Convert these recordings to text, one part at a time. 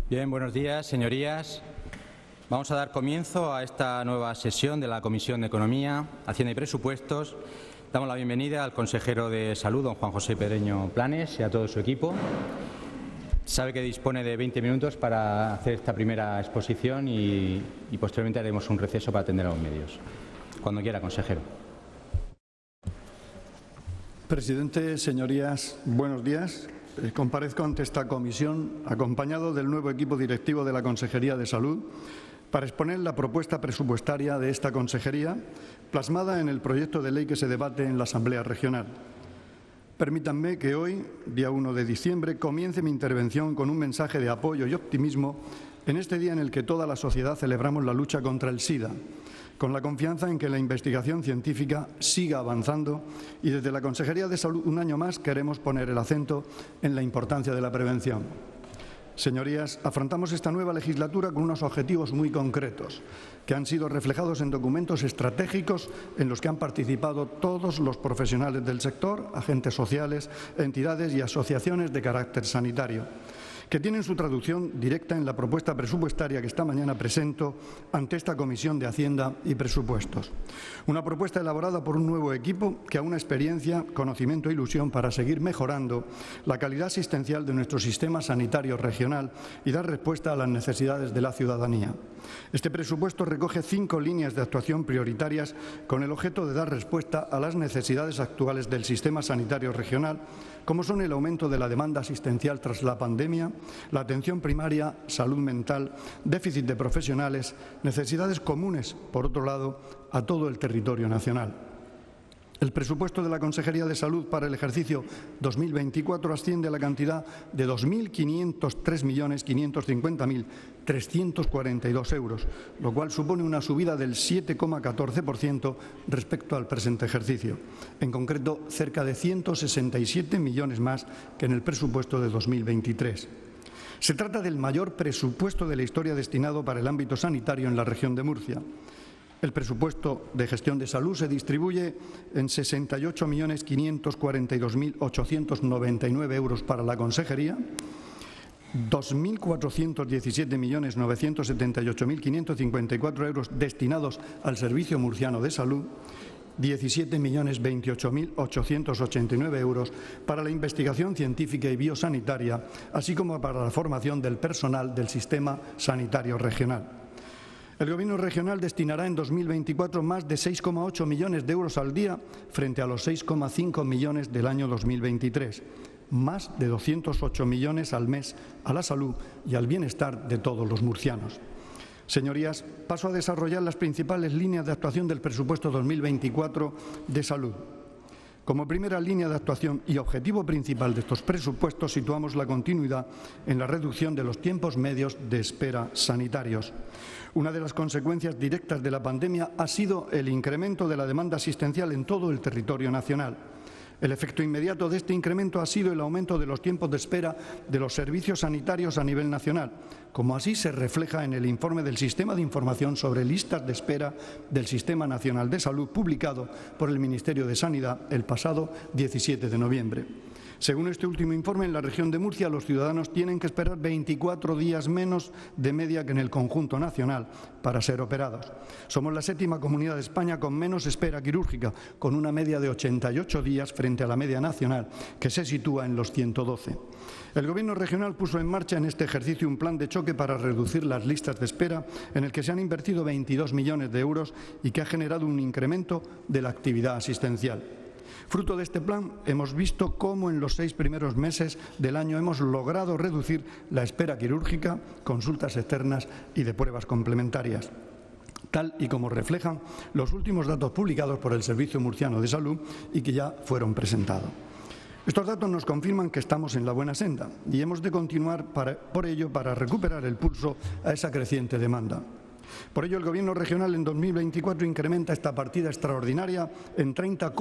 Bien, buenos días, señorías. Vamos a dar comienzo a esta nueva sesión de la Comisión de Economía, Hacienda y Presupuestos. Damos la bienvenida al consejero de Salud, don Juan José Pedreño Planes, y a todo su equipo. Sabe que dispone de 20 minutos para hacer esta primera exposición y posteriormente haremos un receso para atender a los medios. Cuando quiera, consejero. Presidente, señorías, buenos días. Comparezco ante esta comisión acompañado del nuevo equipo directivo de la Consejería de Salud para exponer la propuesta presupuestaria de esta consejería plasmada en el proyecto de ley que se debate en la Asamblea Regional. Permítanme que hoy, día 1 de diciembre, comience mi intervención con un mensaje de apoyo y optimismo en este día en el que toda la sociedad celebramos la lucha contra el SIDA, con la confianza en que la investigación científica siga avanzando y desde la Consejería de Salud un año más queremos poner el acento en la importancia de la prevención. Señorías, afrontamos esta nueva legislatura con unos objetivos muy concretos que han sido reflejados en documentos estratégicos en los que han participado todos los profesionales del sector, agentes sociales, entidades y asociaciones de carácter sanitario, que tienen su traducción directa en la propuesta presupuestaria que esta mañana presento ante esta Comisión de Hacienda y Presupuestos. Una propuesta elaborada por un nuevo equipo que aúna experiencia, conocimiento e ilusión para seguir mejorando la calidad asistencial de nuestro sistema sanitario regional y dar respuesta a las necesidades de la ciudadanía. Este presupuesto recoge 5 líneas de actuación prioritarias con el objeto de dar respuesta a las necesidades actuales del sistema sanitario regional, como son el aumento de la demanda asistencial tras la pandemia, la atención primaria, salud mental, déficit de profesionales, necesidades comunes, por otro lado, a todo el territorio nacional. El presupuesto de la Consejería de Salud para el ejercicio 2024 asciende a la cantidad de 2.503.550.342 euros, lo cual supone una subida del 7,14% respecto al presente ejercicio. En concreto, cerca de 167 millones más que en el presupuesto de 2023. Se trata del mayor presupuesto de la historia destinado para el ámbito sanitario en la región de Murcia. El presupuesto de gestión de salud se distribuye en 68.542.899 euros para la consejería, 2.417.978.554 euros destinados al Servicio Murciano de Salud, 17.028.889 euros para la investigación científica y biosanitaria, así como para la formación del personal del sistema sanitario regional. El Gobierno regional destinará en 2024 más de 6,8 millones de euros al día frente a los 6,5 millones del año 2023, más de 208 millones al mes a la salud y al bienestar de todos los murcianos. Señorías, paso a desarrollar las principales líneas de actuación del presupuesto 2024 de salud. Como primera línea de actuación y objetivo principal de estos presupuestos situamos la continuidad en la reducción de los tiempos medios de espera sanitarios. Una de las consecuencias directas de la pandemia ha sido el incremento de la demanda asistencial en todo el territorio nacional. El efecto inmediato de este incremento ha sido el aumento de los tiempos de espera de los servicios sanitarios a nivel nacional, como así se refleja en el informe del Sistema de Información sobre Listas de Espera del Sistema Nacional de Salud, publicado por el Ministerio de Sanidad el pasado 17 de noviembre. Según este último informe, en la región de Murcia los ciudadanos tienen que esperar 24 días menos de media que en el conjunto nacional para ser operados. Somos la 7ª comunidad de España con menos espera quirúrgica, con una media de 88 días frente a la media nacional, que se sitúa en los 112. El Gobierno regional puso en marcha en este ejercicio un plan de choque para reducir las listas de espera, en el que se han invertido 22 millones de euros y que ha generado un incremento de la actividad asistencial. Fruto de este plan, hemos visto cómo en los 6 primeros meses del año hemos logrado reducir la espera quirúrgica, consultas externas y de pruebas complementarias, tal y como reflejan los últimos datos publicados por el Servicio Murciano de Salud y que ya fueron presentados. Estos datos nos confirman que estamos en la buena senda y hemos de continuar por ello para recuperar el pulso a esa creciente demanda. Por ello, el Gobierno regional en 2024 incrementa esta partida extraordinaria en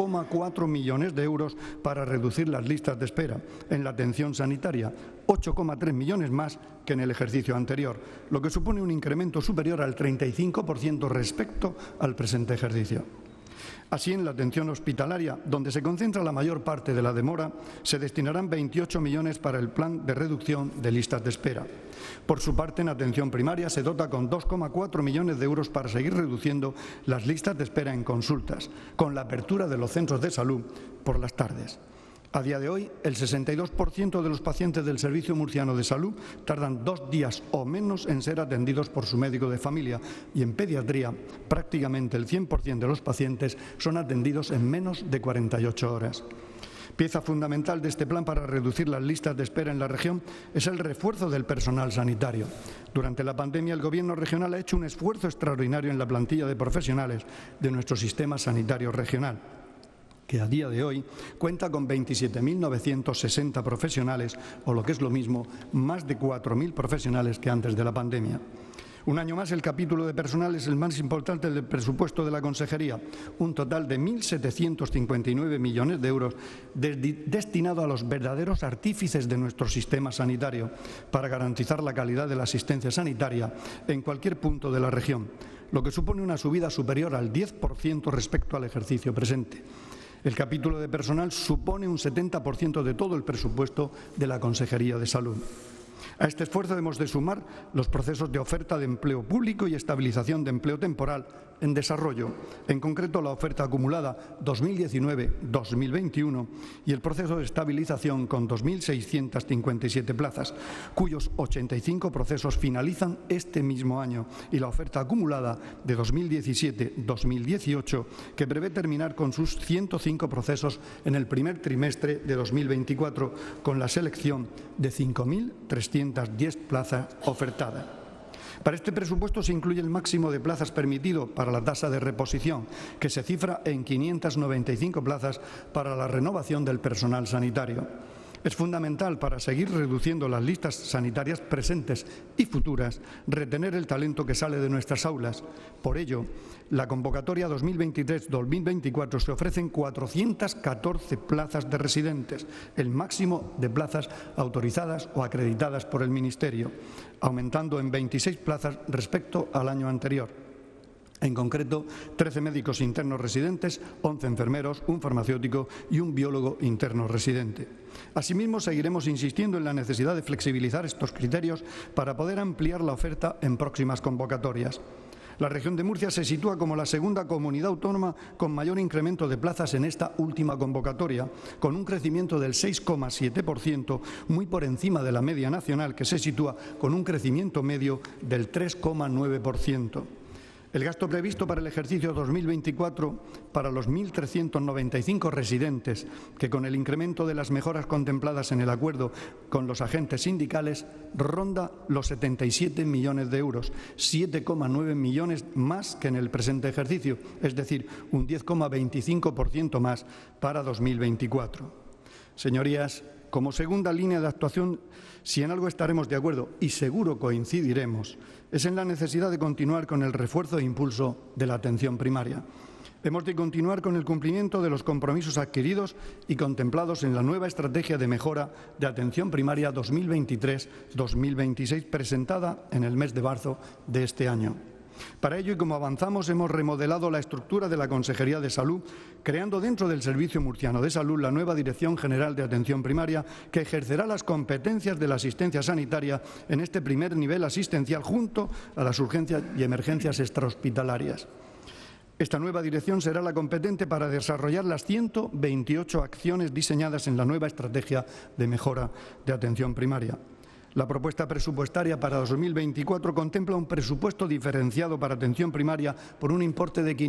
30,4 millones de euros para reducir las listas de espera en la atención sanitaria, 8,3 millones más que en el ejercicio anterior, lo que supone un incremento superior al 35% respecto al presente ejercicio. Así, en la atención hospitalaria, donde se concentra la mayor parte de la demora, se destinarán 28 millones para el plan de reducción de listas de espera. Por su parte, en atención primaria se dota con 2,4 millones de euros para seguir reduciendo las listas de espera en consultas, con la apertura de los centros de salud por las tardes. A día de hoy, el 62% de los pacientes del Servicio Murciano de Salud tardan 2 días o menos en ser atendidos por su médico de familia y en pediatría prácticamente el 100% de los pacientes son atendidos en menos de 48 horas. Pieza fundamental de este plan para reducir las listas de espera en la región es el refuerzo del personal sanitario. Durante la pandemia, el Gobierno regional ha hecho un esfuerzo extraordinario en la plantilla de profesionales de nuestro sistema sanitario regional, que a día de hoy cuenta con 27.960 profesionales, o lo que es lo mismo, más de 4.000 profesionales que antes de la pandemia. Un año más, el capítulo de personal es el más importante del presupuesto de la Consejería, un total de 1.759 millones de euros destinado a los verdaderos artífices de nuestro sistema sanitario para garantizar la calidad de la asistencia sanitaria en cualquier punto de la región, lo que supone una subida superior al 10% respecto al ejercicio presente. El capítulo de personal supone un 70% de todo el presupuesto de la Consejería de Salud. A este esfuerzo hemos de sumar los procesos de oferta de empleo público y estabilización de empleo temporal en desarrollo, en concreto la oferta acumulada 2019-2021 y el proceso de estabilización con 2.657 plazas, cuyos 85 procesos finalizan este mismo año, y la oferta acumulada de 2017-2018, que prevé terminar con sus 105 procesos en el primer trimestre de 2024, con la selección de 5.310 plazas ofertadas. Para este presupuesto se incluye el máximo de plazas permitido para la tasa de reposición, que se cifra en 595 plazas para la renovación del personal sanitario. Es fundamental, para seguir reduciendo las listas sanitarias presentes y futuras, retener el talento que sale de nuestras aulas. Por ello, la convocatoria 2023-2024 se ofrecen 414 plazas de residentes, el máximo de plazas autorizadas o acreditadas por el Ministerio, aumentando en 26 plazas respecto al año anterior. En concreto, 13 médicos internos residentes, 11 enfermeros, un farmacéutico y un biólogo interno residente. Asimismo, seguiremos insistiendo en la necesidad de flexibilizar estos criterios para poder ampliar la oferta en próximas convocatorias. La región de Murcia se sitúa como la segunda comunidad autónoma con mayor incremento de plazas en esta última convocatoria, con un crecimiento del 6,7%, muy por encima de la media nacional, que se sitúa con un crecimiento medio del 3,9%. El gasto previsto para el ejercicio 2024 para los 1.395 residentes, que con el incremento de las mejoras contempladas en el acuerdo con los agentes sindicales ronda los 77 millones de euros, 7,9 millones más que en el presente ejercicio, es decir, un 10,25% más para 2024. Señorías, como segunda línea de actuación, si en algo estaremos de acuerdo, y seguro coincidiremos, es en la necesidad de continuar con el refuerzo e impulso de la atención primaria. Hemos de continuar con el cumplimiento de los compromisos adquiridos y contemplados en la nueva estrategia de mejora de atención primaria 2023-2026, presentada en el mes de marzo de este año. Para ello, y como avanzamos, hemos remodelado la estructura de la Consejería de Salud, creando dentro del Servicio Murciano de Salud la nueva Dirección General de Atención Primaria, que ejercerá las competencias de la asistencia sanitaria en este primer nivel asistencial, junto a las urgencias y emergencias extrahospitalarias. Esta nueva dirección será la competente para desarrollar las 128 acciones diseñadas en la nueva estrategia de mejora de atención primaria. La propuesta presupuestaria para 2024 contempla un presupuesto diferenciado para atención primaria por un importe de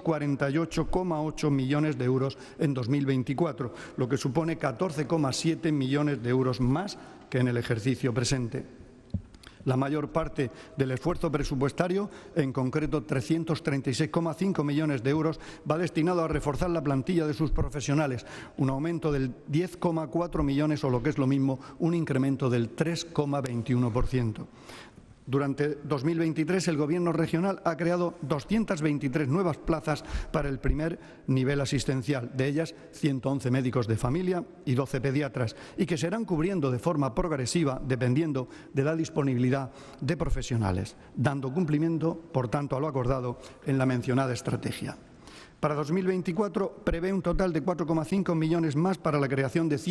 548,8 millones de euros en 2024, lo que supone 14,7 millones de euros más que en el ejercicio presente. La mayor parte del esfuerzo presupuestario, en concreto 336,5 millones de euros, va destinado a reforzar la plantilla de sus profesionales, un aumento del 10,4 millones o, lo que es lo mismo, un incremento del 3,21%. Durante 2023, el Gobierno regional ha creado 223 nuevas plazas para el primer nivel asistencial, de ellas 111 médicos de familia y 12 pediatras, y que se irán cubriendo de forma progresiva dependiendo de la disponibilidad de profesionales, dando cumplimiento, por tanto, a lo acordado en la mencionada estrategia. Para 2024 prevé un total de 4,5 millones más para la creación de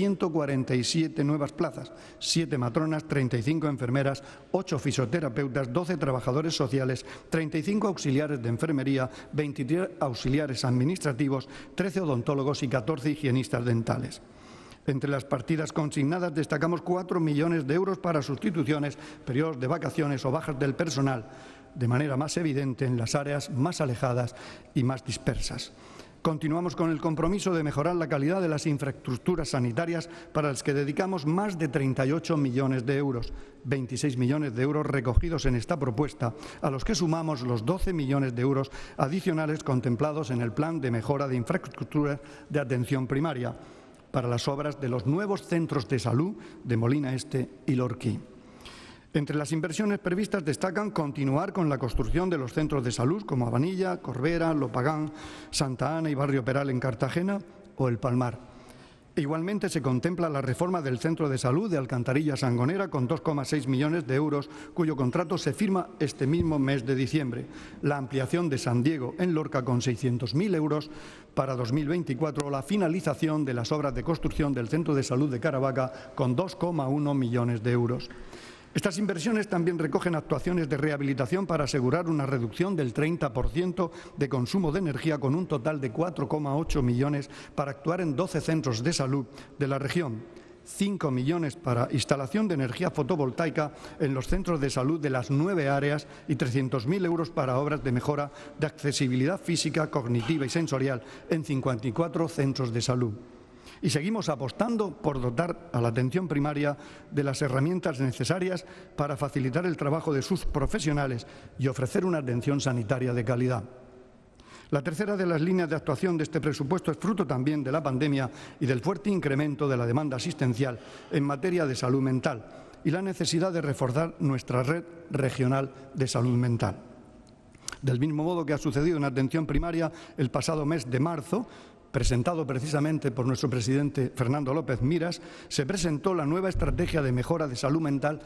147 nuevas plazas, 7 matronas, 35 enfermeras, 8 fisioterapeutas, 12 trabajadores sociales, 35 auxiliares de enfermería, 23 auxiliares administrativos, 13 odontólogos y 14 higienistas dentales. Entre las partidas consignadas destacamos 4 millones de euros para sustituciones, periodos de vacaciones o bajas del personal, de manera más evidente en las áreas más alejadas y más dispersas. Continuamos con el compromiso de mejorar la calidad de las infraestructuras sanitarias para las que dedicamos más de 38 millones de euros, 26 millones de euros recogidos en esta propuesta, a los que sumamos los 12 millones de euros adicionales contemplados en el Plan de Mejora de Infraestructuras de Atención Primaria para las obras de los nuevos centros de salud de Molina Este y Lorquí. Entre las inversiones previstas destacan continuar con la construcción de los centros de salud como Abanilla, Corbera, Lopagán, Santa Ana y Barrio Peral en Cartagena o El Palmar. Igualmente se contempla la reforma del Centro de Salud de Alcantarilla Sangonera con 2,6 millones de euros, cuyo contrato se firma este mismo mes de diciembre. La ampliación de San Diego en Lorca con 600.000 euros para 2024 o la finalización de las obras de construcción del Centro de Salud de Caravaca con 2,1 millones de euros. Estas inversiones también recogen actuaciones de rehabilitación para asegurar una reducción del 30% de consumo de energía con un total de 4,8 millones para actuar en 12 centros de salud de la región. 5 millones para instalación de energía fotovoltaica en los centros de salud de las 9 áreas y 300.000 euros para obras de mejora de accesibilidad física, cognitiva y sensorial en 54 centros de salud. Y seguimos apostando por dotar a la atención primaria de las herramientas necesarias para facilitar el trabajo de sus profesionales y ofrecer una atención sanitaria de calidad. La tercera de las líneas de actuación de este presupuesto es fruto también de la pandemia y del fuerte incremento de la demanda asistencial en materia de salud mental y la necesidad de reforzar nuestra red regional de salud mental. Del mismo modo que ha sucedido en atención primaria el pasado mes de marzo, presentado precisamente por nuestro presidente Fernando López Miras, se presentó la nueva Estrategia de Mejora de Salud Mental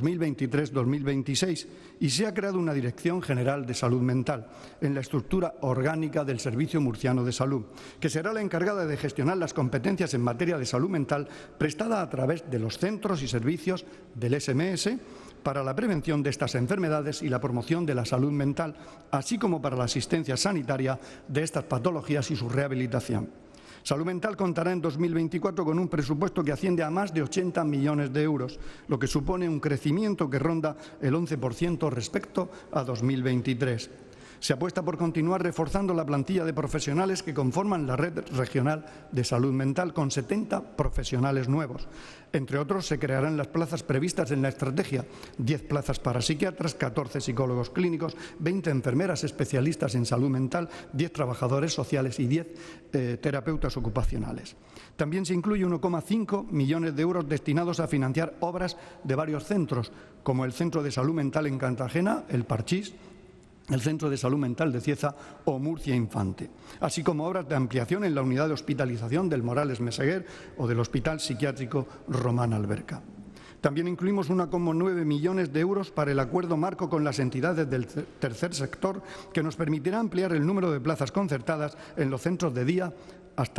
2023-2026 y se ha creado una Dirección General de Salud Mental en la estructura orgánica del Servicio Murciano de Salud, que será la encargada de gestionar las competencias en materia de salud mental prestada a través de los centros y servicios del SMS para la prevención de estas enfermedades y la promoción de la salud mental, así como para la asistencia sanitaria de estas patologías y su rehabilitación. Salud Mental contará en 2024 con un presupuesto que asciende a más de 80 millones de euros, lo que supone un crecimiento que ronda el 11% respecto a 2023. Se apuesta por continuar reforzando la plantilla de profesionales que conforman la red regional de salud mental con 70 profesionales nuevos. Entre otros, se crearán las plazas previstas en la estrategia, 10 plazas para psiquiatras, 14 psicólogos clínicos, 20 enfermeras especialistas en salud mental, 10 trabajadores sociales y 10 terapeutas ocupacionales. También se incluye 1,5 millones de euros destinados a financiar obras de varios centros, como el Centro de Salud Mental en Cartagena, el Parchís, el Centro de Salud Mental de Cieza o Murcia Infante, así como obras de ampliación en la unidad de hospitalización del Morales Meseguer o del Hospital Psiquiátrico Román Alberca. También incluimos 1,9 millones de euros para el acuerdo marco con las entidades del tercer sector que nos permitirá ampliar el número de plazas concertadas en los centros de día hasta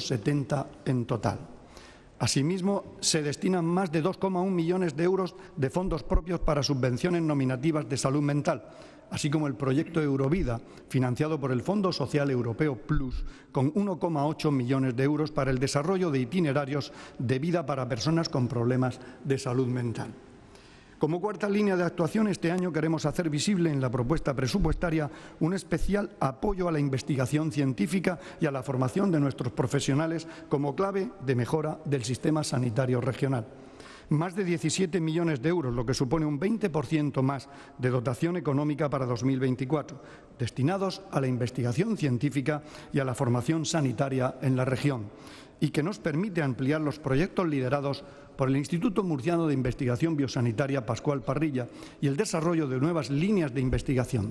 170 en total. Asimismo, se destinan más de 2,1 millones de euros de fondos propios para subvenciones nominativas de salud mental, así como el proyecto Eurovida, financiado por el Fondo Social Europeo Plus, con 1,8 millones de euros para el desarrollo de itinerarios de vida para personas con problemas de salud mental. Como cuarta línea de actuación, este año queremos hacer visible en la propuesta presupuestaria un especial apoyo a la investigación científica y a la formación de nuestros profesionales como clave de mejora del sistema sanitario regional. Más de 17 millones de euros, lo que supone un 20% más de dotación económica para 2024, destinados a la investigación científica y a la formación sanitaria en la región, y que nos permite ampliar los proyectos liderados por el Instituto Murciano de Investigación Biosanitaria Pascual Parrilla y el desarrollo de nuevas líneas de investigación.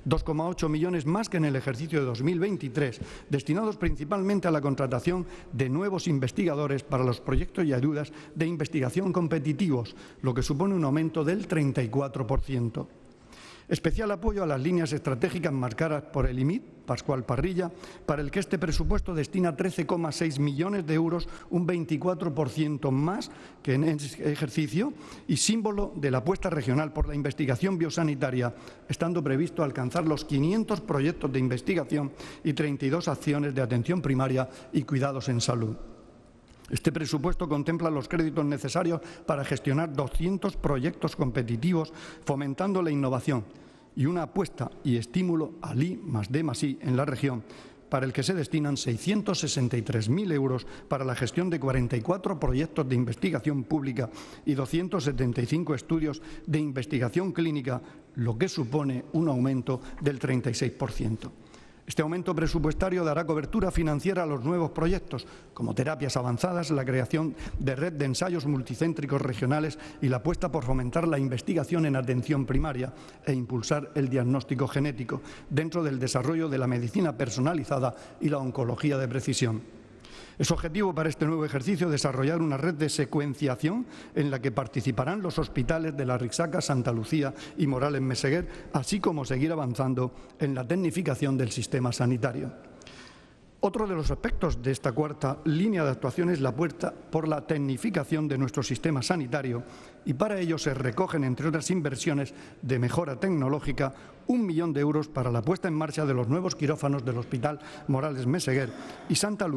2,8 millones más que en el ejercicio de 2023, destinados principalmente a la contratación de nuevos investigadores para los proyectos y ayudas de investigación competitivos, lo que supone un aumento del 34%. Especial apoyo a las líneas estratégicas marcadas por el IMIT, Pascual Parrilla, para el que este presupuesto destina 13,6 millones de euros, un 24% más que en ese ejercicio, y símbolo de la apuesta regional por la investigación biosanitaria, estando previsto alcanzar los 500 proyectos de investigación y 32 acciones de atención primaria y cuidados en salud. Este presupuesto contempla los créditos necesarios para gestionar 200 proyectos competitivos, fomentando la innovación y una apuesta y estímulo al I+D+I en la región, para el que se destinan 663.000 euros para la gestión de 44 proyectos de investigación pública y 275 estudios de investigación clínica, lo que supone un aumento del 36%. Este aumento presupuestario dará cobertura financiera a los nuevos proyectos, como terapias avanzadas, la creación de red de ensayos multicéntricos regionales y la apuesta por fomentar la investigación en atención primaria e impulsar el diagnóstico genético dentro del desarrollo de la medicina personalizada y la oncología de precisión. Es objetivo para este nuevo ejercicio desarrollar una red de secuenciación en la que participarán los hospitales de La Rixaca, Santa Lucía y Morales Meseguer, así como seguir avanzando en la tecnificación del sistema sanitario. Otro de los aspectos de esta cuarta línea de actuación es la apuesta por la tecnificación de nuestro sistema sanitario, y para ello se recogen, entre otras inversiones de mejora tecnológica, 1 millón de euros para la puesta en marcha de los nuevos quirófanos del Hospital Morales Meseguer y Santa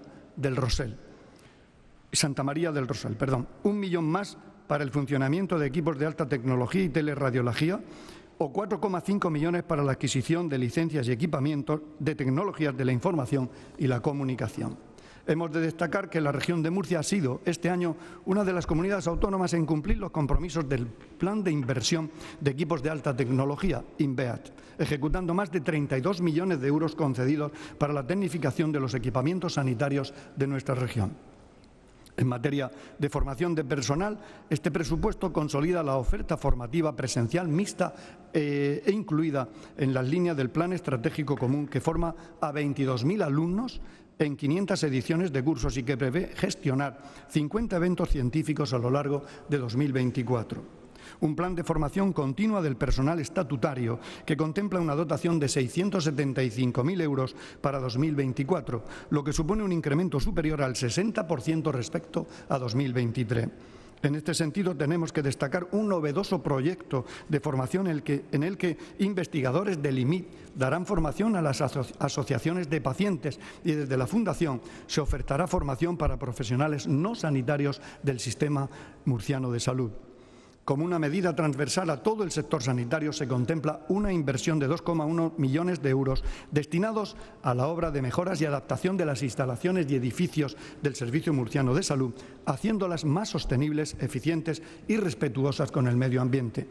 María del Rosal, 1 millón más para el funcionamiento de equipos de alta tecnología y teleradiología, o 4,5 millones para la adquisición de licencias y equipamientos de tecnologías de la información y la comunicación. Hemos de destacar que la región de Murcia ha sido este año una de las comunidades autónomas en cumplir los compromisos del Plan de Inversión de Equipos de Alta Tecnología, INVEAT, ejecutando más de 32 millones de euros concedidos para la tecnificación de los equipamientos sanitarios de nuestra región. En materia de formación de personal, este presupuesto consolida la oferta formativa presencial mixta e incluida en las líneas del Plan Estratégico Común, que forma a 22.000 alumnos en 500 ediciones de cursos y que prevé gestionar 50 eventos científicos a lo largo de 2024. Un plan de formación continua del personal estatutario que contempla una dotación de 675.000 euros para 2024, lo que supone un incremento superior al 60% respecto a 2023. En este sentido, tenemos que destacar un novedoso proyecto de formación en el que investigadores del IMIT darán formación a las asociaciones de pacientes, y desde la Fundación se ofertará formación para profesionales no sanitarios del sistema murciano de salud. Como una medida transversal a todo el sector sanitario, se contempla una inversión de 2,1 millones de euros destinados a la obra de mejoras y adaptación de las instalaciones y edificios del Servicio Murciano de Salud, haciéndolas más sostenibles, eficientes y respetuosas con el medio ambiente.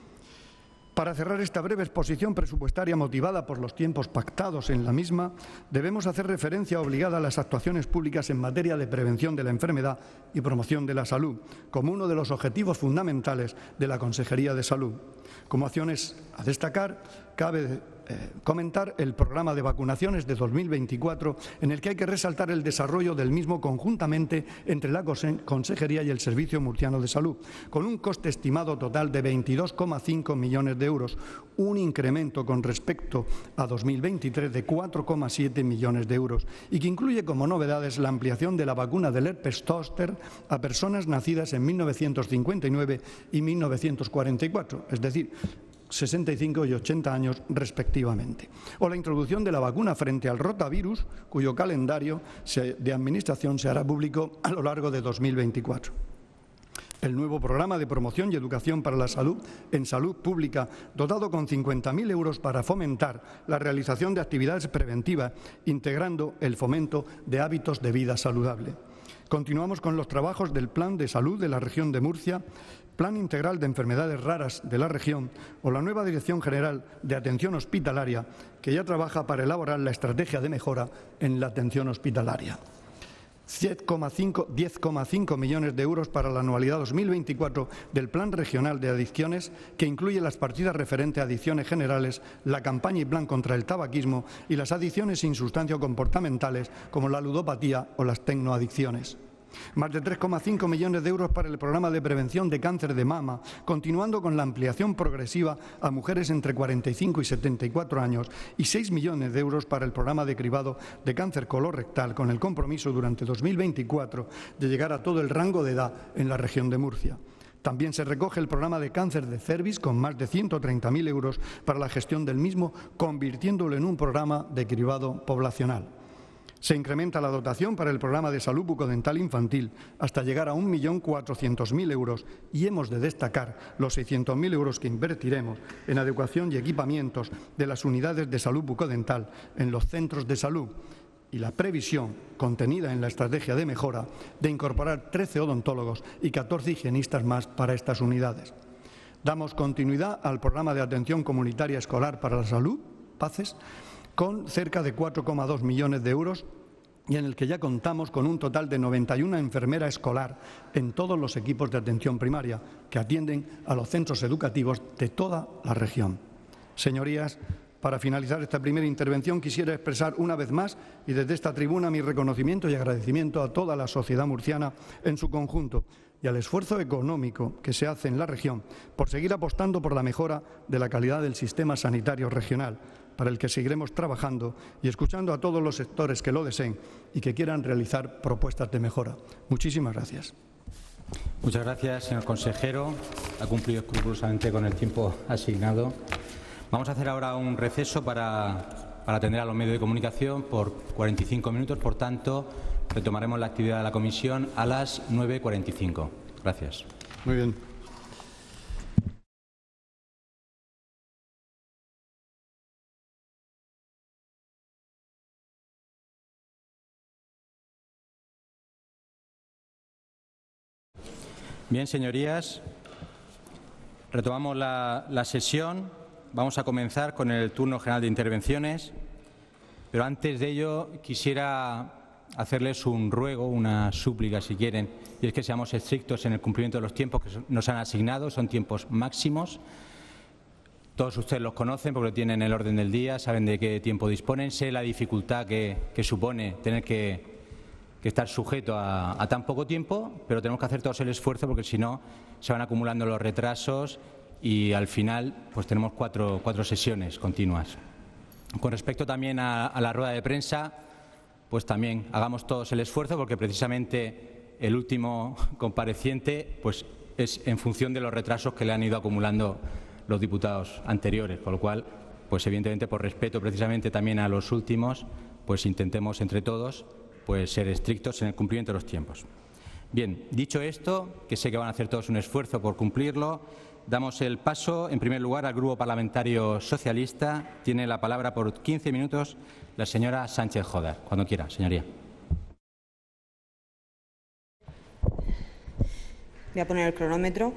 Para cerrar esta breve exposición presupuestaria motivada por los tiempos pactados en la misma, debemos hacer referencia obligada a las actuaciones públicas en materia de prevención de la enfermedad y promoción de la salud, como uno de los objetivos fundamentales de la Consejería de Salud. Como acciones a destacar, cabe comentar el programa de vacunaciones de 2024, en el que hay que resaltar el desarrollo del mismo conjuntamente entre la Consejería y el Servicio Murciano de Salud, con un coste estimado total de 22,5 millones de euros, un incremento con respecto a 2023 de 4,7 millones de euros, y que incluye como novedades la ampliación de la vacuna del herpes zóster a personas nacidas en 1959 y 1944, es decir, 65 y 80 años respectivamente, o la introducción de la vacuna frente al rotavirus, cuyo calendario de administración se hará público a lo largo de 2024. El nuevo programa de promoción y educación para la salud en salud pública, dotado con 50.000 euros para fomentar la realización de actividades preventivas, integrando el fomento de hábitos de vida saludable. Continuamos con los trabajos del Plan de Salud de la región de Murcia, Plan Integral de Enfermedades Raras de la región o la nueva Dirección General de Atención Hospitalaria, que ya trabaja para elaborar la estrategia de mejora en la atención hospitalaria. 10,5 millones de euros para la anualidad 2024 del Plan Regional de Adicciones, que incluye las partidas referentes a adicciones generales, la campaña y plan contra el tabaquismo y las adicciones sin sustancia o comportamentales, como la ludopatía o las tecnoadicciones. Más de 3,5 millones de euros para el programa de prevención de cáncer de mama, continuando con la ampliación progresiva a mujeres entre 45 y 74 años, y 6 millones de euros para el programa de cribado de cáncer colorectal, con el compromiso durante 2024 de llegar a todo el rango de edad en la región de Murcia. También se recoge el programa de cáncer de cervix con más de 130.000 euros para la gestión del mismo, convirtiéndolo en un programa de cribado poblacional. Se incrementa la dotación para el programa de salud bucodental infantil hasta llegar a 1.400.000 euros, y hemos de destacar los 600.000 euros que invertiremos en adecuación y equipamientos de las unidades de salud bucodental en los centros de salud, y la previsión contenida en la estrategia de mejora de incorporar 13 odontólogos y 14 higienistas más para estas unidades. Damos continuidad al programa de atención comunitaria escolar para la salud, PACES, con cerca de 4,2 millones de euros, y en el que ya contamos con un total de 91 enfermeras escolar en todos los equipos de atención primaria que atienden a los centros educativos de toda la región. Señorías, para finalizar esta primera intervención quisiera expresar una vez más y desde esta tribuna mi reconocimiento y agradecimiento a toda la sociedad murciana en su conjunto y al esfuerzo económico que se hace en la región por seguir apostando por la mejora de la calidad del sistema sanitario regional, para el que seguiremos trabajando y escuchando a todos los sectores que lo deseen y que quieran realizar propuestas de mejora. Muchísimas gracias. Muchas gracias, señor consejero. Ha cumplido escrupulosamente con el tiempo asignado. Vamos a hacer ahora un receso para atender a los medios de comunicación por 45 minutos. Por tanto, retomaremos la actividad de la comisión a las 9:45. Gracias. Muy bien. Bien, señorías, retomamos la sesión. Vamos a comenzar con el turno general de intervenciones, pero antes de ello quisiera hacerles un ruego, una súplica si quieren, y es que seamos estrictos en el cumplimiento de los tiempos que nos han asignado. Son tiempos máximos. Todos ustedes los conocen porque lo tienen en el orden del día, saben de qué tiempo disponen. Sé la dificultad que supone tener que estar sujeto a tan poco tiempo, pero tenemos que hacer todos el esfuerzo porque si no se van acumulando los retrasos y al final pues tenemos cuatro sesiones continuas. Con respecto también a la rueda de prensa, pues también hagamos todos el esfuerzo porque precisamente el último compareciente pues es en función de los retrasos que le han ido acumulando los diputados anteriores, con lo cual pues evidentemente por respeto precisamente también a los últimos, pues intentemos entre todos pues ser estrictos en el cumplimiento de los tiempos. Bien, dicho esto, que sé que van a hacer todos un esfuerzo por cumplirlo, damos el paso, en primer lugar, al Grupo Parlamentario Socialista. Tiene la palabra por 15 minutos la señora Sánchez Jodar. Cuando quiera, señoría. Voy a poner el cronómetro.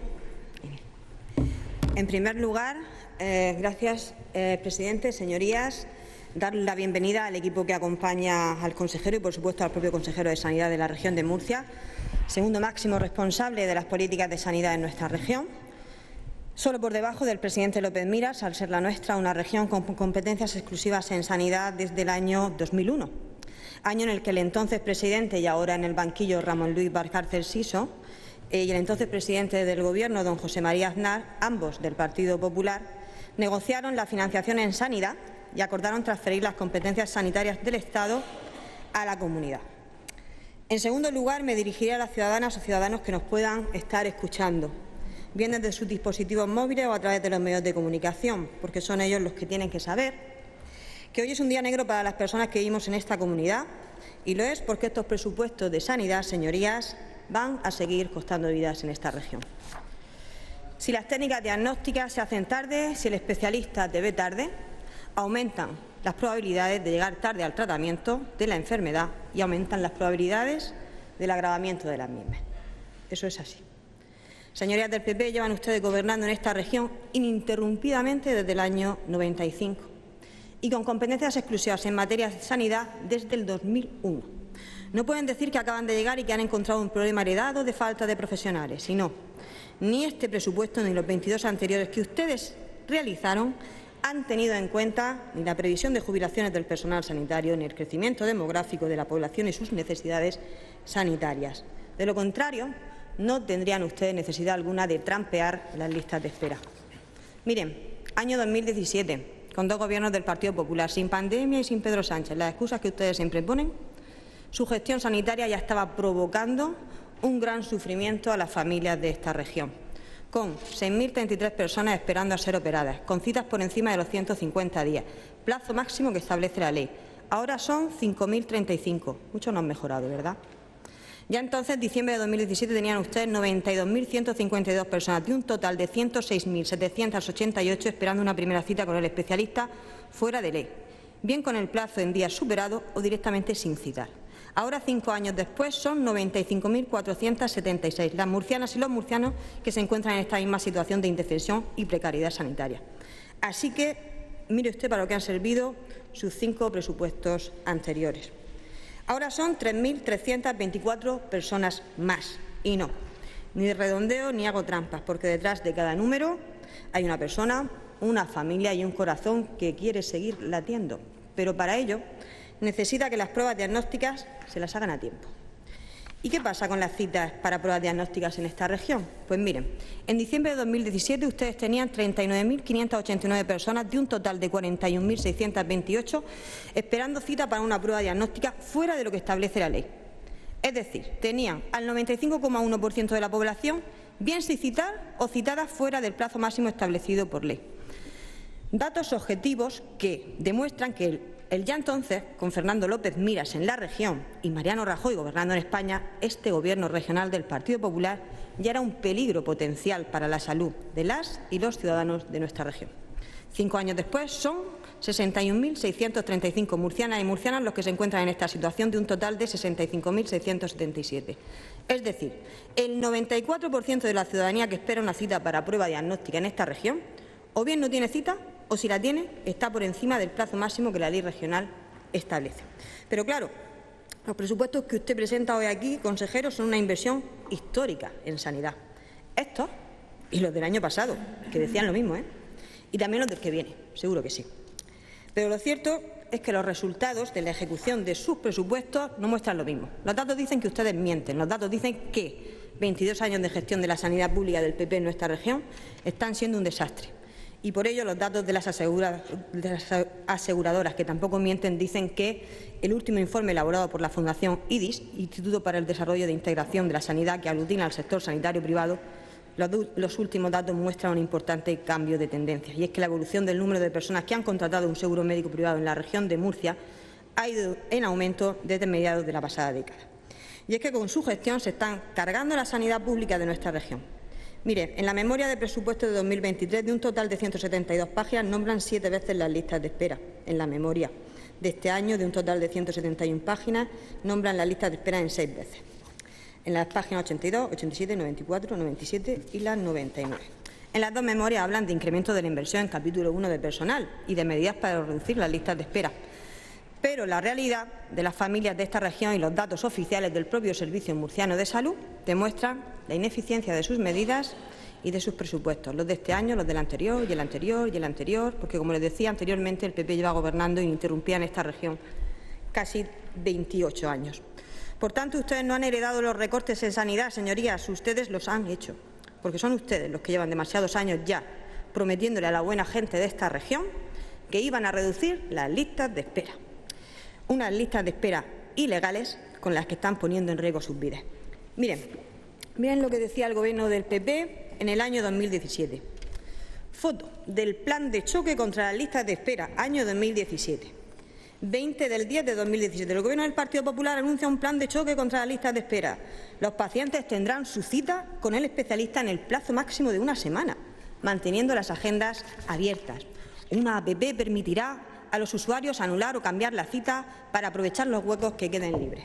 En primer lugar, gracias, presidente, señorías. Dar la bienvenida al equipo que acompaña al consejero y, por supuesto, al propio consejero de Sanidad de la región de Murcia, segundo máximo responsable de las políticas de sanidad en nuestra región, solo por debajo del presidente López Miras, al ser la nuestra una región con competencias exclusivas en sanidad desde el año 2001, año en el que el entonces presidente y ahora en el banquillo Ramón Luis Valcárcel Siso y el entonces presidente del Gobierno, don José María Aznar, ambos del Partido Popular, negociaron la financiación en sanidad y acordaron transferir las competencias sanitarias del Estado a la comunidad. En segundo lugar, me dirigiré a las ciudadanas o ciudadanos que nos puedan estar escuchando, bien desde sus dispositivos móviles o a través de los medios de comunicación, porque son ellos los que tienen que saber que hoy es un día negro para las personas que vivimos en esta comunidad, y lo es porque estos presupuestos de sanidad, señorías, van a seguir costando vidas en esta región. Si las técnicas diagnósticas se hacen tarde, si el especialista te ve tarde, aumentan las probabilidades de llegar tarde al tratamiento de la enfermedad y aumentan las probabilidades del agravamiento de las mismas. Eso es así. Señorías del PP, llevan ustedes gobernando en esta región ininterrumpidamente desde el año 95 y con competencias exclusivas en materia de sanidad desde el 2001. No pueden decir que acaban de llegar y que han encontrado un problema heredado de falta de profesionales, sino ni este presupuesto ni los 22 anteriores que ustedes realizaron han tenido en cuenta ni la previsión de jubilaciones del personal sanitario ni el crecimiento demográfico de la población y sus necesidades sanitarias. De lo contrario, no tendrían ustedes necesidad alguna de trampear las listas de espera. Miren, año 2017, con 2 gobiernos del Partido Popular, sin pandemia y sin Pedro Sánchez, las excusas que ustedes siempre ponen, su gestión sanitaria ya estaba provocando un gran sufrimiento a las familias de esta región, con 6.033 personas esperando a ser operadas, con citas por encima de los 150 días, plazo máximo que establece la ley. Ahora son 5.035. Mucho no han mejorado, ¿verdad? Ya entonces, en diciembre de 2017, tenían ustedes 92.152 personas, de un total de 106.788 esperando una primera cita con el especialista fuera de ley, bien con el plazo en días superado o directamente sin citar. Ahora, 5 años después, son 95.476 las murcianas y los murcianos que se encuentran en esta misma situación de indefensión y precariedad sanitaria. Así que, mire usted para lo que han servido sus 5 presupuestos anteriores. Ahora son 3.324 personas más. Y no, ni redondeo ni hago trampas, porque detrás de cada número hay una persona, una familia y un corazón que quiere seguir latiendo. Pero para ello necesita que las pruebas diagnósticas se las hagan a tiempo. ¿Y qué pasa con las citas para pruebas diagnósticas en esta región? Pues miren, en diciembre de 2017 ustedes tenían 39.589 personas de un total de 41.628 esperando cita para una prueba diagnóstica fuera de lo que establece la ley. Es decir, tenían al 95,1% de la población bien sin citar o citadas fuera del plazo máximo establecido por ley. Datos objetivos que demuestran que el ya entonces, con Fernando López Miras en la región y Mariano Rajoy gobernando en España, este Gobierno regional del Partido Popular ya era un peligro potencial para la salud de las y los ciudadanos de nuestra región. 5 años después son 61.635 murcianas y murcianos los que se encuentran en esta situación de un total de 65.677. Es decir, el 94% de la ciudadanía que espera una cita para prueba diagnóstica en esta región o bien no tiene cita o si la tiene está por encima del plazo máximo que la ley regional establece. Pero claro, los presupuestos que usted presenta hoy aquí, consejero, son una inversión histórica en sanidad. Estos y los del año pasado, que decían lo mismo, y también los del que viene, seguro que sí. Pero lo cierto es que los resultados de la ejecución de sus presupuestos no muestran lo mismo. Los datos dicen que ustedes mienten, los datos dicen que 22 años de gestión de la sanidad pública del PP en nuestra región están siendo un desastre. Y por ello los datos de las aseguradoras, que tampoco mienten, dicen que el último informe elaborado por la Fundación IDIS, Instituto para el Desarrollo de Integración de la Sanidad, que aglutina al sector sanitario privado, los últimos datos muestran un importante cambio de tendencia. Y es que la evolución del número de personas que han contratado un seguro médico privado en la región de Murcia ha ido en aumento desde mediados de la pasada década. Y es que con su gestión se están cargando la sanidad pública de nuestra región. Mire, en la memoria de presupuesto de 2023, de un total de 172 páginas, nombran 7 veces las listas de espera. En la memoria de este año, de un total de 171 páginas, nombran las listas de espera en 6 veces. En las páginas 82, 87, 94, 97 y las 99. En las 2 memorias hablan de incremento de la inversión en capítulo 1 de personal y de medidas para reducir las listas de espera. Pero la realidad de las familias de esta región y los datos oficiales del propio Servicio Murciano de Salud demuestran la ineficiencia de sus medidas y de sus presupuestos, los de este año, los del anterior y el anterior y el anterior, porque, como les decía anteriormente, el PP lleva gobernando ininterrumpida en esta región casi 28 años. Por tanto, ustedes no han heredado los recortes en sanidad, señorías, ustedes los han hecho, porque son ustedes los que llevan demasiados años ya prometiéndole a la buena gente de esta región que iban a reducir las listas de espera. Unas listas de espera ilegales con las que están poniendo en riesgo sus vidas. Miren lo que decía el Gobierno del PP en el año 2017. Foto del plan de choque contra las listas de espera, año 2017. 20 del 10 de 2017. El Gobierno del Partido Popular anuncia un plan de choque contra las listas de espera. Los pacientes tendrán su cita con el especialista en el plazo máximo de una semana, manteniendo las agendas abiertas. Una app permitirá a los usuarios anular o cambiar la cita para aprovechar los huecos que queden libres.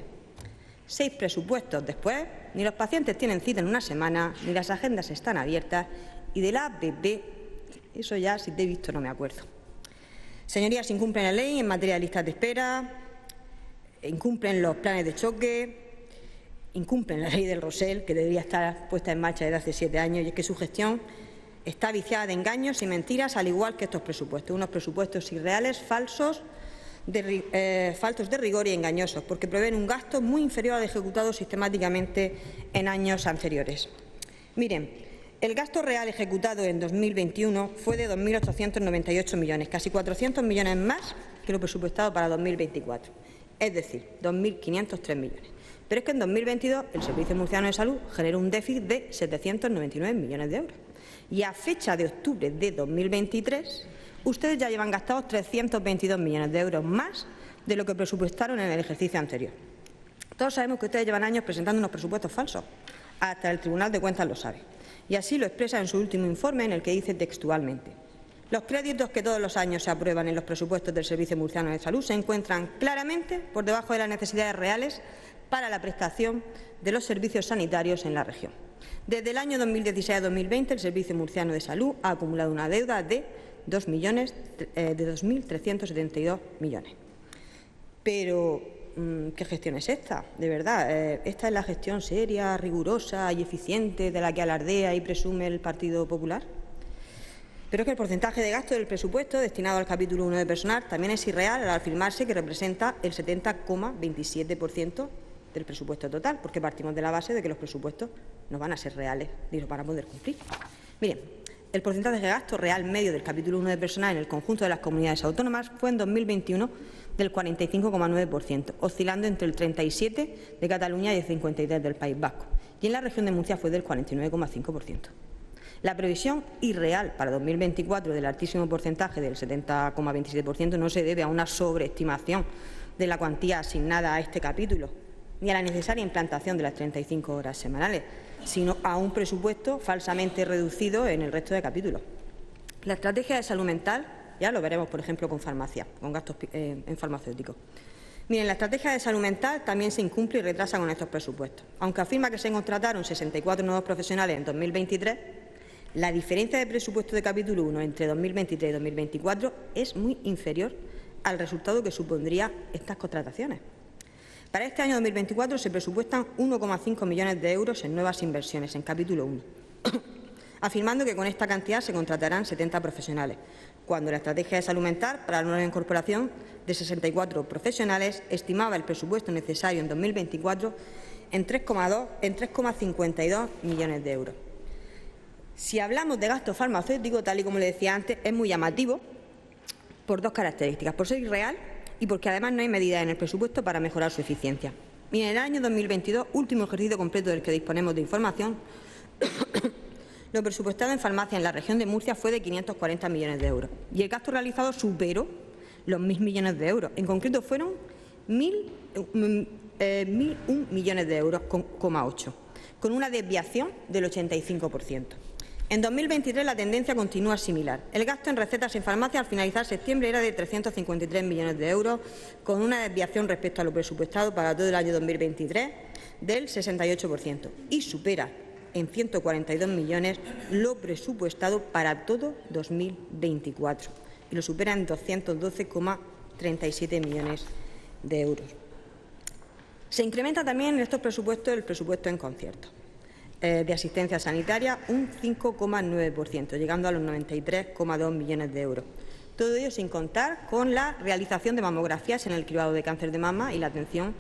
6 presupuestos después, ni los pacientes tienen cita en una semana, ni las agendas están abiertas, y de la app, eso ya, si te he visto, no me acuerdo. Señorías, incumplen la ley en materia de listas de espera, incumplen los planes de choque, incumplen la ley del Rosell, que debería estar puesta en marcha desde hace 7 años, y es que su gestión Está viciada de engaños y mentiras, al igual que estos presupuestos, unos presupuestos irreales, faltos de rigor y engañosos, porque prevén un gasto muy inferior al ejecutado sistemáticamente en años anteriores. Miren, el gasto real ejecutado en 2021 fue de 2.898 millones, casi 400 millones más que lo presupuestado para 2024, es decir, 2.503 millones. Pero es que en 2022 el Servicio Murciano de Salud generó un déficit de 799 millones de euros. Y a fecha de octubre de 2023, ustedes ya llevan gastados 322 millones de euros más de lo que presupuestaron en el ejercicio anterior. Todos sabemos que ustedes llevan años presentando unos presupuestos falsos. Hasta el Tribunal de Cuentas lo sabe. Y así lo expresa en su último informe, en el que dice textualmente: los créditos que todos los años se aprueban en los presupuestos del Servicio Murciano de Salud se encuentran claramente por debajo de las necesidades reales para la prestación de los servicios sanitarios en la región. Desde el año 2016 a 2020, el Servicio Murciano de Salud ha acumulado una deuda de 2.372 millones. Pero, ¿qué gestión es esta? De verdad, ¿esta es la gestión seria, rigurosa y eficiente de la que alardea y presume el Partido Popular? Pero es que el porcentaje de gasto del presupuesto destinado al capítulo 1 de personal también es irreal al afirmarse que representa el 70,27% del presupuesto total, porque partimos de la base de que los presupuestos no van a ser reales ni los van a poder cumplir. Miren, el porcentaje de gasto real medio del capítulo 1 de personal en el conjunto de las comunidades autónomas fue en 2021 del 45,9%, oscilando entre el 37% de Cataluña y el 53% del País Vasco, y en la región de Murcia fue del 49,5%. La previsión irreal para 2024 del altísimo porcentaje del 70,27% no se debe a una sobreestimación de la cuantía asignada a este capítulo, ni a la necesaria implantación de las 35 horas semanales, sino a un presupuesto falsamente reducido en el resto de capítulos. La estrategia de salud mental, ya lo veremos, por ejemplo, con farmacia, con gastos en farmacéuticos. Miren, la estrategia de salud mental también se incumple y retrasa con estos presupuestos. Aunque afirma que se contrataron 64 nuevos profesionales en 2023, la diferencia de presupuesto de capítulo 1 entre 2023 y 2024 es muy inferior al resultado que supondría estas contrataciones. Para este año 2024 se presupuestan 1,5 millones de euros en nuevas inversiones en capítulo 1, afirmando que con esta cantidad se contratarán 70 profesionales, cuando la estrategia de salud mental para la nueva incorporación de 64 profesionales estimaba el presupuesto necesario en 2024 en 3,52 millones de euros. Si hablamos de gasto farmacéutico, tal y como le decía antes, es muy llamativo por dos características: por ser irreal y porque además no hay medidas en el presupuesto para mejorar su eficiencia. Y en el año 2022, último ejercicio completo del que disponemos de información, lo presupuestado en farmacia en la región de Murcia fue de 540 millones de euros y el gasto realizado superó los 1.000 millones de euros. En concreto fueron 1.001 millones de euros, con una desviación del 85%. En 2023 la tendencia continúa similar. El gasto en recetas en farmacia al finalizar septiembre era de 353 millones de euros, con una desviación respecto a lo presupuestado para todo el año 2023 del 68% y supera en 142 millones lo presupuestado para todo 2024 y lo supera en 212,37 millones de euros. Se incrementa también en estos presupuestos el presupuesto en concierto de asistencia sanitaria un 5,9%, llegando a los 93,2 millones de euros. Todo ello sin contar con la realización de mamografías en el cribado de cáncer de mama y la atención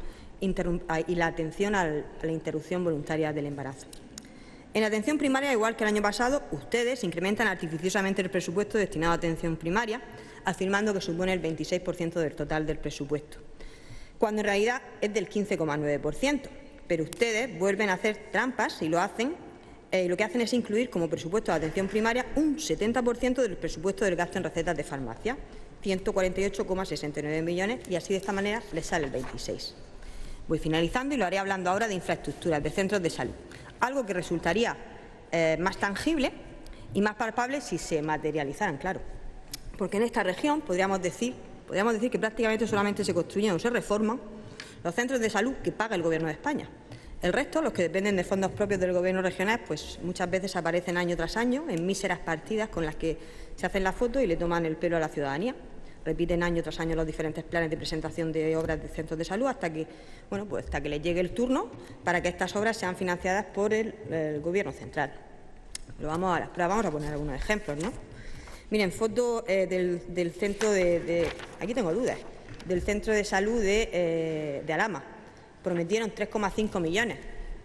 a la interrupción voluntaria del embarazo. En la atención primaria, igual que el año pasado, ustedes incrementan artificiosamente el presupuesto destinado a atención primaria, afirmando que supone el 26% del total del presupuesto, cuando en realidad es del 15,9%. Pero ustedes vuelven a hacer trampas y lo que hacen es incluir como presupuesto de atención primaria un 70% del presupuesto del gasto en recetas de farmacia, 148,69 millones, y así de esta manera les sale el 26%. Voy finalizando y lo haré hablando ahora de infraestructuras, de centros de salud, algo que resultaría más tangible y más palpable si se materializaran, claro. Porque en esta región podríamos decir que prácticamente solamente se construyen o se reforman los centros de salud que paga el Gobierno de España. El resto, los que dependen de fondos propios del Gobierno regional, pues muchas veces aparecen año tras año en míseras partidas con las que se hacen la foto y le toman el pelo a la ciudadanía. Repiten año tras año los diferentes planes de presentación de obras de centros de salud hasta que les llegue el turno para que estas obras sean financiadas por el Gobierno central. Pero vamos a poner algunos ejemplos, ¿no? Miren, foto del centro aquí tengo dudas, del centro de salud de Alhama. Prometieron 3,5 millones.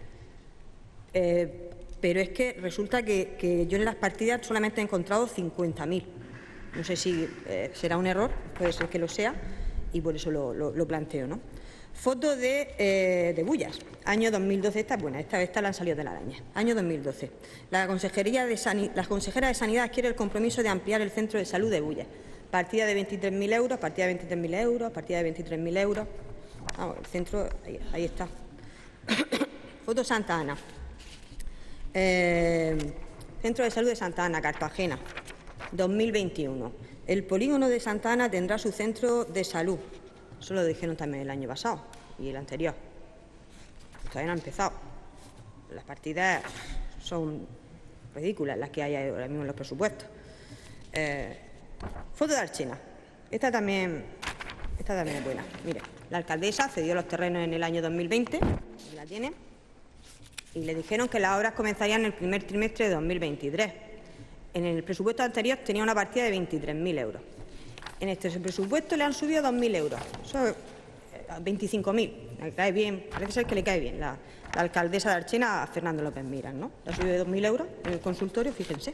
Pero es que resulta que yo en las partidas solamente he encontrado 50.000. No sé si será un error, puede ser que lo sea, y por eso lo planteo, ¿no? Foto de Bullas, año 2012. Esta es buena, esta la han salido de la araña. Año 2012. La consejera de Sanidad quiere el compromiso de ampliar el centro de salud de Bullas. Partida de 23.000 euros, partida de 23.000 euros, partida de 23.000 euros. Vamos, el centro, ahí está. Foto Santa Ana. Centro de Salud de Santa Ana, Cartagena, 2021. El polígono de Santa Ana tendrá su centro de salud. Eso lo dijeron también el año pasado y el anterior. Todavía no ha empezado. Las partidas son ridículas las que hay ahora mismo en los presupuestos. Foto de Alchena. Esta también es buena. Mire, la alcaldesa cedió los terrenos en el año 2020, la tiene, y le dijeron que las obras comenzarían en el primer trimestre de 2023. En el presupuesto anterior tenía una partida de 23.000 euros. En este presupuesto le han subido 2.000 euros. Eso es 25.000. Le cae bien, parece ser que le cae bien la alcaldesa de Alchena a Fernando López Miras, ¿no? Le ha subido 2.000 euros en el consultorio, fíjense.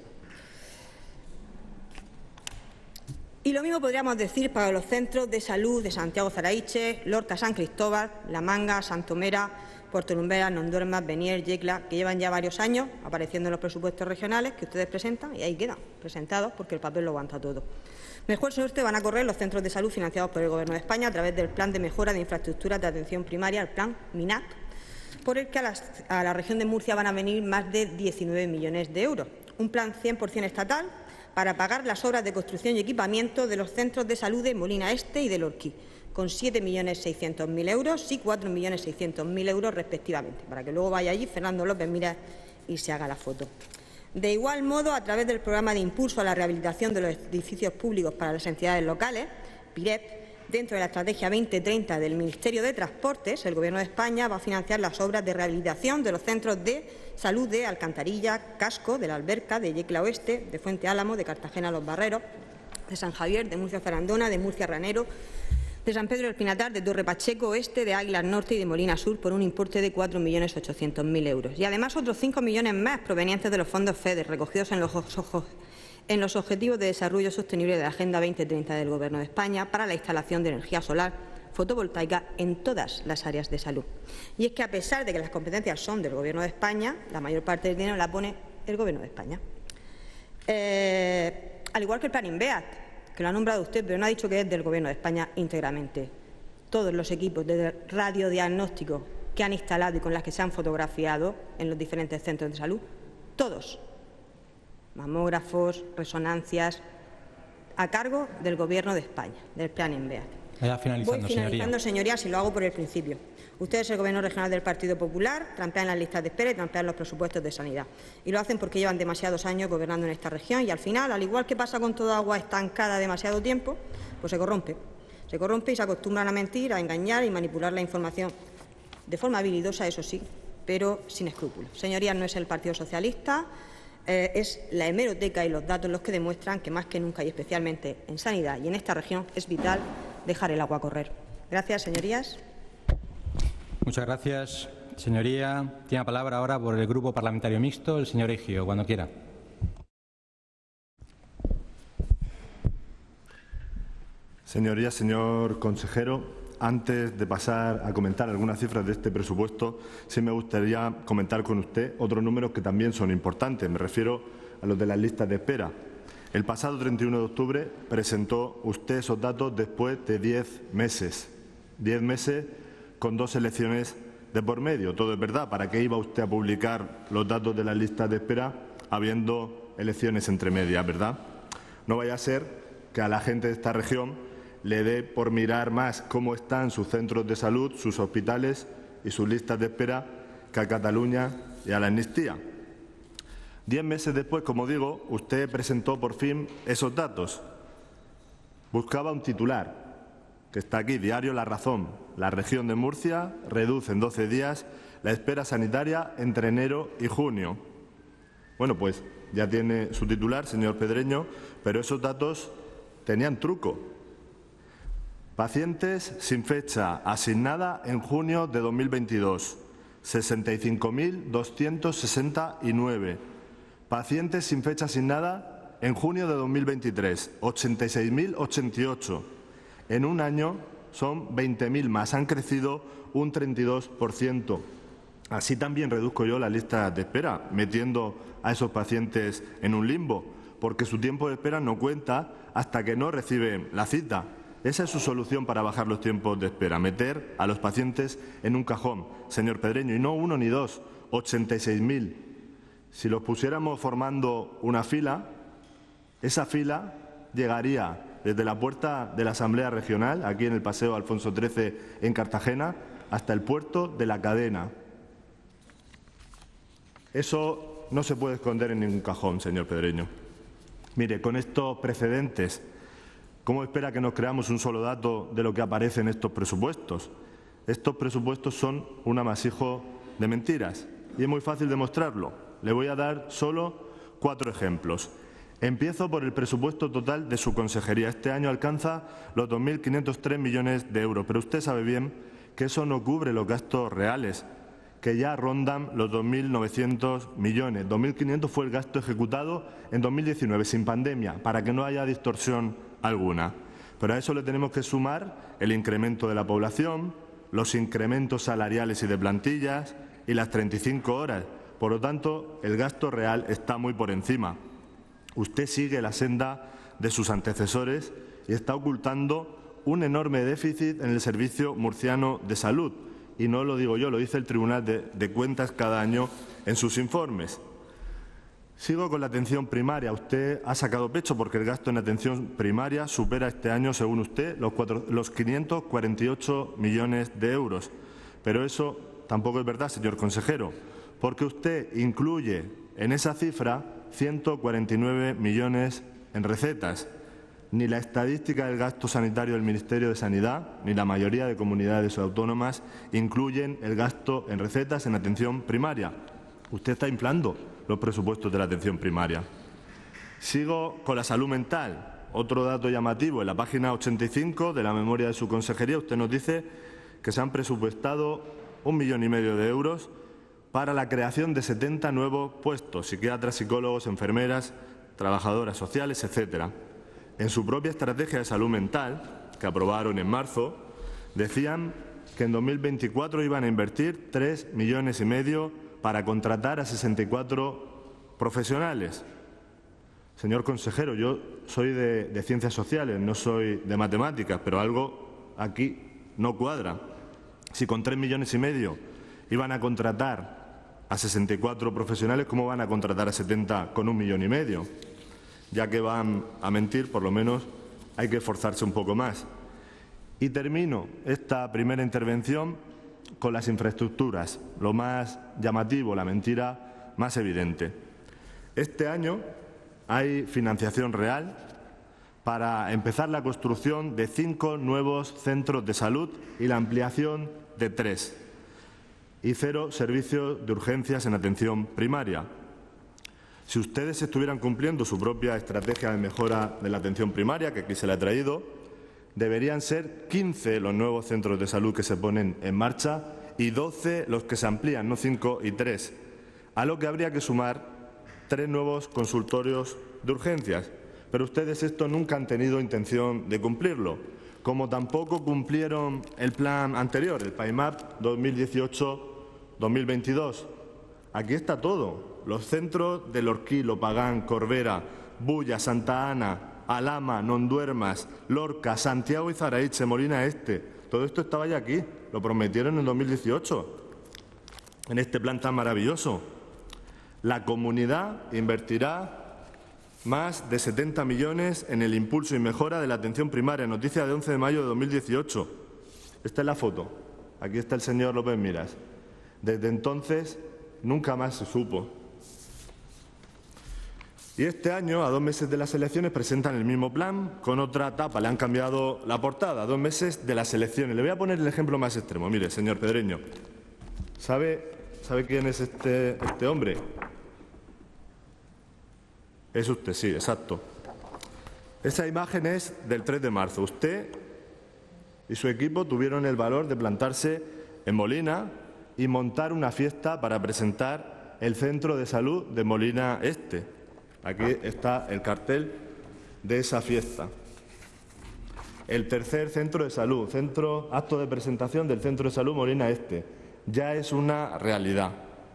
Y lo mismo podríamos decir para los centros de salud de Santiago Zaraiche, Lorca San Cristóbal, La Manga, Santomera, Puerto Lumbera, Nondormas, Benier, Yecla, que llevan ya varios años apareciendo en los presupuestos regionales que ustedes presentan y ahí quedan presentados porque el papel lo aguanta todo. Mejor suerte van a correr los centros de salud financiados por el Gobierno de España a través del Plan de Mejora de Infraestructuras de Atención Primaria, el Plan MINAC, por el que a la región de Murcia van a venir más de 19 millones de euros. Un plan 100% estatal para pagar las obras de construcción y equipamiento de los centros de salud de Molina Este y de Lorquí, con 7.600.000 euros y 4.600.000 euros respectivamente, para que luego vaya allí Fernando López Miras y se haga la foto. De igual modo, a través del Programa de Impulso a la Rehabilitación de los Edificios Públicos para las Entidades Locales, PIREP, dentro de la Estrategia 2030 del Ministerio de Transportes, el Gobierno de España va a financiar las obras de rehabilitación de los centros de salud de Alcantarilla, Casco, de la Alberca, de Yecla Oeste, de Fuente Álamo, de Cartagena Los Barreros, de San Javier, de Murcia Zarandona, de Murcia Ranero, de San Pedro del Pinatar, de Torre Pacheco Oeste, de Águilas Norte y de Molina Sur, por un importe de 4.800.000 euros. Y además otros 5 millones más provenientes de los fondos FEDER, recogidos en los Objetivos de Desarrollo Sostenible de la Agenda 2030 del Gobierno de España para la instalación de energía solar fotovoltaica en todas las áreas de salud. Y es que, a pesar de que las competencias son del Gobierno de España, la mayor parte del dinero la pone el Gobierno de España. Al igual que el Plan INVEAT, que lo ha nombrado usted, pero no ha dicho que es del Gobierno de España íntegramente. Todos los equipos de radiodiagnóstico que han instalado y con las que se han fotografiado en los diferentes centros de salud, todos, mamógrafos, resonancias, a cargo del Gobierno de España, del Plan INVEAT. Voy finalizando, señorías, y lo hago por el principio. Ustedes, el Gobierno regional del Partido Popular, trampean las listas de espera y trampean los presupuestos de sanidad. Y lo hacen porque llevan demasiados años gobernando en esta región y, al final, al igual que pasa con toda agua estancada demasiado tiempo, pues se corrompe. Se corrompe y se acostumbran a mentir, a engañar y manipular la información de forma habilidosa, eso sí, pero sin escrúpulos. Señorías, no es el Partido Socialista, es la hemeroteca y los datos los que demuestran que más que nunca, y especialmente en sanidad y en esta región, es vital dejar el agua correr. Gracias, señorías. Muchas gracias, señoría. Tiene la palabra ahora por el Grupo Parlamentario Mixto el señor Egio, cuando quiera. Señorías, señor consejero, antes de pasar a comentar algunas cifras de este presupuesto, sí me gustaría comentar con usted otros números que también son importantes. Me refiero a los de las listas de espera. El pasado 31 de octubre presentó usted esos datos después de 10 meses. 10 meses con 2 elecciones de por medio. Todo es verdad. ¿Para qué iba usted a publicar los datos de las listas de espera habiendo elecciones entre medias, verdad? No vaya a ser que a la gente de esta región le dé por mirar más cómo están sus centros de salud, sus hospitales y sus listas de espera que a Cataluña y a la amnistía. 10 meses después, como digo, usted presentó por fin esos datos. Buscaba un titular, que está aquí, diario La Razón. La región de Murcia reduce en 12 días la espera sanitaria entre enero y junio. Bueno, pues ya tiene su titular, señor Pedreño, pero esos datos tenían truco. Pacientes sin fecha asignada en junio de 2022, 65.269. Pacientes sin fecha asignada en junio de 2023, 86.088. En un año son 20.000 más, han crecido un 32%. Así también reduzco yo la lista de espera, metiendo a esos pacientes en un limbo, porque su tiempo de espera no cuenta hasta que no reciben la cita. Esa es su solución para bajar los tiempos de espera, meter a los pacientes en un cajón, señor Pedreño, y no uno ni dos, 86.000. Si los pusiéramos formando una fila, esa fila llegaría desde la puerta de la Asamblea Regional, aquí en el Paseo Alfonso XIII en Cartagena, hasta el puerto de La Cadena. Eso no se puede esconder en ningún cajón, señor Pedreño. Mire, con estos precedentes, ¿cómo espera que nos creamos un solo dato de lo que aparece en estos presupuestos? Estos presupuestos son un amasijo de mentiras y es muy fácil demostrarlo. Le voy a dar solo 4 ejemplos. Empiezo por el presupuesto total de su consejería. Este año alcanza los 2.503 millones de euros, pero usted sabe bien que eso no cubre los gastos reales, que ya rondan los 2.900 millones. 2.500 fue el gasto ejecutado en 2019, sin pandemia, para que no haya distorsión alguna. Pero a eso le tenemos que sumar el incremento de la población, los incrementos salariales y de plantillas y las 35 horas. Por lo tanto, el gasto real está muy por encima. Usted sigue la senda de sus antecesores y está ocultando un enorme déficit en el Servicio Murciano de Salud. Y no lo digo yo, lo dice el Tribunal de Cuentas cada año en sus informes. Sigo con la atención primaria. Usted ha sacado pecho porque el gasto en atención primaria supera este año, según usted, los 548 millones de euros. Pero eso tampoco es verdad, señor consejero, porque usted incluye en esa cifra 149 millones en recetas. Ni la estadística del gasto sanitario del Ministerio de Sanidad, ni la mayoría de comunidades autónomas incluyen el gasto en recetas en atención primaria. Usted está inflando los presupuestos de la atención primaria. Sigo con la salud mental. Otro dato llamativo, en la página 85 de la memoria de su consejería, usted nos dice que se han presupuestado 1,5 millones de euros para la creación de 70 nuevos puestos, psiquiatras, psicólogos, enfermeras, trabajadoras sociales, etcétera. En su propia estrategia de salud mental, que aprobaron en marzo, decían que en 2024 iban a invertir 3,5 millones para contratar a 64 profesionales. Señor consejero, yo soy de Ciencias Sociales, no soy de Matemáticas, pero algo aquí no cuadra. Si con 3,5 millones iban a contratar a 64 profesionales, ¿cómo van a contratar a 70 con 1,5 millones? Ya que van a mentir, por lo menos hay que esforzarse un poco más. Y termino esta primera intervención con las infraestructuras, lo más llamativo, la mentira más evidente. Este año hay financiación real para empezar la construcción de 5 nuevos centros de salud y la ampliación de 3, y 0 servicios de urgencias en atención primaria. Si ustedes estuvieran cumpliendo su propia estrategia de mejora de la atención primaria, que aquí se le ha traído, deberían ser 15 los nuevos centros de salud que se ponen en marcha y 12 los que se amplían, no 5 y 3, a lo que habría que sumar 3 nuevos consultorios de urgencias. Pero ustedes esto nunca han tenido intención de cumplirlo, como tampoco cumplieron el plan anterior, el PAIMAP 2018-2022. Aquí está todo. Los centros de Lorquí, Pagán, Corbera, Bulla, Santa Ana, Alhama, Nonduermas, Lorca, Santiago y Zaraitze, Molina Este. Todo esto estaba ya aquí. Lo prometieron en 2018, en este plan tan maravilloso. La comunidad invertirá más de 70 millones en el impulso y mejora de la atención primaria. Noticia de 11 de mayo de 2018. Esta es la foto. Aquí está el señor López Miras. Desde entonces nunca más se supo. Y este año, a 2 meses de las elecciones, presentan el mismo plan con otra tapa. Le han cambiado la portada, a 2 meses de las elecciones. Le voy a poner el ejemplo más extremo. Mire, señor Pedreño, ¿sabe quién es este hombre? Es usted, sí, exacto. Esa imagen es del 3 de marzo. Usted y su equipo tuvieron el valor de plantarse en Molina y montar una fiesta para presentar el centro de salud de Molina Este. Aquí está el cartel de esa fiesta. El tercer centro de salud, acto de presentación del centro de salud Molina Este. Ya es una realidad.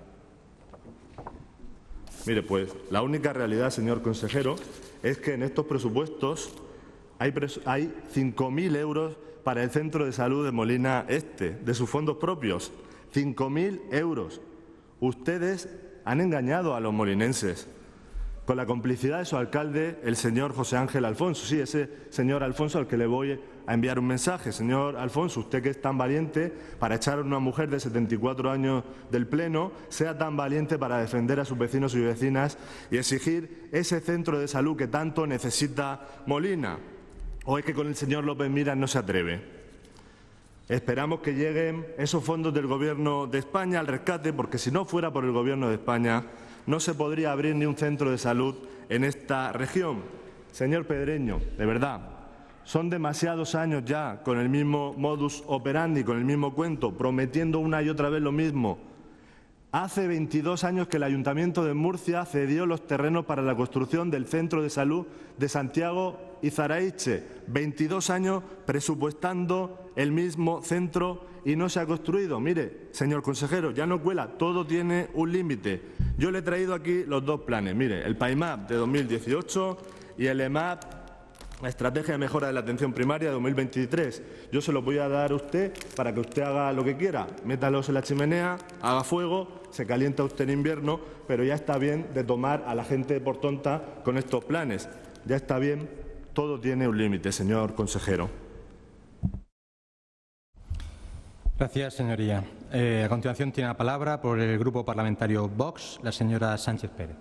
Mire, pues la única realidad, señor consejero, es que en estos presupuestos hay 5.000 euros para el centro de salud de Molina Este, de sus fondos propios. 5.000 euros. Ustedes han engañado a los molinenses con la complicidad de su alcalde, el señor José Ángel Alfonso. Sí, ese señor Alfonso al que le voy a enviar un mensaje. Señor Alfonso, usted que es tan valiente para echar a una mujer de 74 años del Pleno, sea tan valiente para defender a sus vecinos y vecinas y exigir ese centro de salud que tanto necesita Molina. ¿O es que con el señor López Miras no se atreve? Esperamos que lleguen esos fondos del Gobierno de España al rescate, porque si no fuera por el Gobierno de España no se podría abrir ni un centro de salud en esta región. Señor Pedreño, de verdad, son demasiados años ya con el mismo modus operandi, con el mismo cuento, prometiendo una y otra vez lo mismo. Hace 22 años que el Ayuntamiento de Murcia cedió los terrenos para la construcción del centro de salud de Santiago y Zaraiche. 22 años presupuestando el mismo centro y no se ha construido. Mire, señor consejero, ya no cuela, todo tiene un límite. Yo le he traído aquí los dos planes. Mire, el PAIMAP de 2018 y el EMAP, la Estrategia de Mejora de la Atención Primaria de 2023. Yo se los voy a dar a usted para que usted haga lo que quiera. Métalos en la chimenea, haga fuego, se calienta usted en invierno, pero ya está bien de tomar a la gente por tonta con estos planes. Ya está bien, todo tiene un límite, señor consejero. Gracias, señoría. A continuación tiene la palabra por el Grupo Parlamentario Vox la señora Sánchez Pérez.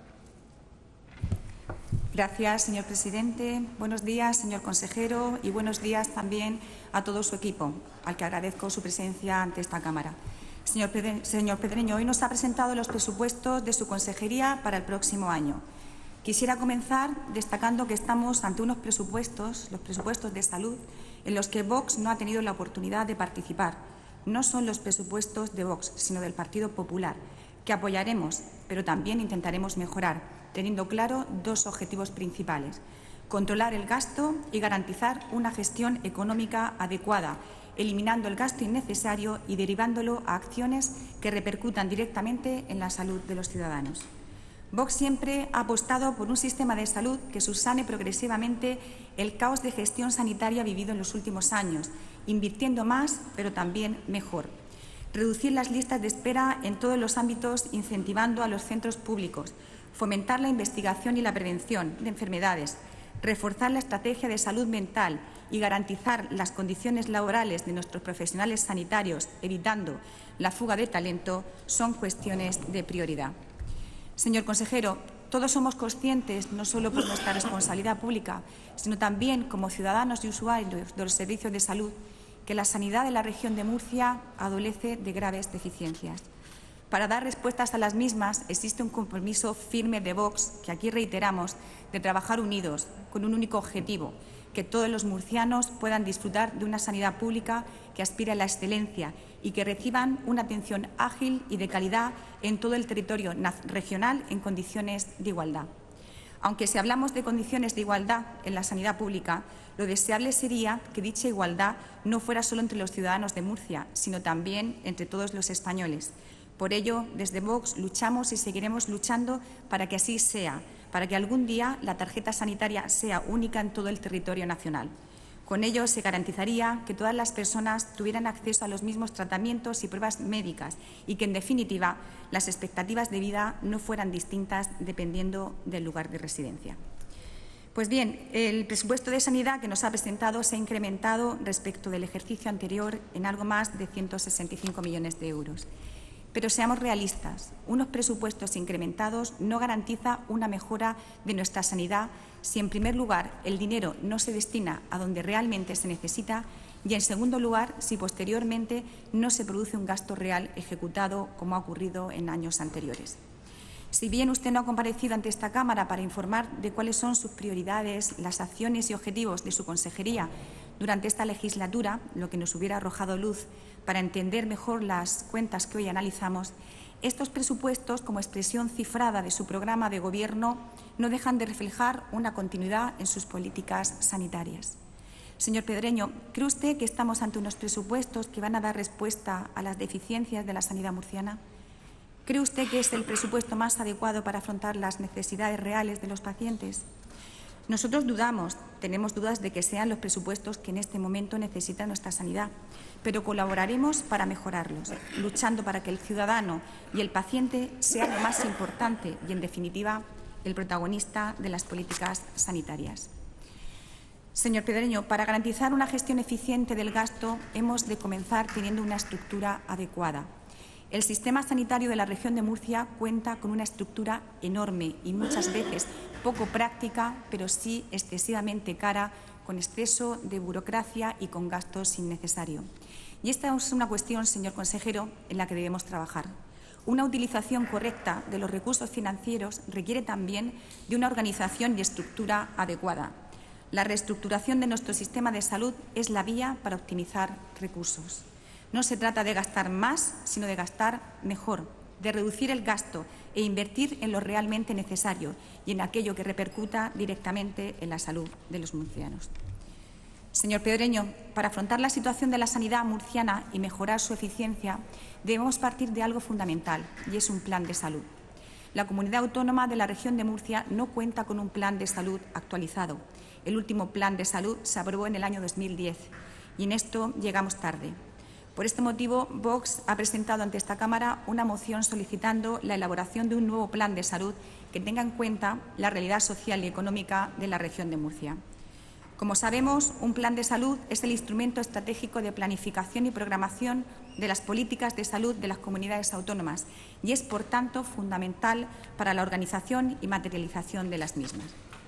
Gracias, señor presidente. Buenos días, señor consejero, y buenos días también a todo su equipo, al que agradezco su presencia ante esta Cámara. Señor Pedreño, hoy nos ha presentado los presupuestos de su consejería para el próximo año. Quisiera comenzar destacando que estamos ante unos presupuestos, los presupuestos de salud, en los que Vox no ha tenido la oportunidad de participar. No son los presupuestos de Vox, sino del Partido Popular, que apoyaremos, pero también intentaremos mejorar, teniendo claro dos objetivos principales: controlar el gasto y garantizar una gestión económica adecuada, eliminando el gasto innecesario y derivándolo a acciones que repercutan directamente en la salud de los ciudadanos. Vox siempre ha apostado por un sistema de salud que subsane progresivamente el caos de gestión sanitaria vivido en los últimos años, invirtiendo más, pero también mejor. Reducir las listas de espera en todos los ámbitos, incentivando a los centros públicos, fomentar la investigación y la prevención de enfermedades, reforzar la estrategia de salud mental y garantizar las condiciones laborales de nuestros profesionales sanitarios, evitando la fuga de talento, son cuestiones de prioridad. Señor consejero, todos somos conscientes, no solo por nuestra responsabilidad pública, sino también como ciudadanos y usuarios de los servicios de salud, que la sanidad de la región de Murcia adolece de graves deficiencias. Para dar respuestas a las mismas existe un compromiso firme de Vox, que aquí reiteramos, de trabajar unidos, con un único objetivo: que todos los murcianos puedan disfrutar de una sanidad pública que aspire a la excelencia y que reciban una atención ágil y de calidad en todo el territorio regional en condiciones de igualdad. Aunque si hablamos de condiciones de igualdad en la sanidad pública, lo deseable sería que dicha igualdad no fuera solo entre los ciudadanos de Murcia, sino también entre todos los españoles. Por ello, desde Vox luchamos y seguiremos luchando para que así sea, para que algún día la tarjeta sanitaria sea única en todo el territorio nacional. Con ello se garantizaría que todas las personas tuvieran acceso a los mismos tratamientos y pruebas médicas y que, en definitiva, las expectativas de vida no fueran distintas dependiendo del lugar de residencia. Pues bien, el presupuesto de sanidad que nos ha presentado se ha incrementado respecto del ejercicio anterior en algo más de 165 millones de euros. Pero seamos realistas, unos presupuestos incrementados no garantiza una mejora de nuestra sanidad si, en primer lugar, el dinero no se destina a donde realmente se necesita y, en segundo lugar, si posteriormente no se produce un gasto real ejecutado como ha ocurrido en años anteriores. Si bien usted no ha comparecido ante esta Cámara para informar de cuáles son sus prioridades, las acciones y objetivos de su consejería durante esta legislatura, lo que nos hubiera arrojado luz para entender mejor las cuentas que hoy analizamos, estos presupuestos, como expresión cifrada de su programa de Gobierno, no dejan de reflejar una continuidad en sus políticas sanitarias. Señor Pedreño, ¿cree usted que estamos ante unos presupuestos que van a dar respuesta a las deficiencias de la sanidad murciana? ¿Cree usted que es el presupuesto más adecuado para afrontar las necesidades reales de los pacientes? Nosotros tenemos dudas de que sean los presupuestos que en este momento necesita nuestra sanidad, pero colaboraremos para mejorarlos, luchando para que el ciudadano y el paciente sea lo más importante y, en definitiva, el protagonista de las políticas sanitarias. Señor Pedreño, para garantizar una gestión eficiente del gasto, hemos de comenzar teniendo una estructura adecuada. El sistema sanitario de la región de Murcia cuenta con una estructura enorme y muchas veces poco práctica, pero sí excesivamente cara, con exceso de burocracia y con gastos innecesarios. Y esta es una cuestión, señor consejero, en la que debemos trabajar. Una utilización correcta de los recursos financieros requiere también de una organización y estructura adecuada. La reestructuración de nuestro sistema de salud es la vía para optimizar recursos. No se trata de gastar más, sino de gastar mejor, de reducir el gasto e invertir en lo realmente necesario y en aquello que repercuta directamente en la salud de los murcianos. Señor Pedreño, para afrontar la situación de la sanidad murciana y mejorar su eficiencia, debemos partir de algo fundamental, y es un plan de salud. La comunidad autónoma de la región de Murcia no cuenta con un plan de salud actualizado. El último plan de salud se aprobó en el año 2010 y en esto llegamos tarde. Por este motivo, Vox ha presentado ante esta Cámara una moción solicitando la elaboración de un nuevo plan de salud que tenga en cuenta la realidad social y económica de la región de Murcia. Como sabemos, un plan de salud es el instrumento estratégico de planificación y programación de las políticas de salud de las comunidades autónomas y es, por tanto, fundamental para la organización y materialización de las mismas.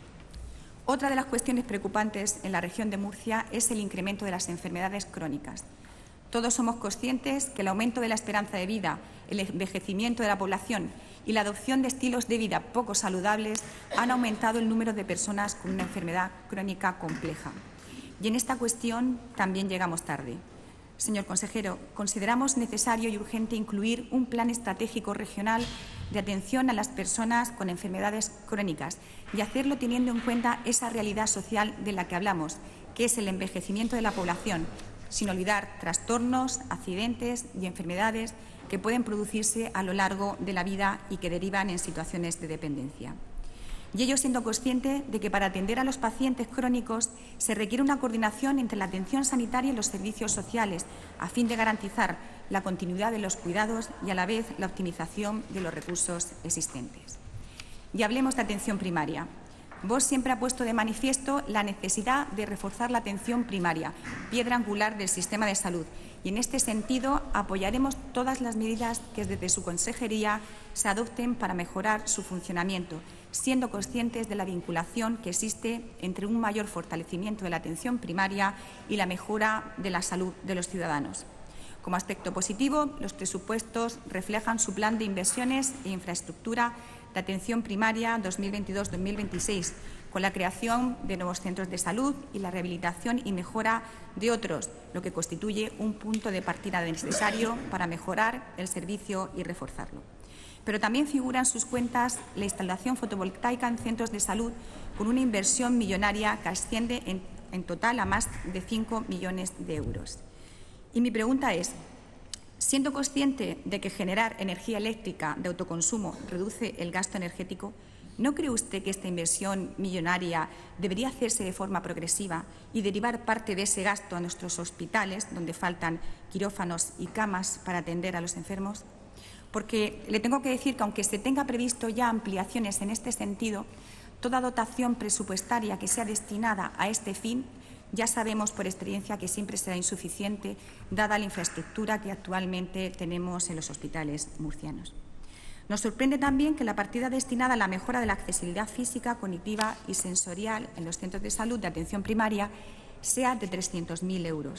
Otra de las cuestiones preocupantes en la región de Murcia es el incremento de las enfermedades crónicas. Todos somos conscientes que el aumento de la esperanza de vida, el envejecimiento de la población y la adopción de estilos de vida poco saludables han aumentado el número de personas con una enfermedad crónica compleja. Y en esta cuestión también llegamos tarde. Señor consejero, consideramos necesario y urgente incluir un plan estratégico regional de atención a las personas con enfermedades crónicas y hacerlo teniendo en cuenta esa realidad social de la que hablamos, que es el envejecimiento de la población, sin olvidar trastornos, accidentes y enfermedades que pueden producirse a lo largo de la vida y que derivan en situaciones de dependencia. Y ello siendo consciente de que para atender a los pacientes crónicos se requiere una coordinación entre la atención sanitaria y los servicios sociales, a fin de garantizar la continuidad de los cuidados y a la vez la optimización de los recursos existentes. Y hablemos de atención primaria. Vox siempre ha puesto de manifiesto la necesidad de reforzar la atención primaria, piedra angular del sistema de salud, y en este sentido apoyaremos todas las medidas que desde su consejería se adopten para mejorar su funcionamiento, siendo conscientes de la vinculación que existe entre un mayor fortalecimiento de la atención primaria y la mejora de la salud de los ciudadanos. Como aspecto positivo, los presupuestos reflejan su plan de inversiones e infraestructura de atención primaria 2022-2026, con la creación de nuevos centros de salud y la rehabilitación y mejora de otros, lo que constituye un punto de partida necesario para mejorar el servicio y reforzarlo. Pero también figura en sus cuentas la instalación fotovoltaica en centros de salud con una inversión millonaria que asciende en total a más de 5 millones de euros. Y mi pregunta es, siendo consciente de que generar energía eléctrica de autoconsumo reduce el gasto energético, ¿no cree usted que esta inversión millonaria debería hacerse de forma progresiva y derivar parte de ese gasto a nuestros hospitales, donde faltan quirófanos y camas para atender a los enfermos? Porque le tengo que decir que, aunque se tenga previsto ya ampliaciones en este sentido, toda dotación presupuestaria que sea destinada a este fin ya sabemos por experiencia que siempre será insuficiente, dada la infraestructura que actualmente tenemos en los hospitales murcianos. Nos sorprende también que la partida destinada a la mejora de la accesibilidad física, cognitiva y sensorial en los centros de salud de atención primaria sea de 300.000 euros.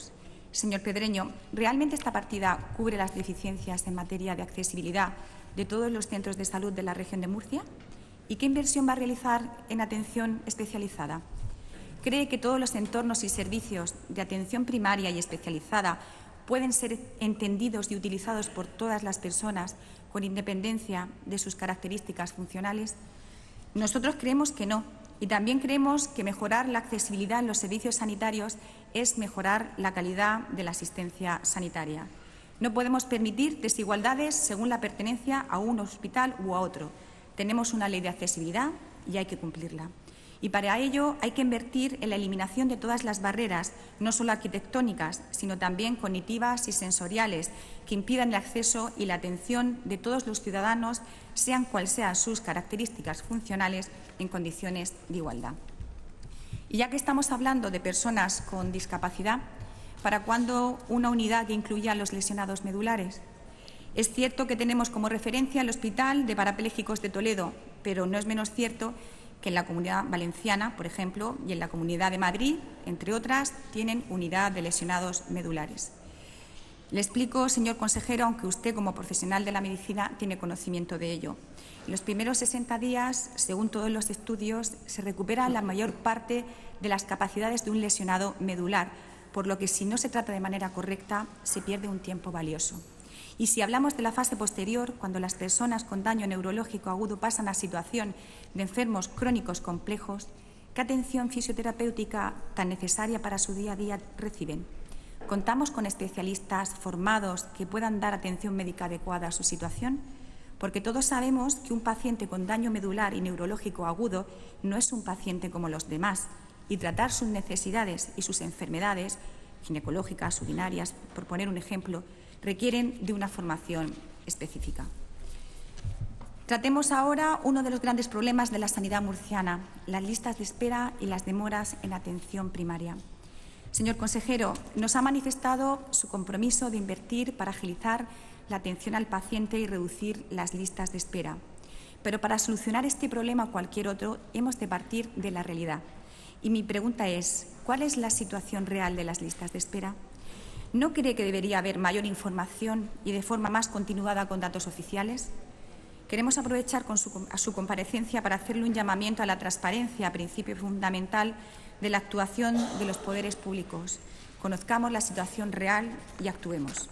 Señor Pedreño, ¿realmente esta partida cubre las deficiencias en materia de accesibilidad de todos los centros de salud de la región de Murcia? ¿Y qué inversión va a realizar en atención especializada? ¿Cree que todos los entornos y servicios de atención primaria y especializada pueden ser entendidos y utilizados por todas las personas con independencia de sus características funcionales? Nosotros creemos que no, y también creemos que mejorar la accesibilidad en los servicios sanitarios es mejorar la calidad de la asistencia sanitaria. No podemos permitir desigualdades según la pertenencia a un hospital u a otro. Tenemos una ley de accesibilidad y hay que cumplirla. Y para ello hay que invertir en la eliminación de todas las barreras, no solo arquitectónicas, sino también cognitivas y sensoriales, que impidan el acceso y la atención de todos los ciudadanos, sean cuales sean sus características funcionales, en condiciones de igualdad. Y ya que estamos hablando de personas con discapacidad, ¿para cuándo una unidad que incluya a los lesionados medulares? Es cierto que tenemos como referencia el Hospital de Parapléjicos de Toledo, pero no es menos cierto que en la Comunidad Valenciana, por ejemplo, y en la Comunidad de Madrid, entre otras, tienen unidad de lesionados medulares. Le explico, señor consejero, aunque usted como profesional de la medicina tiene conocimiento de ello. En los primeros 60 días, según todos los estudios, se recupera la mayor parte de las capacidades de un lesionado medular, por lo que si no se trata de manera correcta, se pierde un tiempo valioso. Y si hablamos de la fase posterior, cuando las personas con daño neurológico agudo pasan a situación de enfermos crónicos complejos, ¿qué atención fisioterapéutica tan necesaria para su día a día reciben? ¿Contamos con especialistas formados que puedan dar atención médica adecuada a su situación? Porque todos sabemos que un paciente con daño medular y neurológico agudo no es un paciente como los demás, y tratar sus necesidades y sus enfermedades ginecológicas, urinarias, por poner un ejemplo, requieren de una formación específica. Tratemos ahora uno de los grandes problemas de la sanidad murciana, las listas de espera y las demoras en atención primaria. Señor consejero, nos ha manifestado su compromiso de invertir para agilizar la atención al paciente y reducir las listas de espera. Pero para solucionar este problema o cualquier otro, hemos de partir de la realidad. Y mi pregunta es, ¿cuál es la situación real de las listas de espera? ¿No cree que debería haber mayor información y de forma más continuada con datos oficiales? Queremos aprovechar su comparecencia para hacerle un llamamiento a la transparencia, principio fundamental de la actuación de los poderes públicos. Conozcamos la situación real y actuemos.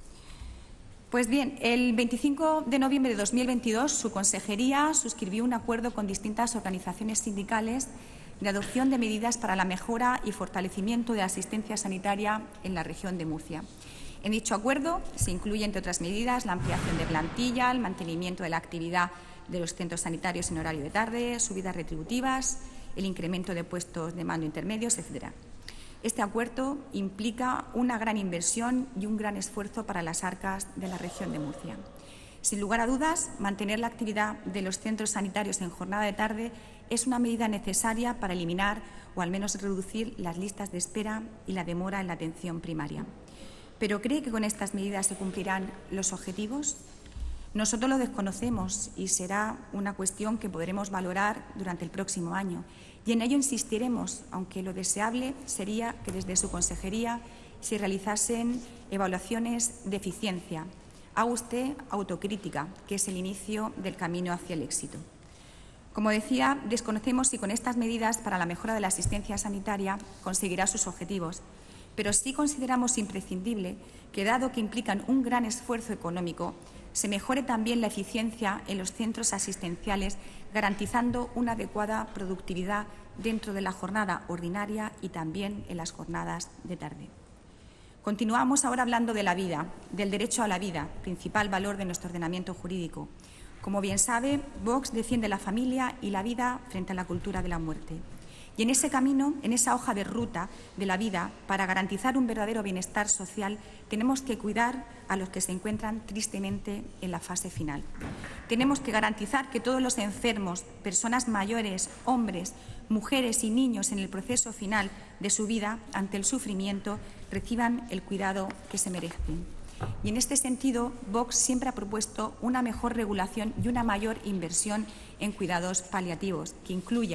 Pues bien, el 25 de noviembre de 2022, su consejería suscribió un acuerdo con distintas organizaciones sindicales de adopción de medidas para la mejora y fortalecimiento de la asistencia sanitaria en la región de Murcia. En dicho acuerdo se incluye, entre otras medidas, la ampliación de plantilla, el mantenimiento de la actividad de los centros sanitarios en horario de tarde, subidas retributivas, el incremento de puestos de mando intermedios, etc. Este acuerdo implica una gran inversión y un gran esfuerzo para las arcas de la región de Murcia. Sin lugar a dudas, mantener la actividad de los centros sanitarios en jornada de tarde es una medida necesaria para eliminar o al menos reducir las listas de espera y la demora en la atención primaria. ¿Pero cree que con estas medidas se cumplirán los objetivos? Nosotros lo desconocemos y será una cuestión que podremos valorar durante el próximo año. Y en ello insistiremos, aunque lo deseable sería que desde su consejería se realizasen evaluaciones de eficiencia. Haga usted autocrítica, que es el inicio del camino hacia el éxito. Como decía, desconocemos si con estas medidas para la mejora de la asistencia sanitaria conseguirá sus objetivos, pero sí consideramos imprescindible que, dado que implican un gran esfuerzo económico, se mejore también la eficiencia en los centros asistenciales, garantizando una adecuada productividad dentro de la jornada ordinaria y también en las jornadas de tarde. Continuamos ahora hablando de la vida, del derecho a la vida, principal valor de nuestro ordenamiento jurídico. Como bien sabe, Vox defiende la familia y la vida frente a la cultura de la muerte. Y en ese camino, en esa hoja de ruta de la vida, para garantizar un verdadero bienestar social, tenemos que cuidar a los que se encuentran tristemente en la fase final. Tenemos que garantizar que todos los enfermos, personas mayores, hombres, mujeres y niños en el proceso final de su vida, ante el sufrimiento, reciban el cuidado que se merecen. Y en este sentido, Vox siempre ha propuesto una mejor regulación y una mayor inversión en cuidados paliativos, que incluya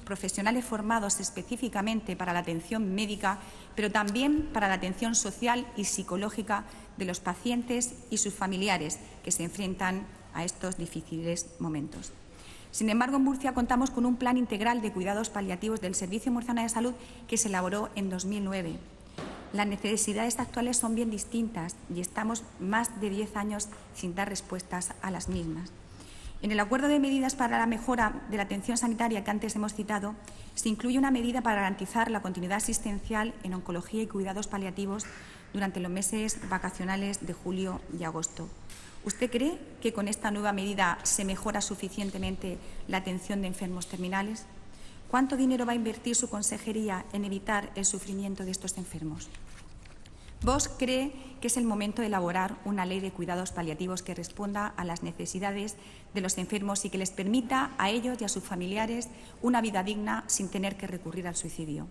profesionales formados específicamente para la atención médica, pero también para la atención social y psicológica de los pacientes y sus familiares que se enfrentan a estos difíciles momentos. Sin embargo, en Murcia contamos con un plan integral de cuidados paliativos del Servicio Murciano de Salud que se elaboró en 2009. Las necesidades actuales son bien distintas y estamos más de 10 años sin dar respuestas a las mismas. En el acuerdo de medidas para la mejora de la atención sanitaria que antes hemos citado, se incluye una medida para garantizar la continuidad asistencial en oncología y cuidados paliativos durante los meses vacacionales de julio y agosto. ¿Usted cree que con esta nueva medida se mejora suficientemente la atención de enfermos terminales? ¿Cuánto dinero va a invertir su consejería en evitar el sufrimiento de estos enfermos? Vox cree que es el momento de elaborar una ley de cuidados paliativos que responda a las necesidades de los enfermos y que les permita a ellos y a sus familiares una vida digna sin tener que recurrir al suicidio.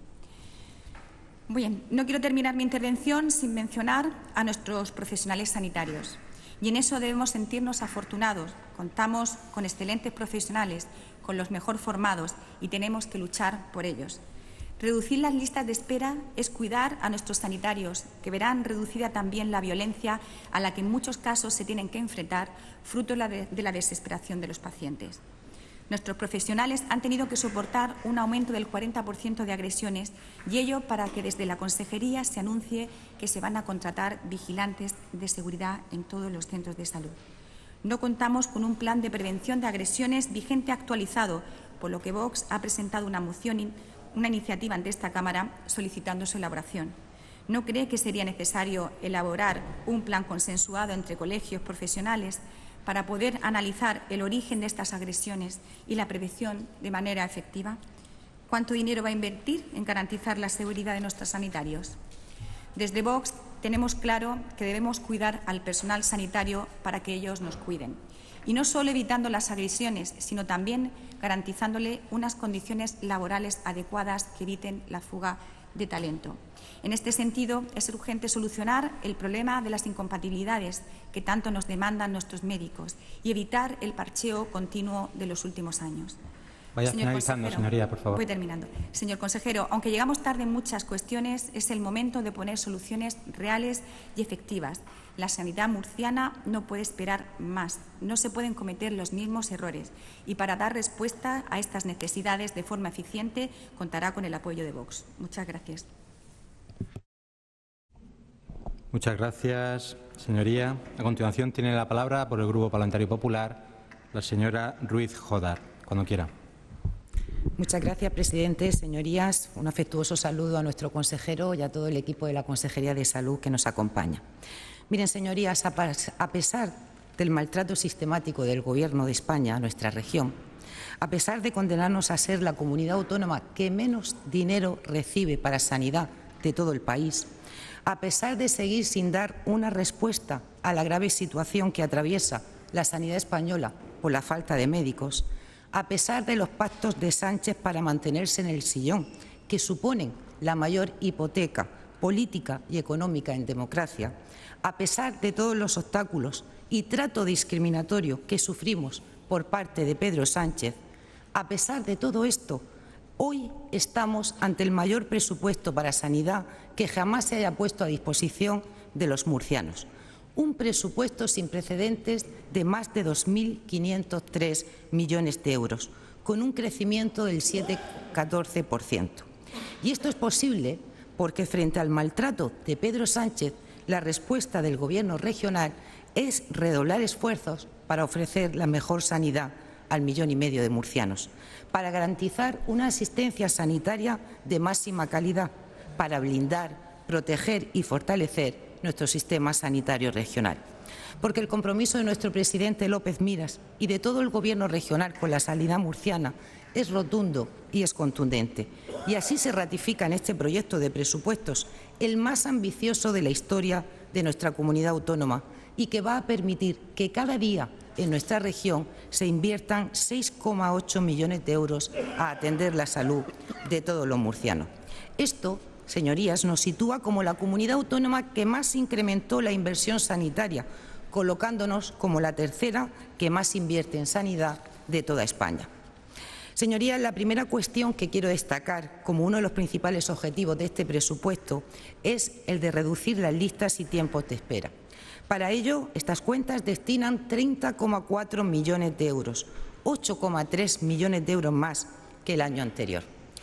Bien, no quiero terminar mi intervención sin mencionar a nuestros profesionales sanitarios. Y en eso debemos sentirnos afortunados. Contamos con excelentes profesionales, con los mejor formados y tenemos que luchar por ellos. Reducir las listas de espera es cuidar a nuestros sanitarios, que verán reducida también la violencia a la que en muchos casos se tienen que enfrentar, fruto de la desesperación de los pacientes. Nuestros profesionales han tenido que soportar un aumento del 40% de agresiones y ello para que desde la Consejería se anuncie que se van a contratar vigilantes de seguridad en todos los centros de salud. No contamos con un plan de prevención de agresiones vigente actualizado, por lo que Vox ha presentado una iniciativa ante esta Cámara solicitando su elaboración. ¿No cree que sería necesario elaborar un plan consensuado entre colegios profesionales para poder analizar el origen de estas agresiones y la prevención de manera efectiva? ¿Cuánto dinero va a invertir en garantizar la seguridad de nuestros sanitarios? Desde Vox tenemos claro que debemos cuidar al personal sanitario para que ellos nos cuiden. Y no solo evitando las agresiones, sino también garantizándole unas condiciones laborales adecuadas que eviten la fuga de talento. En este sentido, es urgente solucionar el problema de las incompatibilidades que tanto nos demandan nuestros médicos y evitar el parcheo continuo de los últimos años. Vaya finalizando, señoría, por favor. Voy terminando. Señor consejero, aunque llegamos tarde en muchas cuestiones, es el momento de poner soluciones reales y efectivas. La sanidad murciana no puede esperar más. No se pueden cometer los mismos errores. Y para dar respuesta a estas necesidades de forma eficiente, contará con el apoyo de Vox. Muchas gracias. Muchas gracias, señoría. A continuación tiene la palabra por el Grupo Parlamentario Popular la señora Ruiz Jodar. Cuando quiera. Muchas gracias, presidente. Señorías, un afectuoso saludo a nuestro consejero y a todo el equipo de la Consejería de Salud que nos acompaña. Miren, señorías, a pesar del maltrato sistemático del Gobierno de España a nuestra región, a pesar de condenarnos a ser la comunidad autónoma que menos dinero recibe para sanidad de todo el país, a pesar de seguir sin dar una respuesta a la grave situación que atraviesa la sanidad española por la falta de médicos, a pesar de los pactos de Sánchez para mantenerse en el sillón, que suponen la mayor hipoteca política y económica en democracia, a pesar de todos los obstáculos y trato discriminatorio que sufrimos por parte de Pedro Sánchez, a pesar de todo esto, hoy estamos ante el mayor presupuesto para sanidad que jamás se haya puesto a disposición de los murcianos. Un presupuesto sin precedentes de más de 2.503 millones de euros, con un crecimiento del 7,14%. Y esto es posible porque, frente al maltrato de Pedro Sánchez, la respuesta del Gobierno regional es redoblar esfuerzos para ofrecer la mejor sanidad al 1,5 millones de murcianos, para garantizar una asistencia sanitaria de máxima calidad, para blindar, proteger y fortalecer nuestro sistema sanitario regional. Porque el compromiso de nuestro presidente López Miras y de todo el Gobierno regional con la sanidad murciana es rotundo y es contundente. Y así se ratifica en este proyecto de presupuestos, el más ambicioso de la historia de nuestra comunidad autónoma y que va a permitir que cada día en nuestra región se inviertan 6,8 millones de euros a atender la salud de todos los murcianos. Esto, señorías, nos sitúa como la comunidad autónoma que más incrementó la inversión sanitaria, colocándonos como la tercera que más invierte en sanidad de toda España. Señorías, la primera cuestión que quiero destacar como uno de los principales objetivos de este presupuesto es el de reducir las listas y tiempos de espera. Para ello, estas cuentas destinan 30,4 millones de euros, 8,3 millones de euros más que el año anterior.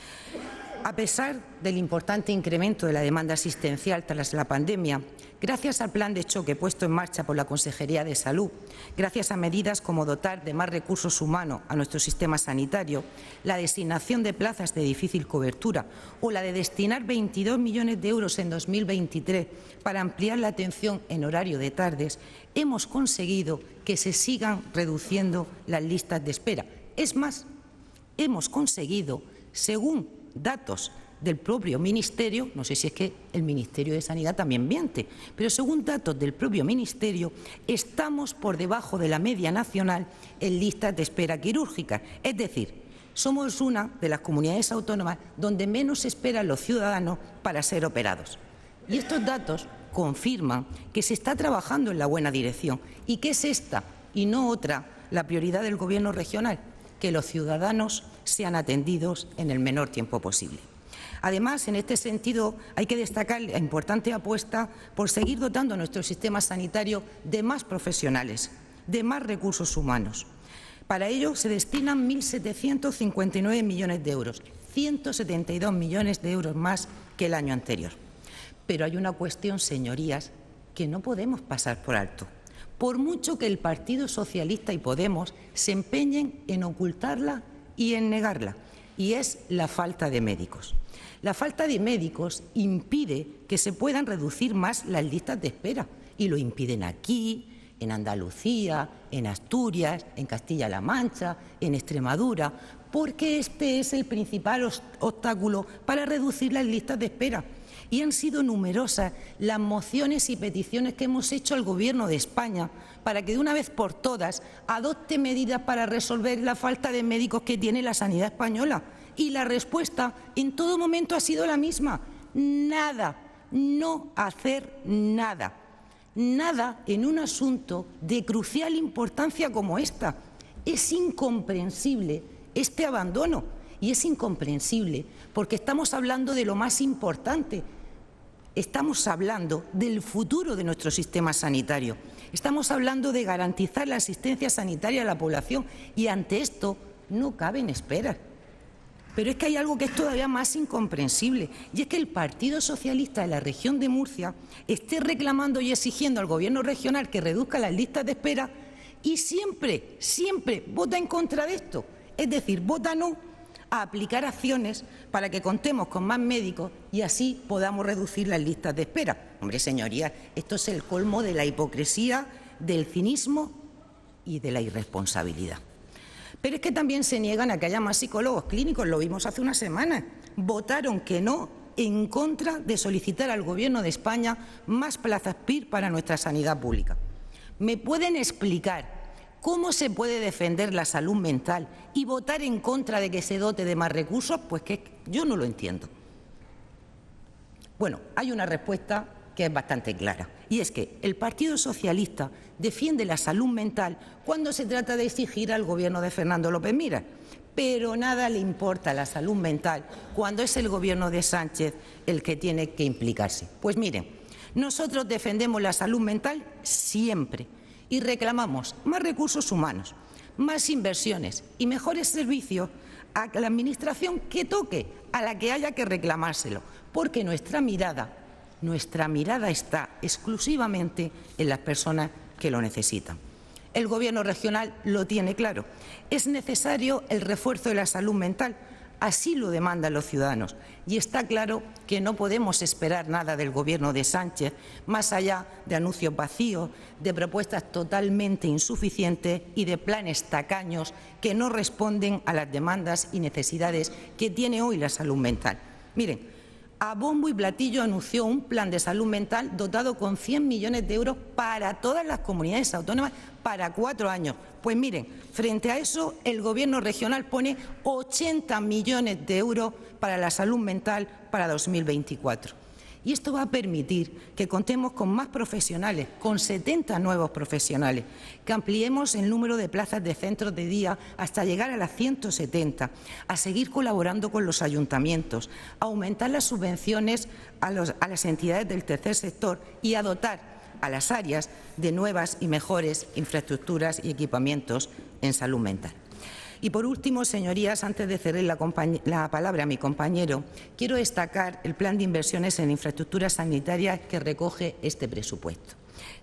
A pesar del importante incremento de la demanda asistencial tras la pandemia, gracias al plan de choque puesto en marcha por la Consejería de Salud, gracias a medidas como dotar de más recursos humanos a nuestro sistema sanitario, la designación de plazas de difícil cobertura o la de destinar 22 millones de euros en 2023 para ampliar la atención en horario de tardes, hemos conseguido que se sigan reduciendo las listas de espera. Es más, hemos conseguido, según datos del propio Ministerio, no sé si es que el Ministerio de Sanidad también miente, pero según datos del propio Ministerio, estamos por debajo de la media nacional en listas de espera quirúrgicas. Es decir, somos una de las comunidades autónomas donde menos esperan los ciudadanos para ser operados. Y estos datos confirman que se está trabajando en la buena dirección y que es esta y no otra la prioridad del Gobierno regional, que los ciudadanos sean atendidos en el menor tiempo posible. Además, en este sentido, hay que destacar la importante apuesta por seguir dotando a nuestro sistema sanitario de más profesionales, de más recursos humanos. Para ello se destinan 1.759 millones de euros, 172 millones de euros más que el año anterior. Pero hay una cuestión, señorías, que no podemos pasar por alto. Por mucho que el Partido Socialista y Podemos se empeñen en ocultarla y en negarla, y es la falta de médicos. La falta de médicos impide que se puedan reducir más las listas de espera, y lo impiden aquí, en Andalucía, en Asturias, en Castilla-La Mancha, en Extremadura, porque este es el principal obstáculo para reducir las listas de espera. Y han sido numerosas las mociones y peticiones que hemos hecho al Gobierno de España para que de una vez por todas adopte medidas para resolver la falta de médicos que tiene la sanidad española. Y la respuesta en todo momento ha sido la misma: nada, no hacer nada. Nada en un asunto de crucial importancia como esta. Es incomprensible este abandono, y es incomprensible porque estamos hablando de lo más importante. Estamos hablando del futuro de nuestro sistema sanitario. Estamos hablando de garantizar la asistencia sanitaria a la población, y ante esto no caben esperas. Pero es que hay algo que es todavía más incomprensible, y es que el Partido Socialista de la región de Murcia esté reclamando y exigiendo al Gobierno regional que reduzca las listas de espera y siempre vota en contra de esto. Es decir, vota no a aplicar acciones para que contemos con más médicos y así podamos reducir las listas de espera. Hombre, señorías, esto es el colmo de la hipocresía, del cinismo y de la irresponsabilidad. Pero es que también se niegan a que haya más psicólogos clínicos, lo vimos hace una semana. Votaron que no en contra de solicitar al Gobierno de España más plazas PIR para nuestra sanidad pública. ¿Me pueden explicar cómo se puede defender la salud mental y votar en contra de que se dote de más recursos? Pues que yo no lo entiendo. Bueno, hay una respuesta que es bastante clara, y es que el Partido Socialista defiende la salud mental cuando se trata de exigir al Gobierno de Fernando López Miras, pero nada le importa la salud mental cuando es el Gobierno de Sánchez el que tiene que implicarse. Pues miren, nosotros defendemos la salud mental siempre y reclamamos más recursos humanos, más inversiones y mejores servicios a la Administración que toque, a la que haya que reclamárselo, porque nuestra mirada está exclusivamente en las personas que lo necesitan. El Gobierno regional lo tiene claro. Es necesario el refuerzo de la salud mental, así lo demandan los ciudadanos. Y está claro que no podemos esperar nada del Gobierno de Sánchez, más allá de anuncios vacíos, de propuestas totalmente insuficientes y de planes tacaños que no responden a las demandas y necesidades que tiene hoy la salud mental. Miren, a bombo y platillo anunció un plan de salud mental dotado con 100 millones de euros para todas las comunidades autónomas para 4 años. Pues miren, frente a eso el Gobierno regional pone 80 millones de euros para la salud mental para 2024. Y esto va a permitir que contemos con más profesionales, con 70 nuevos profesionales, que ampliemos el número de plazas de centros de día hasta llegar a las 170, a seguir colaborando con los ayuntamientos, a aumentar las subvenciones a las entidades del tercer sector y a dotar a las áreas de nuevas y mejores infraestructuras y equipamientos en salud mental. Y por último, señorías, antes de ceder la palabra a mi compañero, quiero destacar el plan de inversiones en infraestructuras sanitarias que recoge este presupuesto.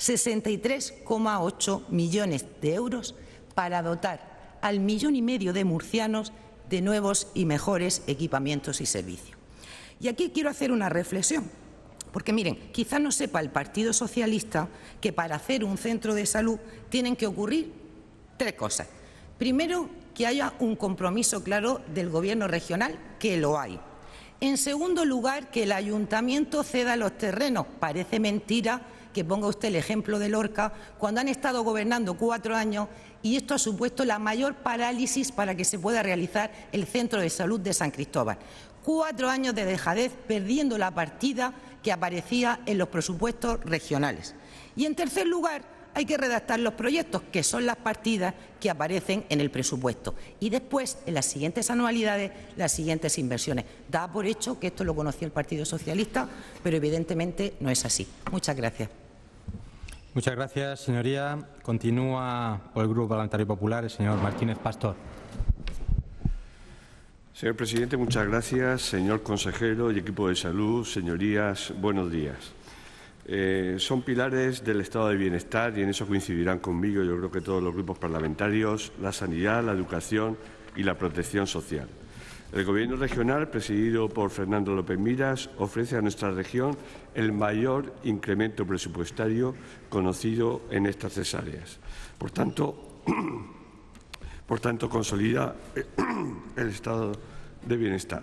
63,8 millones de euros para dotar al 1,5 millones de murcianos de nuevos y mejores equipamientos y servicios. Y aquí quiero hacer una reflexión, porque miren, quizás no sepa el Partido Socialista que para hacer un centro de salud tienen que ocurrir 3 cosas. Primero, que haya un compromiso claro del Gobierno regional, que lo hay. En segundo lugar, que el Ayuntamiento ceda los terrenos. Parece mentira que ponga usted el ejemplo de Lorca, cuando han estado gobernando 4 años y esto ha supuesto la mayor parálisis para que se pueda realizar el centro de salud de San Cristóbal. 4 años de dejadez, perdiendo la partida que aparecía en los presupuestos regionales. Y en tercer lugar, hay que redactar los proyectos, que son las partidas que aparecen en el presupuesto. Y después, en las siguientes anualidades, las siguientes inversiones. Da por hecho que esto lo conocía el Partido Socialista, pero evidentemente no es así. Muchas gracias. Muchas gracias, señoría. Continúa por el Grupo Parlamentario Popular el señor Martínez Pastor. Señor presidente, muchas gracias. Señor consejero y equipo de salud, señorías, buenos días. Son pilares del estado de bienestar y en eso coincidirán conmigo, yo creo que todos los grupos parlamentarios, la sanidad, la educación y la protección social. El Gobierno regional, presidido por Fernando López Miras, ofrece a nuestra región el mayor incremento presupuestario conocido en estas 3 áreas. Por tanto, consolida el estado de bienestar.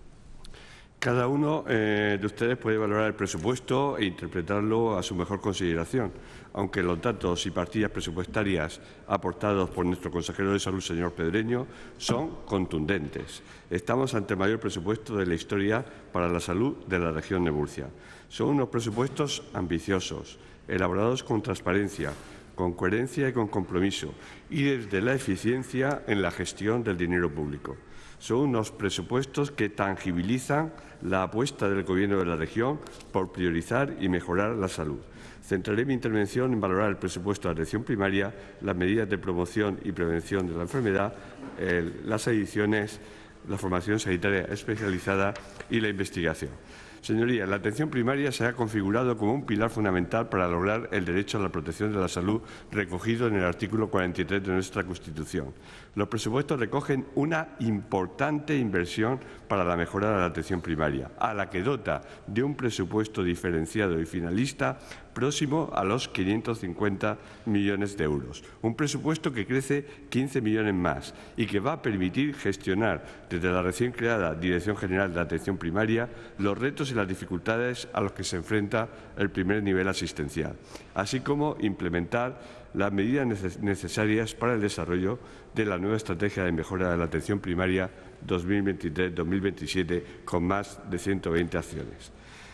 Cada uno de ustedes puede valorar el presupuesto e interpretarlo a su mejor consideración, aunque los datos y partidas presupuestarias aportados por nuestro consejero de Salud, señor Pedreño, son contundentes. Estamos ante el mayor presupuesto de la historia para la salud de la región de Murcia. Son unos presupuestos ambiciosos, elaborados con transparencia, con coherencia y con compromiso, y desde la eficiencia en la gestión del dinero público. Son unos presupuestos que tangibilizan la apuesta del Gobierno de la región por priorizar y mejorar la salud. Centraré mi intervención en valorar el presupuesto de atención primaria, las medidas de promoción y prevención de la enfermedad, las adiciones, la formación sanitaria especializada y la investigación. Señorías, la atención primaria se ha configurado como un pilar fundamental para lograr el derecho a la protección de la salud recogido en el artículo 43 de nuestra Constitución. Los presupuestos recogen una importante inversión para la mejora de la atención primaria, a la que dota de un presupuesto diferenciado y finalista próximo a los 550 millones de euros. Un presupuesto que crece 15 millones más y que va a permitir gestionar desde la recién creada Dirección General de Atención Primaria los retos y las dificultades a los que se enfrenta el primer nivel asistencial, así como implementar las medidas necesarias para el desarrollo de la nueva estrategia de mejora de la atención primaria 2023-2027 con más de 120 acciones.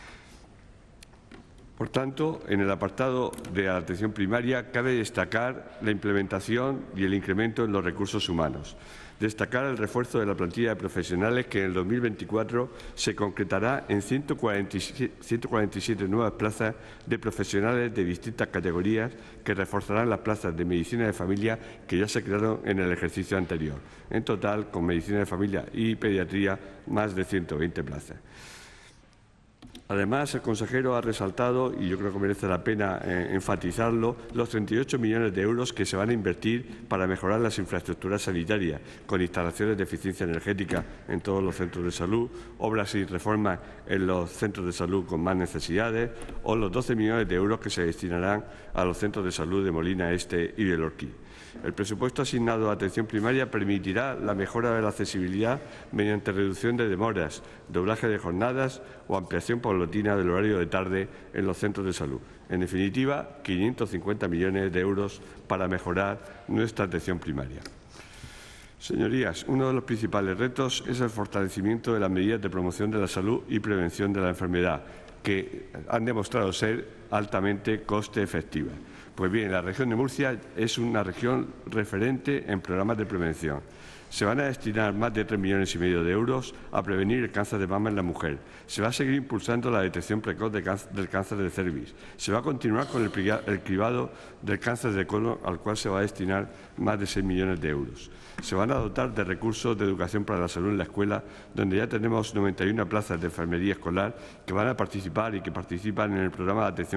Por tanto, en el apartado de la atención primaria cabe destacar la implementación y el incremento en los recursos humanos. Destacar el refuerzo de la plantilla de profesionales que en el 2024 se concretará en 147 nuevas plazas de profesionales de distintas categorías que reforzarán las plazas de medicina de familia que ya se crearon en el ejercicio anterior. En total, con medicina de familia y pediatría, más de 120 plazas. Además, el consejero ha resaltado, y yo creo que merece la pena enfatizarlo, los 38 millones de euros que se van a invertir para mejorar las infraestructuras sanitarias, con instalaciones de eficiencia energética en todos los centros de salud, obras y reformas en los centros de salud con más necesidades, o los 12 millones de euros que se destinarán a los centros de salud de Molina Este y de Lorquí. El presupuesto asignado a atención primaria permitirá la mejora de la accesibilidad mediante reducción de demoras, doblaje de jornadas o ampliación paulatina del horario de tarde en los centros de salud. En definitiva, 550 millones de euros para mejorar nuestra atención primaria. Señorías, uno de los principales retos es el fortalecimiento de las medidas de promoción de la salud y prevención de la enfermedad, que han demostrado ser altamente coste efectivas. Pues bien, la región de Murcia es una región referente en programas de prevención. Se van a destinar más de 3,5 millones de euros a prevenir el cáncer de mama en la mujer. Se va a seguir impulsando la detección precoz del cáncer de cervix. Se va a continuar con el cribado del cáncer de colon, al cual se va a destinar más de 6 millones de euros. Se van a dotar de recursos de educación para la salud en la escuela, donde ya tenemos 91 plazas de enfermería escolar que van a participar y que participan en el programa de atención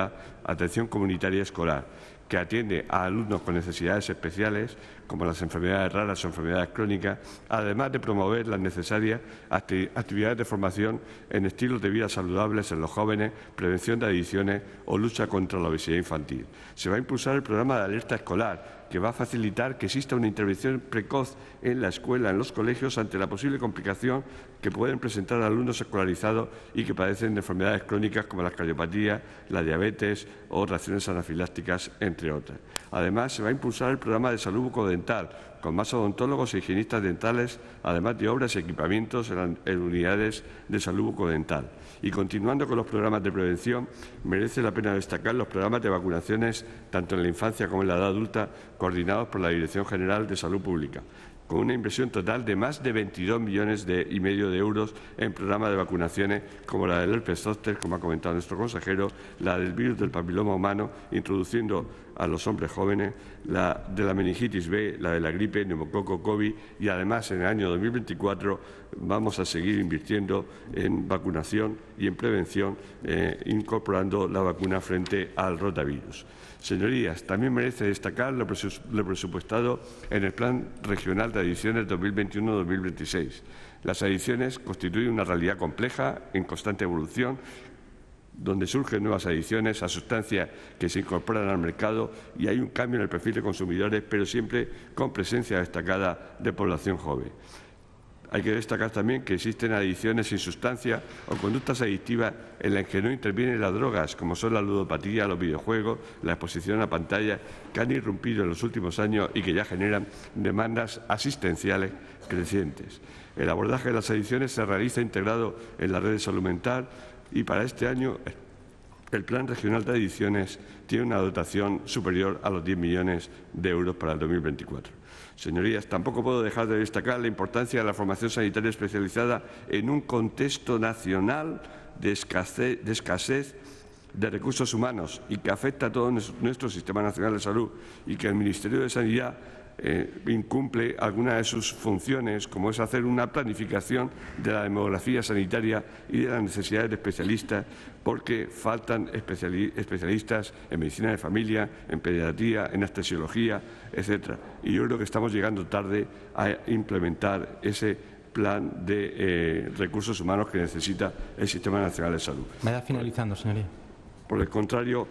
comunitaria escolar, que atiende a alumnos con necesidades especiales, como las enfermedades raras o enfermedades crónicas, además de promover las necesarias actividades de formación en estilos de vida saludables en los jóvenes, prevención de adicciones o lucha contra la obesidad infantil. Se va a impulsar el programa de alerta escolar, que va a facilitar que exista una intervención precoz en la escuela, en los colegios, ante la posible complicación que pueden presentar alumnos escolarizados y que padecen de enfermedades crónicas como la cardiopatía, la diabetes o reacciones anafilácticas, entre otras. Además, se va a impulsar el programa de salud bucodental, con más odontólogos e higienistas dentales, además de obras y equipamientos en unidades de salud bucodental. Y continuando con los programas de prevención, merece la pena destacar los programas de vacunaciones, tanto en la infancia como en la edad adulta, coordinados por la Dirección General de Salud Pública, con una inversión total de más de 22,5 millones de euros en programas de vacunaciones como la del herpes zóster, como ha comentado nuestro consejero, la del virus del papiloma humano, introduciendo a los hombres jóvenes, la de la meningitis B, la de la gripe, neumococo, COVID, y además en el año 2024 vamos a seguir invirtiendo en vacunación y en prevención, incorporando la vacuna frente al rotavirus. Señorías, también merece destacar lo presupuestado en el Plan Regional de Adicciones 2021-2026. Las adicciones constituyen una realidad compleja, en constante evolución, donde surgen nuevas adicciones a sustancias que se incorporan al mercado y hay un cambio en el perfil de consumidores, pero siempre con presencia destacada de población joven. Hay que destacar también que existen adicciones sin sustancia o conductas adictivas en las que no intervienen las drogas, como son la ludopatía, los videojuegos, la exposición a pantalla, que han irrumpido en los últimos años y que ya generan demandas asistenciales crecientes. El abordaje de las adicciones se realiza integrado en la red de salud mental y para este año el Plan Regional de Adicciones tiene una dotación superior a los 10 millones de euros para el 2024. Señorías, tampoco puedo dejar de destacar la importancia de la formación sanitaria especializada en un contexto nacional de escasez de recursos humanos y que afecta a todo nuestro Sistema Nacional de Salud y que el Ministerio de Sanidad incumple algunas de sus funciones, como es hacer una planificación de la demografía sanitaria y de las necesidades de especialistas, porque faltan especialistas en medicina de familia, en pediatría, en anestesiología, etcétera. Y yo creo que estamos llegando tarde a implementar ese plan de recursos humanos que necesita el Sistema Nacional de Salud. Vaya finalizando, señoría. Por el contrario,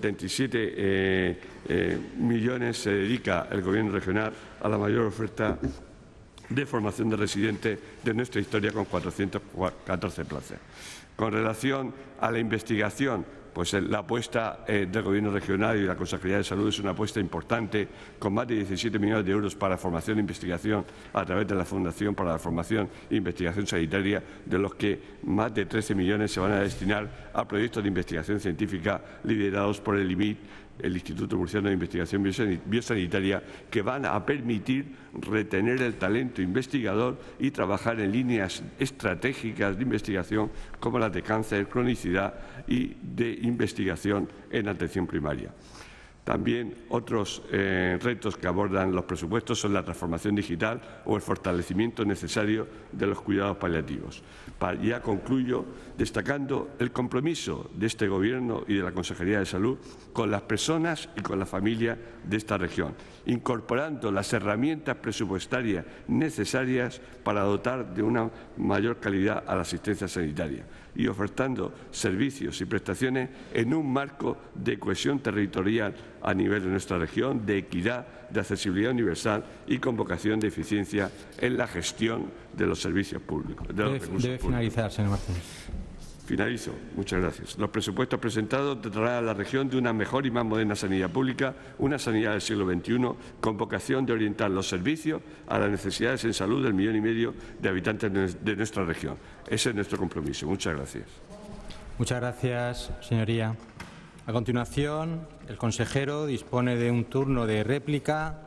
77 millones se dedica el Gobierno regional a la mayor oferta de formación de residentes de nuestra historia, con 414 plazas. Con relación a la investigación, pues la apuesta del Gobierno regional y de la Consejería de Salud es una apuesta importante, con más de 17 millones de euros para formación e investigación a través de la Fundación para la Formación e Investigación Sanitaria, de los que más de 13 millones se van a destinar a proyectos de investigación científica liderados por el IMIT, el Instituto Murciano de Investigación Biosanitaria, que van a permitir retener el talento investigador y trabajar en líneas estratégicas de investigación como las de cáncer, cronicidad y de investigación en atención primaria. También otros retos que abordan los presupuestos son la transformación digital o el fortalecimiento necesario de los cuidados paliativos. Ya concluyo destacando el compromiso de este Gobierno y de la Consejería de Salud con las personas y con la familia de esta región, incorporando las herramientas presupuestarias necesarias para dotar de una mayor calidad a la asistencia sanitaria y ofertando servicios y prestaciones en un marco de cohesión territorial a nivel de nuestra región, de equidad, de accesibilidad universal y con vocación de eficiencia en la gestión de los servicios públicos. Debe finalizar, señor Martínez. Finalizo. Muchas gracias. Los presupuestos presentados dotarán a la región de una mejor y más moderna sanidad pública, una sanidad del siglo XXI, con vocación de orientar los servicios a las necesidades en salud del 1,5 millones de habitantes de nuestra región. Ese es nuestro compromiso. Muchas gracias. Muchas gracias, señoría. A continuación, el consejero dispone de un turno de réplica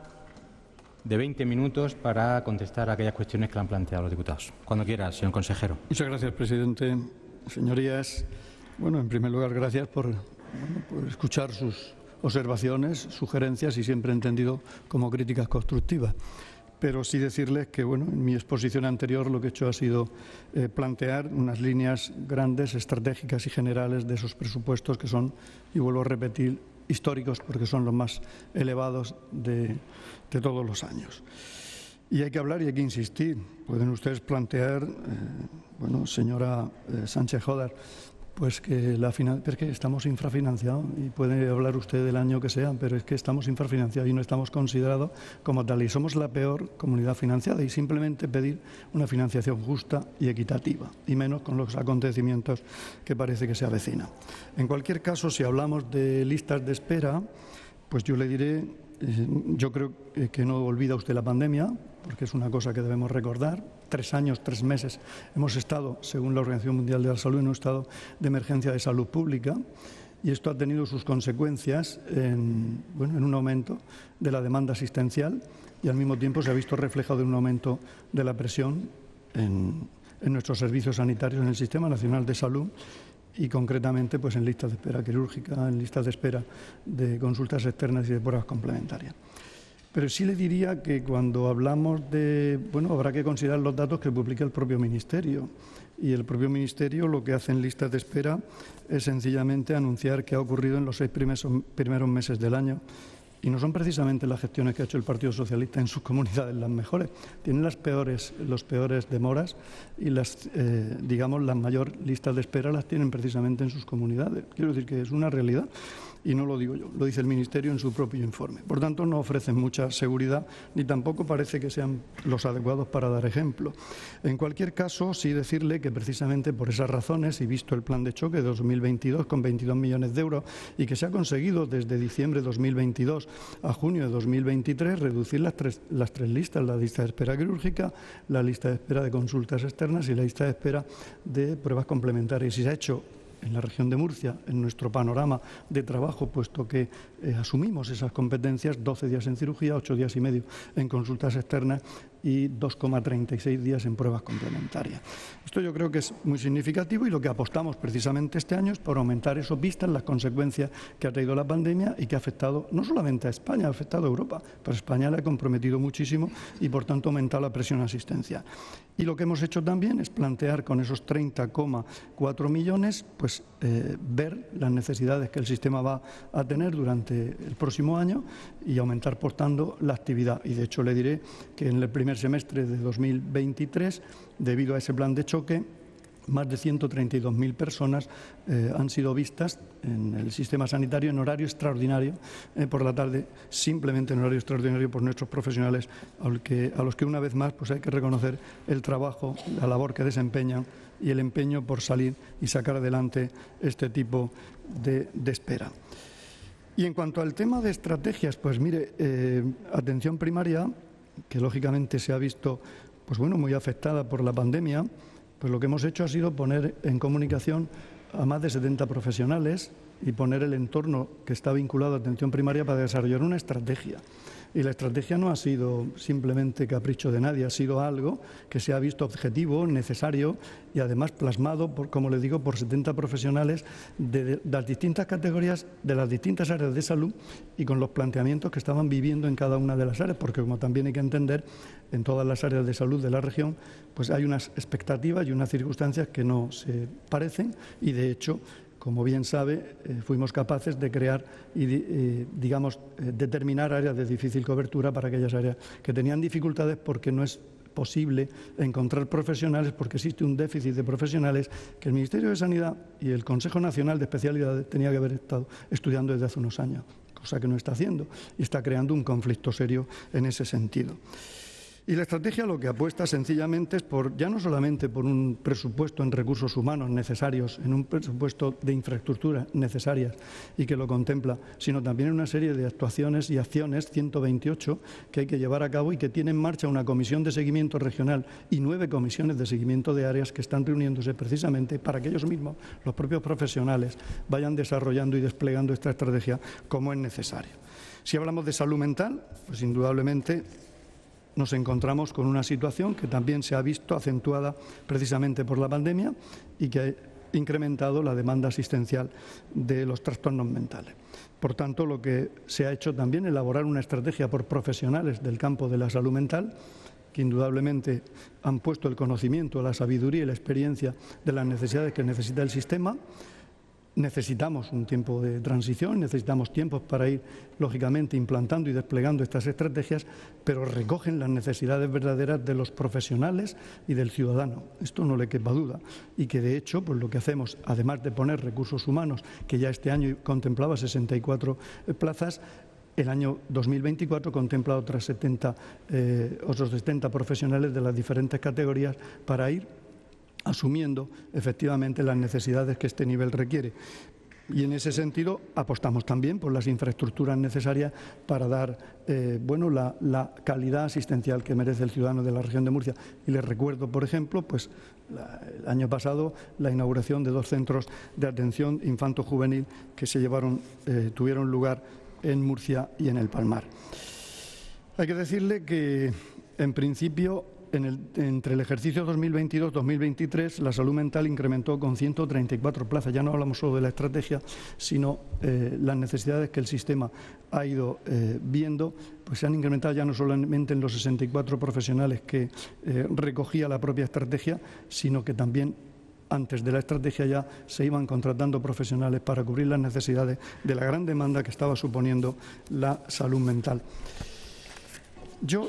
de 20 minutos para contestar a aquellas cuestiones que le han planteado los diputados. Cuando quiera, señor consejero. Muchas gracias, presidente. Señorías, bueno, en primer lugar, gracias por escuchar sus observaciones, sugerencias y siempre entendido como críticas constructivas. Pero sí decirles que, bueno, en mi exposición anterior lo que he hecho ha sido plantear unas líneas grandes, estratégicas y generales de esos presupuestos que son, y vuelvo a repetir, históricos porque son los más elevados de todos los años. Y hay que hablar y hay que insistir. Pueden ustedes plantear, bueno, señora Sánchez Jodar, pues que es que estamos infrafinanciados, y puede hablar usted del año que sea, pero es que estamos infrafinanciados y no estamos considerados como tal, y somos la peor comunidad financiada, y simplemente pedir una financiación justa y equitativa, y menos con los acontecimientos que parece que se avecina. En cualquier caso, si hablamos de listas de espera, pues yo le diré, yo creo que no olvida usted la pandemia, porque es una cosa que debemos recordar. 3 años, 3 meses hemos estado, según la Organización Mundial de la Salud, en un estado de emergencia de salud pública, y esto ha tenido sus consecuencias en un aumento de la demanda asistencial, y al mismo tiempo se ha visto reflejado en un aumento de la presión en nuestros servicios sanitarios, en el Sistema Nacional de Salud, y concretamente pues en listas de espera quirúrgica, en listas de espera de consultas externas y de pruebas complementarias. Pero sí le diría que cuando hablamos de, bueno, habrá que considerar los datos que publica el propio Ministerio. Y el propio Ministerio lo que hace en listas de espera es sencillamente anunciar qué ha ocurrido en los 6 primeros meses del año. Y no son precisamente las gestiones que ha hecho el Partido Socialista en sus comunidades las mejores. Tienen los peores demoras, y las mayor listas de espera las tienen precisamente en sus comunidades. Quiero decir que es una realidad. Y no lo digo yo, lo dice el Ministerio en su propio informe. Por tanto, no ofrecen mucha seguridad, ni tampoco parece que sean los adecuados para dar ejemplo. En cualquier caso, sí decirle que precisamente por esas razones, y visto el plan de choque de 2022 con 22 millones de euros, y que se ha conseguido desde diciembre de 2022 a junio de 2023 reducir las tres listas, la lista de espera quirúrgica, la lista de espera de consultas externas y la lista de espera de pruebas complementarias. Y se ha hecho en la región de Murcia, en nuestro panorama de trabajo, puesto que asumimos esas competencias, 12 días en cirugía, 8 días y medio en consultas externas y 2,36 días en pruebas complementarias. Esto yo creo que es muy significativo, y lo que apostamos precisamente este año es por aumentar eso, vistas las consecuencias que ha traído la pandemia y que ha afectado no solamente a España, ha afectado a Europa, pero a España le ha comprometido muchísimo y por tanto ha aumentado la presión asistencial. Y lo que hemos hecho también es plantear con esos 30,4 millones, pues ver las necesidades que el sistema va a tener durante el próximo año y aumentar, por tanto, la actividad. Y de hecho le diré que en el primer semestre de 2023, debido a ese plan de choque, más de 132.000 personas han sido vistas en el sistema sanitario en horario extraordinario por la tarde, simplemente en horario extraordinario por nuestros profesionales, a los que una vez más pues hay que reconocer el trabajo, la labor que desempeñan y el empeño por salir y sacar adelante este tipo de espera. Y en cuanto al tema de estrategias, pues mire, atención primaria, que lógicamente se ha visto pues bueno, muy afectada por la pandemia, pues lo que hemos hecho ha sido poner en comunicación a más de 70 profesionales y poner el entorno que está vinculado a atención primaria para desarrollar una estrategia. Y la estrategia no ha sido simplemente capricho de nadie, ha sido algo que se ha visto objetivo, necesario y además plasmado, como le digo, por 70 profesionales de las distintas categorías, de las distintas áreas de salud y con los planteamientos que estaban viviendo en cada una de las áreas, porque como también hay que entender, en todas las áreas de salud de la región, pues hay unas expectativas y unas circunstancias que no se parecen y, de hecho, como bien sabe, fuimos capaces de crear y, determinar áreas de difícil cobertura para aquellas áreas que tenían dificultades porque no es posible encontrar profesionales, porque existe un déficit de profesionales que el Ministerio de Sanidad y el Consejo Nacional de Especialidades tenía que haber estado estudiando desde hace unos años, cosa que no está haciendo y está creando un conflicto serio en ese sentido. Y la estrategia lo que apuesta sencillamente es por, ya no solamente por un presupuesto en recursos humanos necesarios, en un presupuesto de infraestructuras necesarias y que lo contempla, sino también en una serie de actuaciones y acciones, 128, que hay que llevar a cabo y que tiene en marcha una comisión de seguimiento regional y 9 comisiones de seguimiento de áreas que están reuniéndose precisamente para que ellos mismos, los propios profesionales, vayan desarrollando y desplegando esta estrategia como es necesario. Si hablamos de salud mental, pues indudablemente nos encontramos con una situación que también se ha visto acentuada precisamente por la pandemia y que ha incrementado la demanda asistencial de los trastornos mentales. Por tanto, lo que se ha hecho también es elaborar una estrategia por profesionales del campo de la salud mental, que indudablemente han puesto el conocimiento, la sabiduría y la experiencia de las necesidades que necesita el sistema. Necesitamos un tiempo de transición, necesitamos tiempos para ir, lógicamente, implantando y desplegando estas estrategias, pero recogen las necesidades verdaderas de los profesionales y del ciudadano. Esto no le quepa duda. Y que, de hecho, pues lo que hacemos, además de poner recursos humanos, que ya este año contemplaba 64 plazas, el año 2024 contempla otros 70 profesionales de las diferentes categorías para ir asumiendo efectivamente las necesidades que este nivel requiere. Y en ese sentido apostamos también por las infraestructuras necesarias para dar la calidad asistencial que merece el ciudadano de la región de Murcia. Y les recuerdo, por ejemplo, pues el año pasado la inauguración de 2 centros de atención infanto-juvenil que tuvieron lugar en Murcia y en el Palmar. Hay que decirle que, en principio, entre el ejercicio 2022-2023, la salud mental incrementó con 134 plazas. Ya no hablamos solo de la estrategia, sino las necesidades que el sistema ha ido viendo, pues se han incrementado ya no solamente en los 64 profesionales que recogía la propia estrategia, sino que también antes de la estrategia ya se iban contratando profesionales para cubrir las necesidades de la gran demanda que estaba suponiendo la salud mental. Yo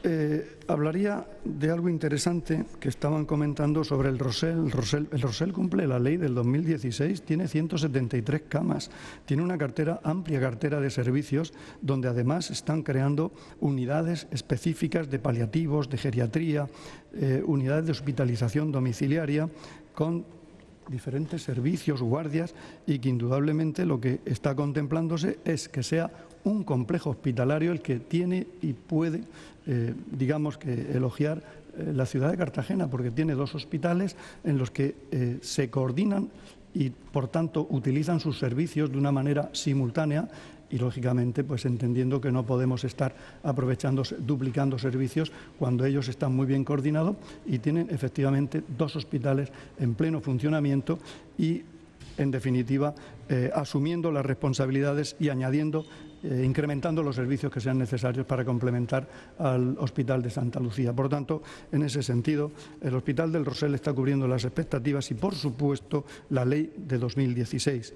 hablaría de algo interesante que estaban comentando sobre el Rosell. El Rosell cumple la ley del 2016, tiene 173 camas, tiene una amplia cartera de servicios donde además están creando unidades específicas de paliativos, de geriatría, unidades de hospitalización domiciliaria con diferentes servicios, guardias, y que indudablemente lo que está contemplándose es que sea un complejo hospitalario el que tiene y puede, digamos que, elogiar la ciudad de Cartagena, porque tiene 2 hospitales en los que se coordinan y, por tanto, utilizan sus servicios de una manera simultánea y, lógicamente, pues entendiendo que no podemos estar duplicando servicios cuando ellos están muy bien coordinados y tienen efectivamente 2 hospitales en pleno funcionamiento y, en definitiva, asumiendo las responsabilidades y incrementando los servicios que sean necesarios para complementar al Hospital de Santa Lucía. Por tanto, en ese sentido, el Hospital del Rosell está cubriendo las expectativas y, por supuesto, la ley de 2016.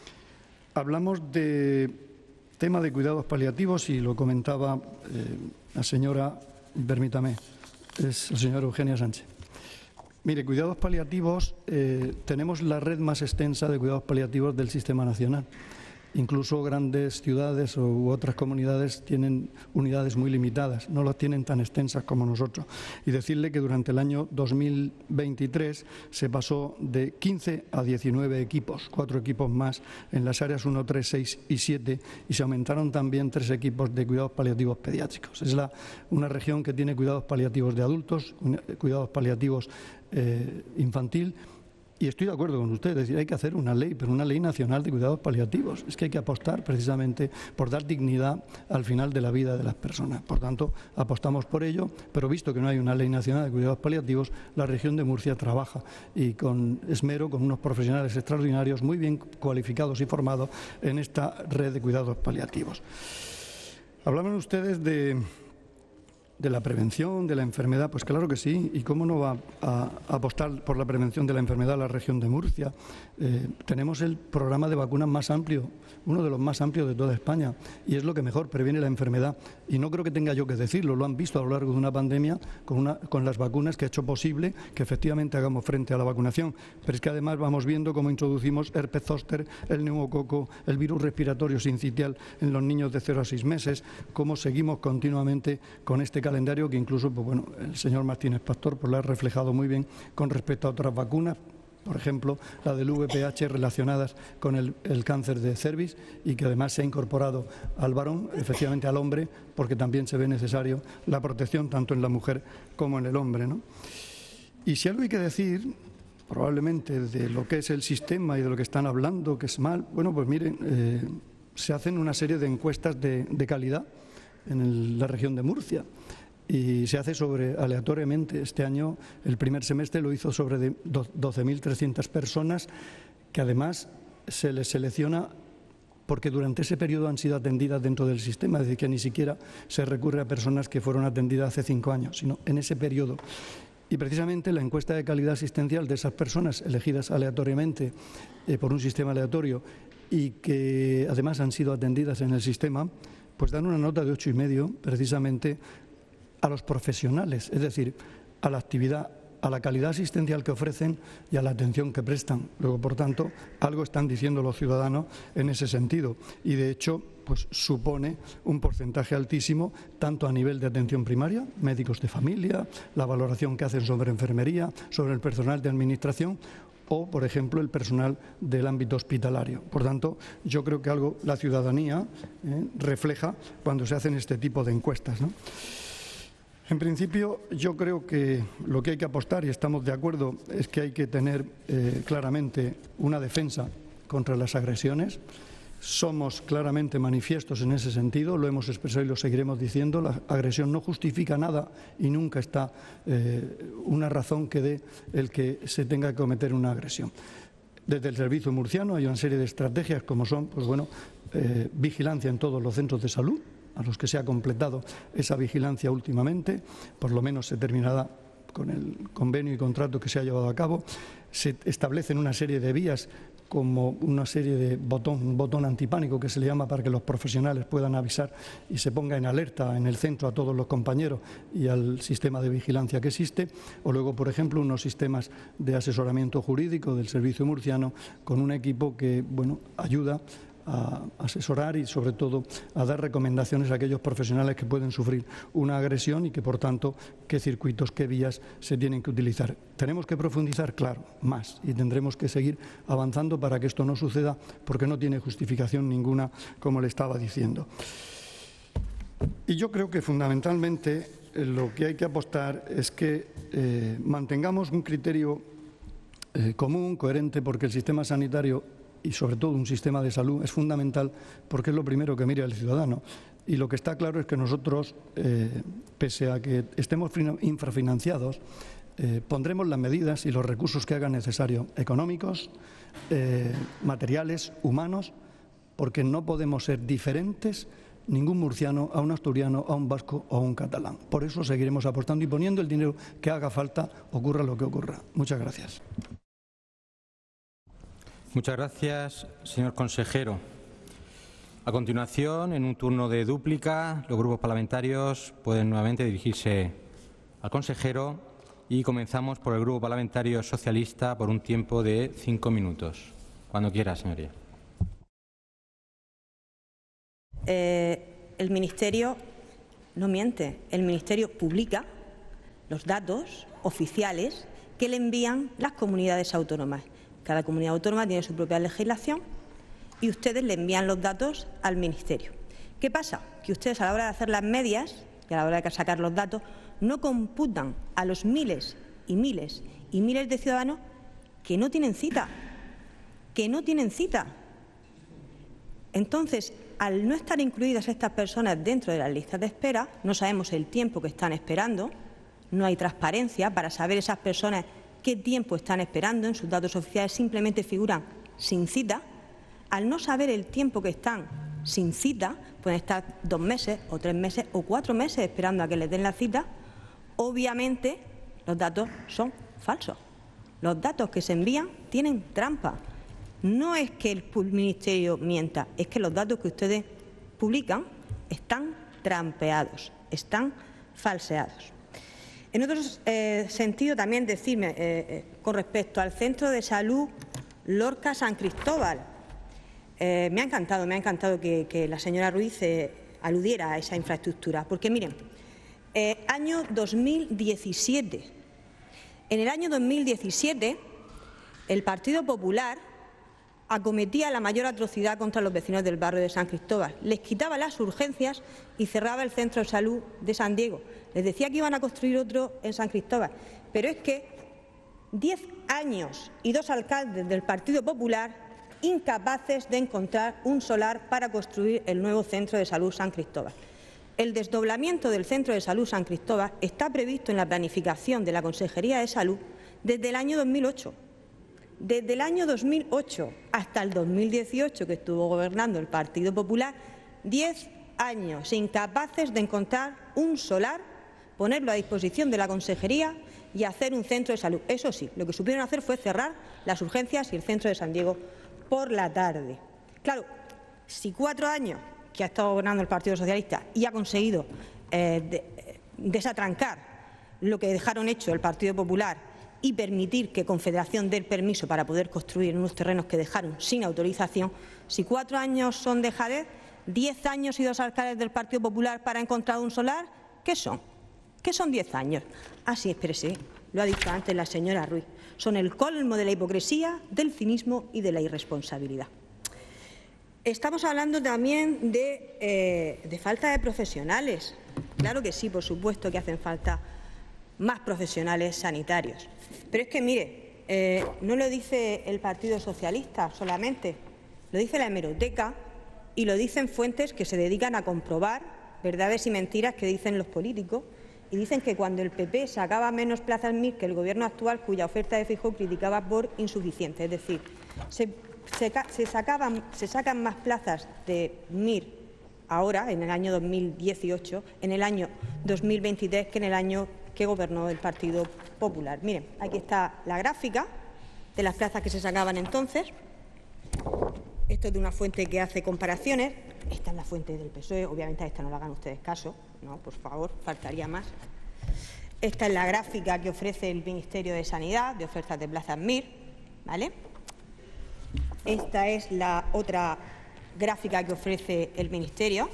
Hablamos de tema de cuidados paliativos y lo comentaba la señora, permítame, es la señora Eugenia Sánchez. Mire, cuidados paliativos, tenemos la red más extensa de cuidados paliativos del sistema nacional. Incluso grandes ciudades u otras comunidades tienen unidades muy limitadas, no las tienen tan extensas como nosotros. Y decirle que durante el año 2023 se pasó de 15 a 19 equipos, 4 equipos más en las áreas 1, 3, 6 y 7, y se aumentaron también 3 equipos de cuidados paliativos pediátricos. Es una región que tiene cuidados paliativos de adultos, cuidados paliativos infantil. Y estoy de acuerdo con usted, es decir, hay que hacer una ley, pero una ley nacional de cuidados paliativos. Es que hay que apostar precisamente por dar dignidad al final de la vida de las personas. Por tanto, apostamos por ello, pero visto que no hay una ley nacional de cuidados paliativos, la región de Murcia trabaja y con esmero, con unos profesionales extraordinarios, muy bien cualificados y formados en esta red de cuidados paliativos. Hablaban ustedes de la prevención de la enfermedad, pues claro que sí, y cómo no va a apostar por la prevención de la enfermedad la región de Murcia. Tenemos el programa de vacunas más amplio, uno de los más amplios de toda España, y es lo que mejor previene la enfermedad. Y no creo que tenga yo que decirlo, lo han visto a lo largo de una pandemia con las vacunas que ha hecho posible que efectivamente hagamos frente a la vacunación. Pero es que además vamos viendo cómo introducimos herpes zóster, el neumococo, el virus respiratorio sincitial en los niños de 0 a 6 meses, cómo seguimos continuamente con este calendario que incluso pues bueno, el señor Martínez Pastor pues lo ha reflejado muy bien con respecto a otras vacunas, por ejemplo, la del VPH relacionadas con el cáncer de cervix, y que además se ha incorporado al varón, efectivamente al hombre, porque también se ve necesario la protección tanto en la mujer como en el hombre, ¿no? Y si algo hay que decir, probablemente, de lo que es el sistema y de lo que están hablando, que es mal, bueno, pues miren, se hacen una serie de encuestas de calidad en la región de Murcia. Y se hace aleatoriamente. Este año, el primer semestre, lo hizo sobre 12.300 personas, que además se les selecciona porque durante ese periodo han sido atendidas dentro del sistema, es decir, que ni siquiera se recurre a personas que fueron atendidas hace 5 años, sino en ese periodo. Y precisamente la encuesta de calidad asistencial de esas personas elegidas aleatoriamente por un sistema aleatorio y que además han sido atendidas en el sistema, pues dan una nota de 8,5 precisamente a los profesionales, es decir, a la actividad, a la calidad asistencial que ofrecen y a la atención que prestan. Luego, por tanto, algo están diciendo los ciudadanos en ese sentido y, de hecho, pues supone un porcentaje altísimo tanto a nivel de atención primaria, médicos de familia, la valoración que hacen sobre enfermería, sobre el personal de administración o, por ejemplo, el personal del ámbito hospitalario. Por tanto, yo creo que algo la ciudadanía refleja cuando se hacen este tipo de encuestas, ¿no? En principio, yo creo que lo que hay que apostar, y estamos de acuerdo, es que hay que tener claramente una defensa contra las agresiones. Somos claramente manifiestos en ese sentido, lo hemos expresado y lo seguiremos diciendo. La agresión no justifica nada y nunca está una razón que dé el que se tenga que cometer una agresión. Desde el Servicio Murciano hay una serie de estrategias como son, pues bueno, vigilancia en todos los centros de salud, a los que se ha completado esa vigilancia últimamente, por lo menos se terminará con el convenio y contrato que se ha llevado a cabo. Se establecen una serie de vías como una serie de un botón antipánico que se le llama para que los profesionales puedan avisar y se ponga en alerta en el centro a todos los compañeros y al sistema de vigilancia que existe, o luego, por ejemplo, unos sistemas de asesoramiento jurídico del Servicio Murciano con un equipo que, bueno, ayuda a asesorar y, sobre todo, a dar recomendaciones a aquellos profesionales que pueden sufrir una agresión y que, por tanto, qué circuitos, qué vías se tienen que utilizar. Tenemos que profundizar, claro, más, y tendremos que seguir avanzando para que esto no suceda, porque no tiene justificación ninguna, como le estaba diciendo. Y yo creo que, fundamentalmente, lo que hay que apostar es que mantengamos un criterio común, coherente, porque el sistema sanitario y sobre todo un sistema de salud es fundamental porque es lo primero que mira el ciudadano. Y lo que está claro es que nosotros, pese a que estemos infrafinanciados, pondremos las medidas y los recursos que hagan necesarios, económicos, materiales, humanos, porque no podemos ser diferentes ningún murciano a un asturiano, a un vasco o a un catalán. Por eso seguiremos apostando y poniendo el dinero que haga falta, ocurra lo que ocurra. Muchas gracias. Muchas gracias, señor consejero. A continuación, en un turno de dúplica, los grupos parlamentarios pueden nuevamente dirigirse al consejero y comenzamos por el Grupo Parlamentario Socialista por un tiempo de 5 minutos. Cuando quiera, señoría. El Ministerio no miente. El Ministerio publica los datos oficiales que le envían las comunidades autónomas. Cada comunidad autónoma tiene su propia legislación y ustedes le envían los datos al Ministerio. ¿Qué pasa? Que ustedes, a la hora de hacer las medias y a la hora de sacar los datos, no computan a los miles y miles y miles de ciudadanos que no tienen cita. Entonces, al no estar incluidas estas personas dentro de las listas de espera, no sabemos el tiempo que están esperando, no hay transparencia para saber esas personas qué tiempo están esperando. En sus datos oficiales simplemente figuran sin cita. Al no saber el tiempo que están sin cita, pueden estar 2 meses o 3 meses o 4 meses esperando a que les den la cita. Obviamente, los datos son falsos. Los datos que se envían tienen trampa. No es que el Ministerio mienta, es que los datos que ustedes publican están trampeados, están falseados. En otro sentido, también decirme, con respecto al Centro de Salud Lorca San Cristóbal, me ha encantado que la señora Ruiz aludiera a esa infraestructura, porque miren, Año 2017. En el año 2017, el Partido Popular acometía la mayor atrocidad contra los vecinos del barrio de San Cristóbal. Les quitaba las urgencias y cerraba el centro de salud de San Diego. Les decía que iban a construir otro en San Cristóbal. Pero es que 10 años y 2 alcaldes del Partido Popular incapaces de encontrar un solar para construir el nuevo centro de salud San Cristóbal. El desdoblamiento del centro de salud San Cristóbal está previsto en la planificación de la Consejería de Salud desde el año 2008. Desde el año 2008 hasta el 2018, que estuvo gobernando el Partido Popular, 10 años incapaces de encontrar un solar, ponerlo a disposición de la Consejería y hacer un centro de salud. Eso sí, lo que supieron hacer fue cerrar las urgencias y el centro de San Diego por la tarde. Claro, si 4 años que ha estado gobernando el Partido Socialista y ha conseguido desatrancar lo que dejaron hecho el Partido Popular y permitir que Confederación dé el permiso para poder construir en unos terrenos que dejaron sin autorización, si 4 años son dejadez, 10 años y 2 alcaldes del Partido Popular para encontrar un solar, ¿qué son? ¿Qué son 10 años? Así es, presidente, lo ha dicho antes la señora Ruiz. Son el colmo de la hipocresía, del cinismo y de la irresponsabilidad. Estamos hablando también de falta de profesionales. Claro que sí, por supuesto que hacen falta más profesionales sanitarios. Pero es que, mire, no lo dice el Partido Socialista solamente, lo dice la hemeroteca y lo dicen fuentes que se dedican a comprobar verdades y mentiras que dicen los políticos, y dicen que cuando el PP sacaba menos plazas MIR que el Gobierno actual, cuya oferta de Feijóo criticaba por insuficiente. Es decir, se sacan más plazas de MIR ahora, en el año 2018, en el año 2023, que en el año que gobernó el Partido Popular. Miren, aquí está la gráfica de las plazas que se sacaban entonces. Esto es de una fuente que hace comparaciones. Esta es la fuente del PSOE. Obviamente a esta no le hagan ustedes caso. No, por favor, faltaría más. Esta es la gráfica que ofrece el Ministerio de Sanidad de ofertas de plazas MIR, ¿vale? Esta es la otra gráfica que ofrece el Ministerio.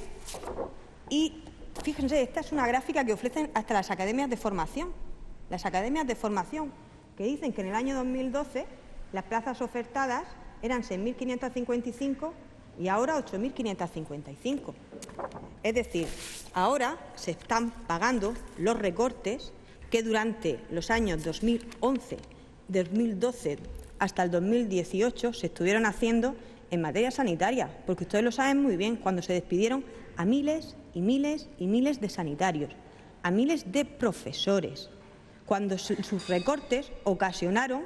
Y fíjense, esta es una gráfica que ofrecen hasta las academias de formación. Las academias de formación, que dicen que en el año 2012 las plazas ofertadas eran 6.555 y ahora 8.555. Es decir, ahora se están pagando los recortes que durante los años 2011, 2012 hasta el 2018 se estuvieron haciendo en materia sanitaria, porque ustedes lo saben muy bien, cuando se despidieron a miles y miles y miles de sanitarios, a miles de profesores, cuando sus recortes ocasionaron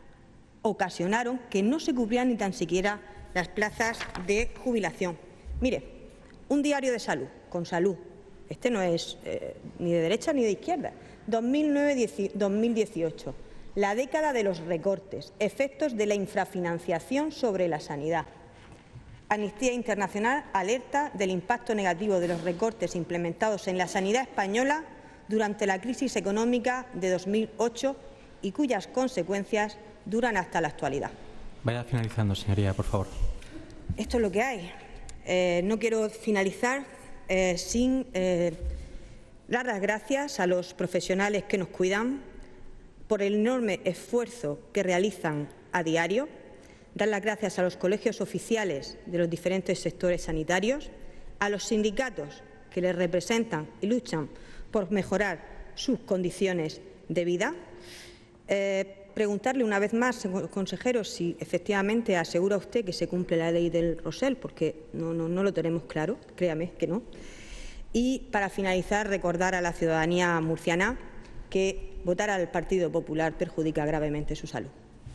que no se cubrían ni tan siquiera las plazas de jubilación. Mire, un diario de salud, con salud, este no es ni de derecha ni de izquierda, 2009-2018, la década de los recortes, efectos de la infrafinanciación sobre la sanidad. Amnistía Internacional alerta del impacto negativo de los recortes implementados en la sanidad española durante la crisis económica de 2008 y cuyas consecuencias duran hasta la actualidad. Vaya finalizando, señoría, por favor. Esto es lo que hay. No quiero finalizar sin dar las gracias a los profesionales que nos cuidan por el enorme esfuerzo que realizan a diario, dar las gracias a los colegios oficiales de los diferentes sectores sanitarios, a los sindicatos que les representan y luchan por mejorar sus condiciones de vida. Preguntarle una vez más, señor consejero, si efectivamente asegura usted que se cumple la ley del Rosell, porque no lo tenemos claro, créame que no. Y, para finalizar, recordar a la ciudadanía murciana que votar al Partido Popular perjudica gravemente su salud.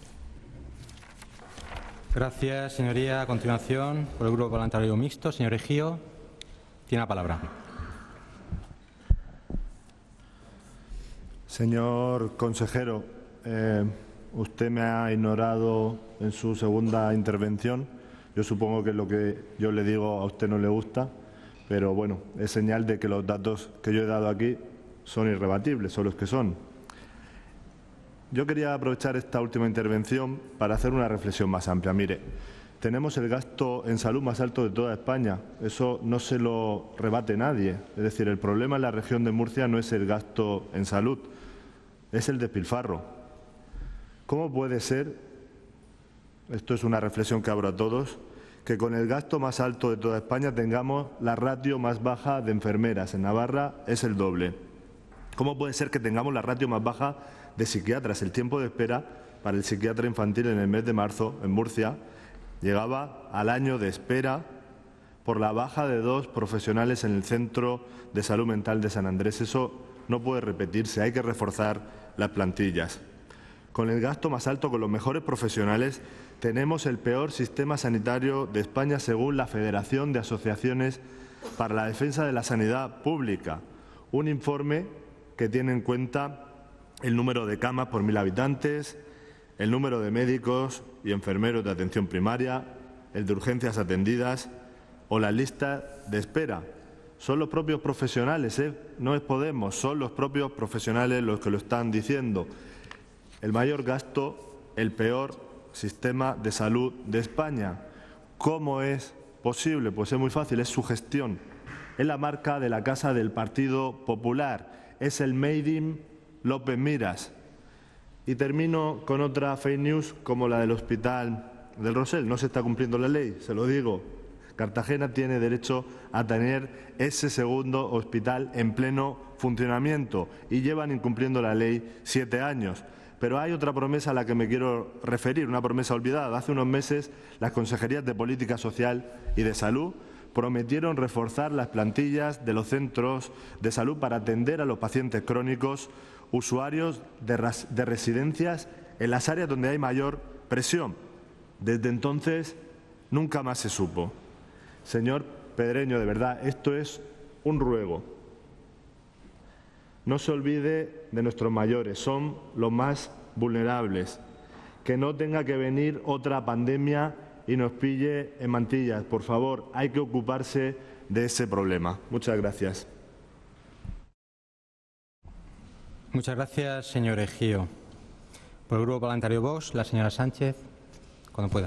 Gracias, señoría. A continuación, por el Grupo Parlamentario Mixto, señor Ejío, tiene la palabra. Señor consejero, usted me ha ignorado en su segunda intervención. Yo supongo que lo que yo le digo a usted no le gusta, pero bueno, es señal de que los datos que yo he dado aquí son irrebatibles, son los que son. Yo quería aprovechar esta última intervención para hacer una reflexión más amplia. Mire, tenemos el gasto en salud más alto de toda España. Eso no se lo rebate nadie. Es decir, el problema en la región de Murcia no es el gasto en salud, es el despilfarro. ¿Cómo puede ser, esto es una reflexión que abro a todos, que con el gasto más alto de toda España tengamos la ratio más baja de enfermeras? En Navarra es el doble. ¿Cómo puede ser que tengamos la ratio más baja de psiquiatras? El tiempo de espera para el psiquiatra infantil en el mes de marzo en Murcia llegaba al año de espera por la baja de 2 profesionales en el Centro de Salud Mental de San Andrés. Eso no puede repetirse, hay que reforzar las plantillas. Con el gasto más alto, con los mejores profesionales, tenemos el peor sistema sanitario de España según la Federación de Asociaciones para la Defensa de la Sanidad Pública. Un informe que tiene en cuenta el número de camas por 1000 habitantes, el número de médicos y enfermeros de atención primaria, el de urgencias atendidas o la lista de espera. Son los propios profesionales, no es Podemos, son los propios profesionales los que lo están diciendo. El mayor gasto, el peor sistema de salud de España. ¿Cómo es posible? Pues es muy fácil, es su gestión. Es la marca de la Casa del Partido Popular, es el Made in López Miras. Y termino con otra fake news como la del Hospital del Rosell. No se está cumpliendo la ley, se lo digo. Cartagena tiene derecho a tener ese segundo hospital en pleno funcionamiento y llevan incumpliendo la ley 7 años. Pero hay otra promesa a la que me quiero referir, una promesa olvidada. Hace unos meses las consejerías de Política Social y de Salud prometieron reforzar las plantillas de los centros de salud para atender a los pacientes crónicos, usuarios de residencias en las áreas donde hay mayor presión. Desde entonces nunca más se supo. Señor Pedreño, de verdad, esto es un ruego. No se olvide de nuestros mayores, son los más vulnerables. Que no tenga que venir otra pandemia y nos pille en mantillas. Por favor, hay que ocuparse de ese problema. Muchas gracias. Muchas gracias, señor Ejío. Por el Grupo Parlamentario Vox, la señora Sánchez, cuando pueda.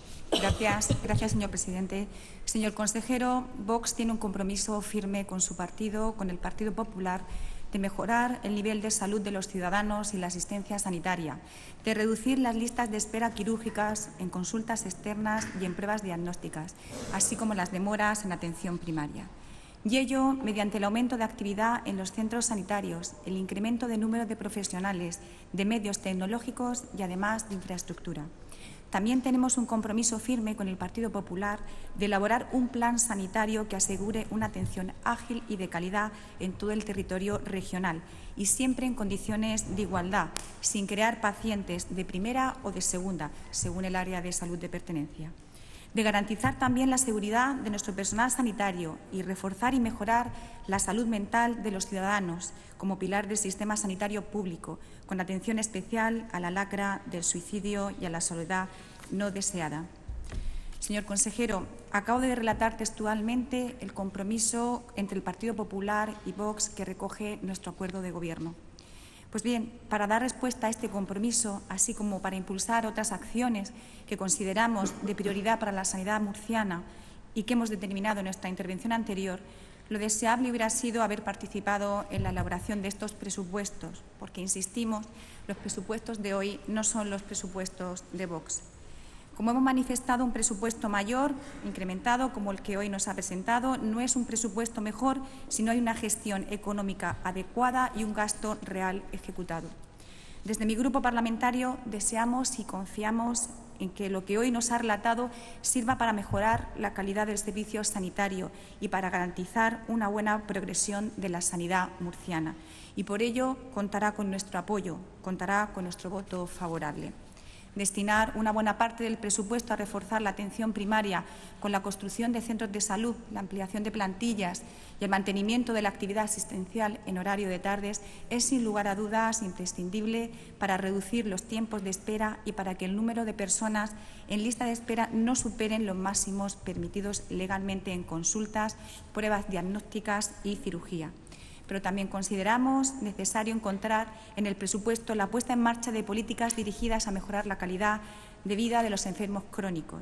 Gracias, señor presidente. Señor consejero, Vox tiene un compromiso firme con su partido, con el Partido Popular, de mejorar el nivel de salud de los ciudadanos y la asistencia sanitaria, de reducir las listas de espera quirúrgicas en consultas externas y en pruebas diagnósticas, así como las demoras en atención primaria. Y ello mediante el aumento de actividad en los centros sanitarios, el incremento de número de profesionales, de medios tecnológicos y además de infraestructura. También tenemos un compromiso firme con el Partido Popular de elaborar un plan sanitario que asegure una atención ágil y de calidad en todo el territorio regional y siempre en condiciones de igualdad, sin crear pacientes de primera o de segunda, según el área de salud de pertenencia. De garantizar también la seguridad de nuestro personal sanitario y reforzar y mejorar la salud mental de los ciudadanos como pilar del sistema sanitario público, con atención especial a la lacra del suicidio y a la soledad no deseada. Señor consejero, acabo de relatar textualmente el compromiso entre el Partido Popular y Vox que recoge nuestro acuerdo de Gobierno. Pues bien, para dar respuesta a este compromiso, así como para impulsar otras acciones que consideramos de prioridad para la sanidad murciana y que hemos determinado en nuestra intervención anterior, lo deseable hubiera sido haber participado en la elaboración de estos presupuestos, porque, insistimos, los presupuestos de hoy no son los presupuestos de Vox. Como hemos manifestado, un presupuesto mayor, incrementado, como el que hoy nos ha presentado, no es un presupuesto mejor si no hay una gestión económica adecuada y un gasto real ejecutado. Desde mi grupo parlamentario deseamos y confiamos en que lo que hoy nos ha relatado sirva para mejorar la calidad del servicio sanitario y para garantizar una buena progresión de la sanidad murciana. Y por ello contará con nuestro apoyo, contará con nuestro voto favorable. Destinar una buena parte del presupuesto a reforzar la atención primaria con la construcción de centros de salud, la ampliación de plantillas y el mantenimiento de la actividad asistencial en horario de tardes es, sin lugar a dudas, imprescindible para reducir los tiempos de espera y para que el número de personas en lista de espera no superen los máximos permitidos legalmente en consultas, pruebas diagnósticas y cirugía. Pero también consideramos necesario encontrar en el presupuesto la puesta en marcha de políticas dirigidas a mejorar la calidad de vida de los enfermos crónicos,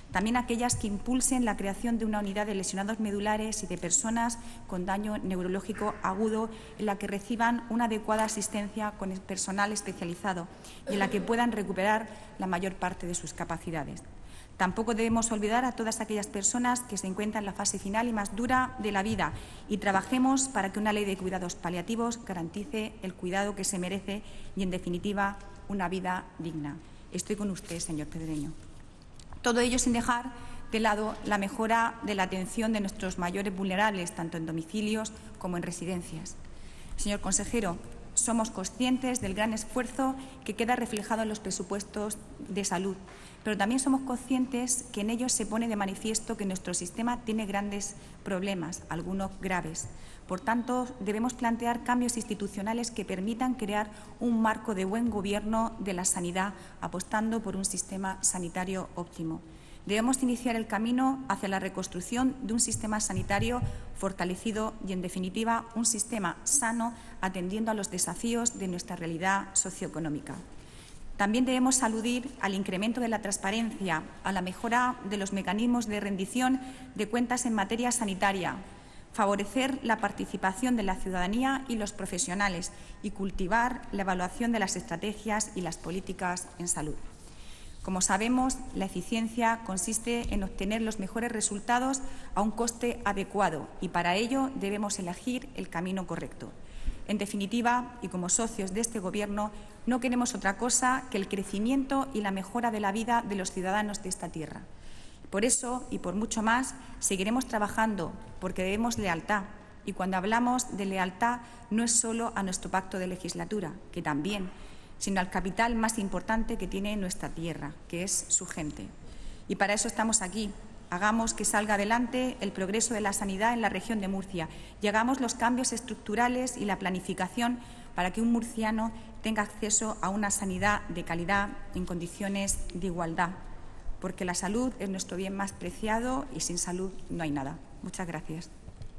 También aquellas que impulsen la creación de una unidad de lesionados medulares y de personas con daño neurológico agudo en la que reciban una adecuada asistencia con el personal especializado y en la que puedan recuperar la mayor parte de sus capacidades. Tampoco debemos olvidar a todas aquellas personas que se encuentran en la fase final y más dura de la vida y trabajemos para que una ley de cuidados paliativos garantice el cuidado que se merece y, en definitiva, una vida digna. Estoy con usted, señor Pedreño. Todo ello sin dejar de lado la mejora de la atención de nuestros mayores vulnerables, tanto en domicilios como en residencias. Señor consejero, somos conscientes del gran esfuerzo que queda reflejado en los presupuestos de salud, pero también somos conscientes que en ellos se pone de manifiesto que nuestro sistema tiene grandes problemas, algunos graves. Por tanto, debemos plantear cambios institucionales que permitan crear un marco de buen gobierno de la sanidad, apostando por un sistema sanitario óptimo. Debemos iniciar el camino hacia la reconstrucción de un sistema sanitario fortalecido y, en definitiva, un sistema sano atendiendo a los desafíos de nuestra realidad socioeconómica. También debemos aludir al incremento de la transparencia, a la mejora de los mecanismos de rendición de cuentas en materia sanitaria, favorecer la participación de la ciudadanía y los profesionales y cultivar la evaluación de las estrategias y las políticas en salud. Como sabemos, la eficiencia consiste en obtener los mejores resultados a un coste adecuado y para ello debemos elegir el camino correcto. En definitiva, y como socios de este Gobierno, no queremos otra cosa que el crecimiento y la mejora de la vida de los ciudadanos de esta tierra. Por eso, y por mucho más, seguiremos trabajando porque debemos lealtad. Y cuando hablamos de lealtad, no es solo a nuestro pacto de legislatura, que también, sino al capital más importante que tiene nuestra tierra, que es su gente. Y para eso estamos aquí. Hagamos que salga adelante el progreso de la sanidad en la región de Murcia y hagamos los cambios estructurales y la planificación para que un murciano tenga acceso a una sanidad de calidad en condiciones de igualdad, porque la salud es nuestro bien más preciado y sin salud no hay nada. Muchas gracias.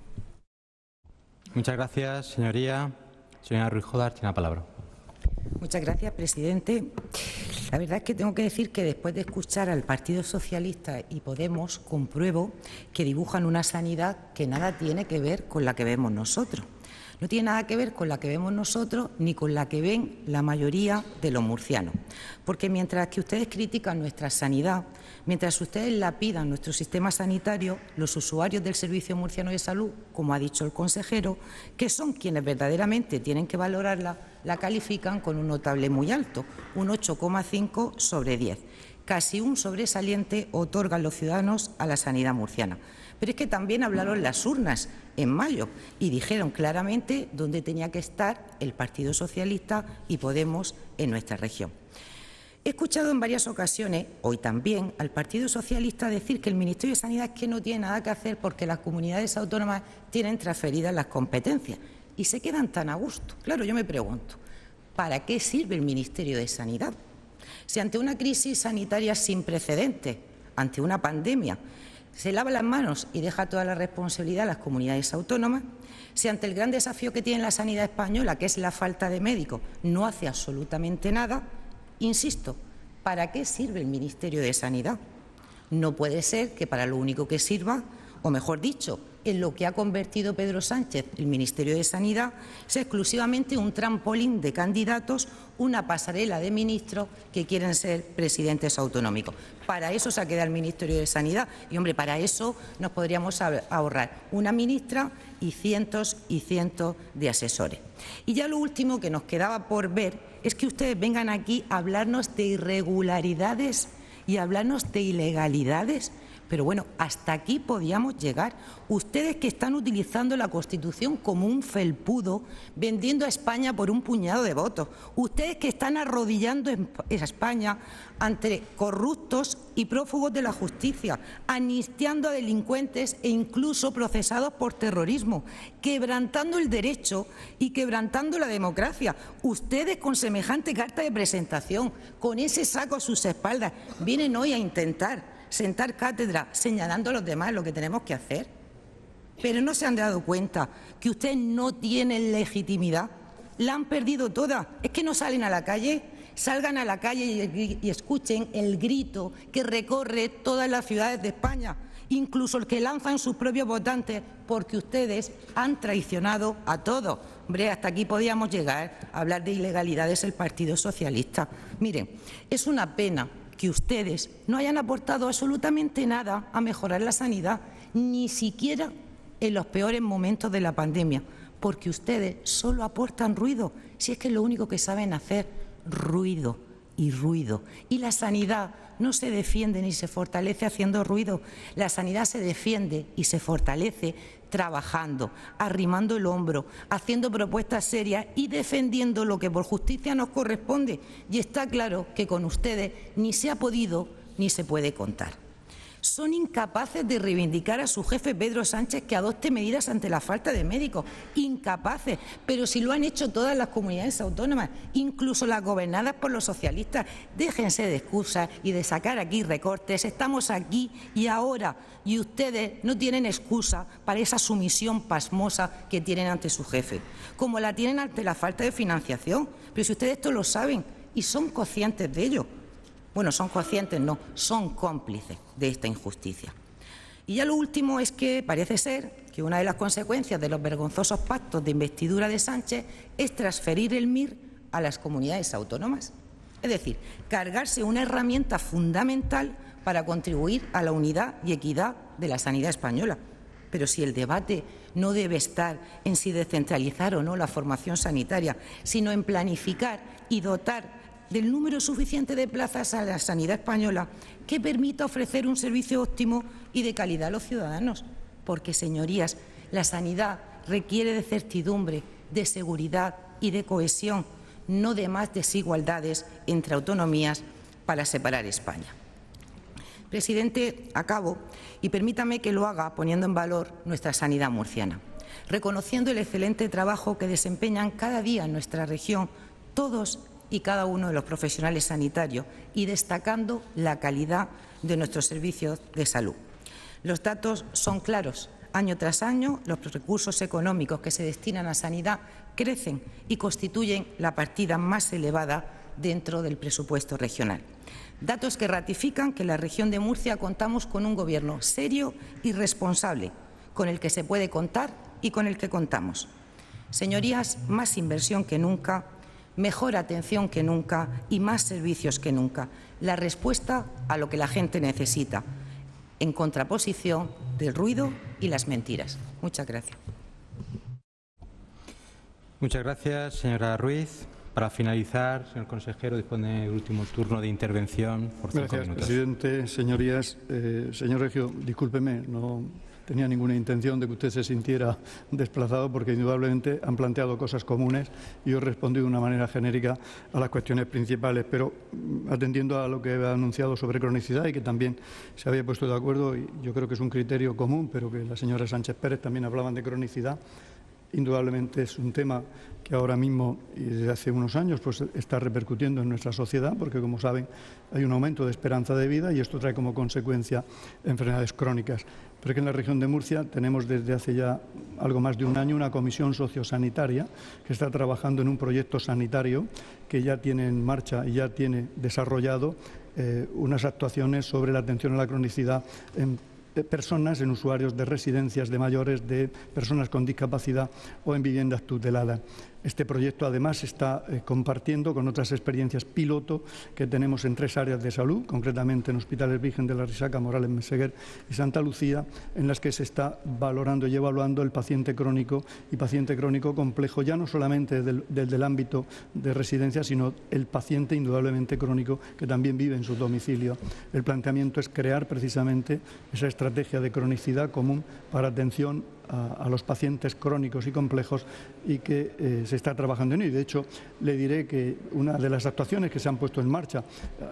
Muchas gracias, señoría. Señora Ruiz Jodar, tiene la palabra. Muchas gracias, presidente. La verdad es que tengo que decir que después de escuchar al Partido Socialista y Podemos, compruebo que dibujan una sanidad que nada tiene que ver con la que vemos nosotros. No tiene nada que ver con la que vemos nosotros ni con la que ven la mayoría de los murcianos. Porque mientras que ustedes critican nuestra sanidad, mientras ustedes lapidan nuestro sistema sanitario, los usuarios del Servicio Murciano de Salud, como ha dicho el consejero, que son quienes verdaderamente tienen que valorarla, la califican con un notable muy alto, un 8,5 sobre 10. Casi un sobresaliente otorgan los ciudadanos a la sanidad murciana. Pero es que también hablaron las urnas en mayo y dijeron claramente dónde tenía que estar el Partido Socialista y Podemos en nuestra región. He escuchado en varias ocasiones, hoy también, al Partido Socialista decir que el Ministerio de Sanidad es que no tiene nada que hacer porque las comunidades autónomas tienen transferidas las competencias y se quedan tan a gusto. Claro, yo me pregunto, ¿para qué sirve el Ministerio de Sanidad? Si ante una crisis sanitaria sin precedentes, ante una pandemia, se lava las manos y deja toda la responsabilidad a las comunidades autónomas, si ante el gran desafío que tiene la sanidad española, que es la falta de médicos, no hace absolutamente nada, insisto, ¿para qué sirve el Ministerio de Sanidad? No puede ser que para lo único que sirva, o mejor dicho, en lo que ha convertido Pedro Sánchez el Ministerio de Sanidad, sea exclusivamente un trampolín de candidatos, una pasarela de ministros que quieren ser presidentes autonómicos. Para eso se ha quedado el Ministerio de Sanidad y, hombre, para eso nos podríamos ahorrar una ministra y cientos de asesores. Y ya lo último que nos quedaba por ver es que ustedes vengan aquí a hablarnos de irregularidades y a hablarnos de ilegalidades. Pero bueno, hasta aquí podíamos llegar. Ustedes que están utilizando la Constitución como un felpudo, vendiendo a España por un puñado de votos. Ustedes que están arrodillando a España ante corruptos y prófugos de la justicia, amnistiando a delincuentes e incluso procesados por terrorismo, quebrantando el derecho y quebrantando la democracia. Ustedes con semejante carta de presentación, con ese saco a sus espaldas, vienen hoy a intentar sentar cátedra señalando a los demás lo que tenemos que hacer. Pero no se han dado cuenta que ustedes no tienen legitimidad, la han perdido toda. Es que no salen a la calle, Salgan a la calle y escuchen el grito que recorre todas las ciudades de España, incluso el que lanzan sus propios votantes, porque ustedes han traicionado a todos. Hombre, hasta aquí podíamos llegar a hablar de ilegalidades el Partido Socialista. Miren, es una pena que ustedes no hayan aportado absolutamente nada a mejorar la sanidad, ni siquiera en los peores momentos de la pandemia, porque ustedes solo aportan ruido, si es que es lo único que saben hacer, ruido y ruido. Y la sanidad no se defiende ni se fortalece haciendo ruido, la sanidad se defiende y se fortalece trabajando, arrimando el hombro, haciendo propuestas serias y defendiendo lo que por justicia nos corresponde. Y está claro que con ustedes ni se ha podido ni se puede contar. Son incapaces de reivindicar a su jefe Pedro Sánchez que adopte medidas ante la falta de médicos. Incapaces, pero si lo han hecho todas las comunidades autónomas, incluso las gobernadas por los socialistas. Déjense de excusas y de sacar aquí recortes. Estamos aquí y ahora, y ustedes no tienen excusa para esa sumisión pasmosa que tienen ante su jefe, como la tienen ante la falta de financiación. Pero si ustedes esto lo saben y son conscientes de ello. Bueno, son conscientes, no, son cómplices de esta injusticia. Y ya lo último es que parece ser que una de las consecuencias de los vergonzosos pactos de investidura de Sánchez es transferir el MIR a las comunidades autónomas. Es decir, cargarse una herramienta fundamental para contribuir a la unidad y equidad de la sanidad española. Pero si el debate no debe estar en si descentralizar o no la formación sanitaria, sino en planificar y dotar del número suficiente de plazas a la sanidad española que permita ofrecer un servicio óptimo y de calidad a los ciudadanos. Porque, señorías, la sanidad requiere de certidumbre, de seguridad y de cohesión, no de más desigualdades entre autonomías para separar España. Presidente, acabo y permítame que lo haga poniendo en valor nuestra sanidad murciana, reconociendo el excelente trabajo que desempeñan cada día en nuestra región todos y cada uno de los profesionales sanitarios y destacando la calidad de nuestros servicios de salud. Los datos son claros. Año tras año, los recursos económicos que se destinan a sanidad crecen y constituyen la partida más elevada dentro del presupuesto regional. Datos que ratifican que en la región de Murcia contamos con un Gobierno serio y responsable, con el que se puede contar y con el que contamos. Señorías, más inversión que nunca, mejor atención que nunca y más servicios que nunca. La respuesta a lo que la gente necesita, en contraposición del ruido y las mentiras. Muchas gracias. Muchas gracias, señora Ruiz. Para finalizar, señor consejero, dispone del último turno de intervención por 5 minutos. Gracias, presidente. Señorías, señor Regio, discúlpeme, no tenía ninguna intención de que usted se sintiera desplazado, porque indudablemente han planteado cosas comunes y yo he respondido de una manera genérica a las cuestiones principales, pero atendiendo a lo que ha anunciado sobre cronicidad y que también se había puesto de acuerdo, y yo creo que es un criterio común, pero que la señora Sánchez Pérez también hablaban de cronicidad. Indudablemente es un tema que ahora mismo y desde hace unos años pues está repercutiendo en nuestra sociedad, porque como saben hay un aumento de esperanza de vida y esto trae como consecuencia enfermedades crónicas. Pero es que en la región de Murcia tenemos desde hace ya algo más de un año una comisión sociosanitaria que está trabajando en un proyecto sanitario que ya tiene en marcha y ya tiene desarrollado unas actuaciones sobre la atención a la cronicidad en personas, en usuarios de residencias de mayores, de personas con discapacidad o en viviendas tuteladas. Este proyecto además se está compartiendo con otras experiencias piloto que tenemos en 3 áreas de salud, concretamente en Hospitales Virgen de la Risaca, Morales Meseguer y Santa Lucía, en las que se está valorando y evaluando el paciente crónico y paciente crónico complejo, ya no solamente desde el ámbito de residencia, sino el paciente indudablemente crónico que también vive en su domicilio. El planteamiento es crear precisamente esa estrategia de cronicidad común para atención a los pacientes crónicos y complejos y que se está trabajando en ello. Y de hecho, le diré que una de las actuaciones que se han puesto en marcha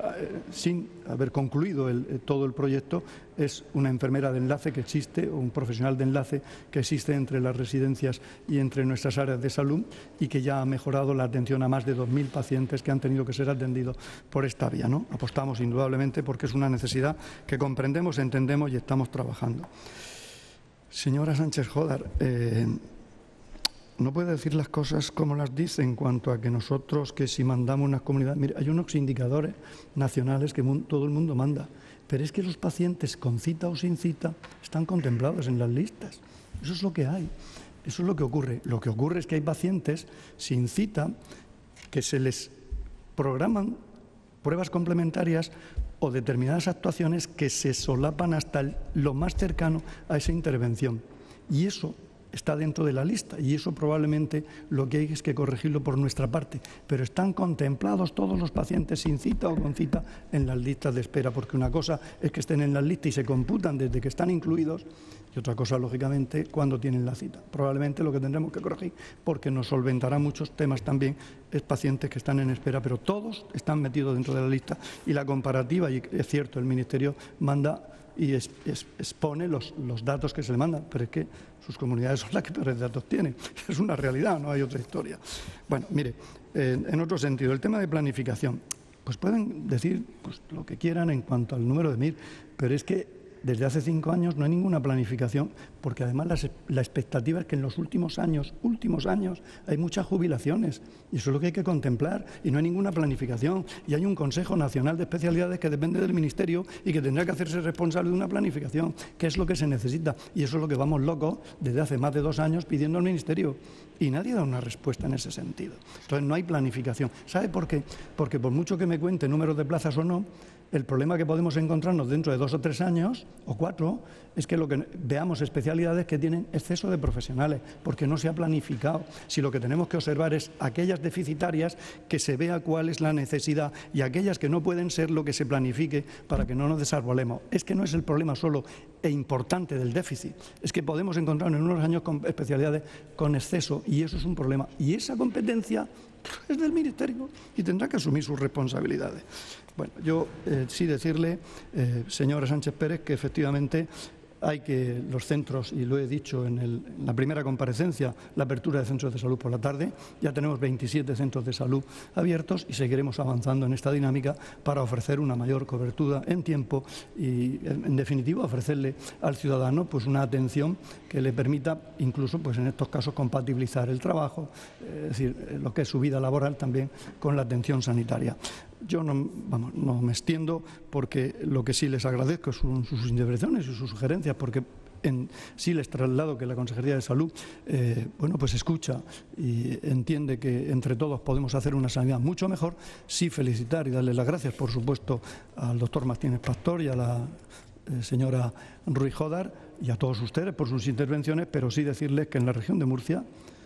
sin haber concluido todo el proyecto es una enfermera de enlace que existe, o un profesional de enlace que existe entre las residencias y entre nuestras áreas de salud y que ya ha mejorado la atención a más de 2.000 pacientes que han tenido que ser atendidos por esta vía, ¿no? Apostamos indudablemente porque es una necesidad que comprendemos, entendemos y estamos trabajando. Señora Sánchez Jodar, no puede decir las cosas como las dice en cuanto a que nosotros, que si mandamos unas comunidades... Mire, hay unos indicadores nacionales que todo el mundo manda, pero es que los pacientes con cita o sin cita están contemplados en las listas. Eso es lo que hay, eso es lo que ocurre. Lo que ocurre es que hay pacientes sin cita que se les programan pruebas complementarias o determinadas actuaciones que se solapan hasta lo más cercano a esa intervención. Y eso está dentro de la lista y eso probablemente lo que hay es que corregirlo por nuestra parte. Pero están contemplados todos los pacientes sin cita o con cita en las listas de espera, porque una cosa es que estén en las listas y se computan desde que están incluidos y otra cosa, lógicamente, cuando tienen la cita. Probablemente lo que tendremos que corregir, porque nos solventará muchos temas también, es pacientes que están en espera, pero todos están metidos dentro de la lista. Y la comparativa, y es cierto, el Ministerio manda y expone los datos que se le mandan, pero es que sus comunidades son las que peores datos tienen. Es una realidad, no hay otra historia. Bueno, mire, en otro sentido, el tema de planificación, pues pueden decir pues, lo que quieran en cuanto al número de MIR, pero es que desde hace 5 años no hay ninguna planificación, porque además la expectativa es que en los últimos años hay muchas jubilaciones y eso es lo que hay que contemplar y no hay ninguna planificación y hay un Consejo Nacional de Especialidades que depende del Ministerio y que tendrá que hacerse responsable de una planificación, que es lo que se necesita y eso es lo que vamos locos desde hace más de 2 años pidiendo al Ministerio y nadie da una respuesta en ese sentido. Entonces no hay planificación. ¿Sabe por qué? Porque por mucho que me cuente números de plazas o no, el problema que podemos encontrarnos dentro de 2 o 3 años, o 4, es que lo que veamos especialidades que tienen exceso de profesionales, porque no se ha planificado. Si lo que tenemos que observar es aquellas deficitarias, que se vea cuál es la necesidad, y aquellas que no pueden ser, lo que se planifique para que no nos desarbolemos. Es que no es el problema solo e importante del déficit, es que podemos encontrarnos en unos años con especialidades con exceso, y eso es un problema. Y esa competencia es del Ministerio y tendrá que asumir sus responsabilidades. Bueno, yo sí decirle, señora Sánchez Pérez, que efectivamente hay que los centros, y lo he dicho en la primera comparecencia, la apertura de centros de salud por la tarde. Ya tenemos 27 centros de salud abiertos y seguiremos avanzando en esta dinámica para ofrecer una mayor cobertura en tiempo y, en definitiva, ofrecerle al ciudadano pues una atención que le permita, incluso pues en estos casos, compatibilizar el trabajo, es decir, lo que es su vida laboral también con la atención sanitaria. Yo no me extiendo porque lo que sí les agradezco son sus intervenciones y sus sugerencias, porque sí les traslado que la Consejería de Salud pues escucha y entiende que entre todos podemos hacer una sanidad mucho mejor. Sí felicitar y darle las gracias, por supuesto, al doctor Martínez Pastor y a la señora Ruiz Jodar y a todos ustedes por sus intervenciones, pero sí decirles que en la región de Murcia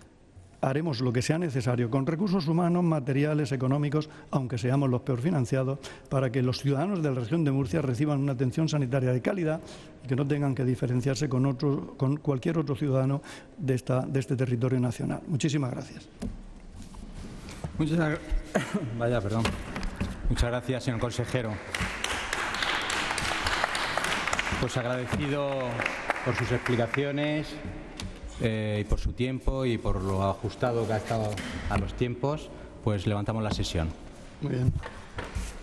haremos lo que sea necesario con recursos humanos, materiales, económicos, aunque seamos los peor financiados, para que los ciudadanos de la región de Murcia reciban una atención sanitaria de calidad y que no tengan que diferenciarse con cualquier otro ciudadano de este territorio nacional. Muchísimas gracias. Muchas gracias, señor consejero. Pues agradecido por sus explicaciones. Y por su tiempo y por lo ajustado que ha estado a los tiempos, pues levantamos la sesión. Muy bien.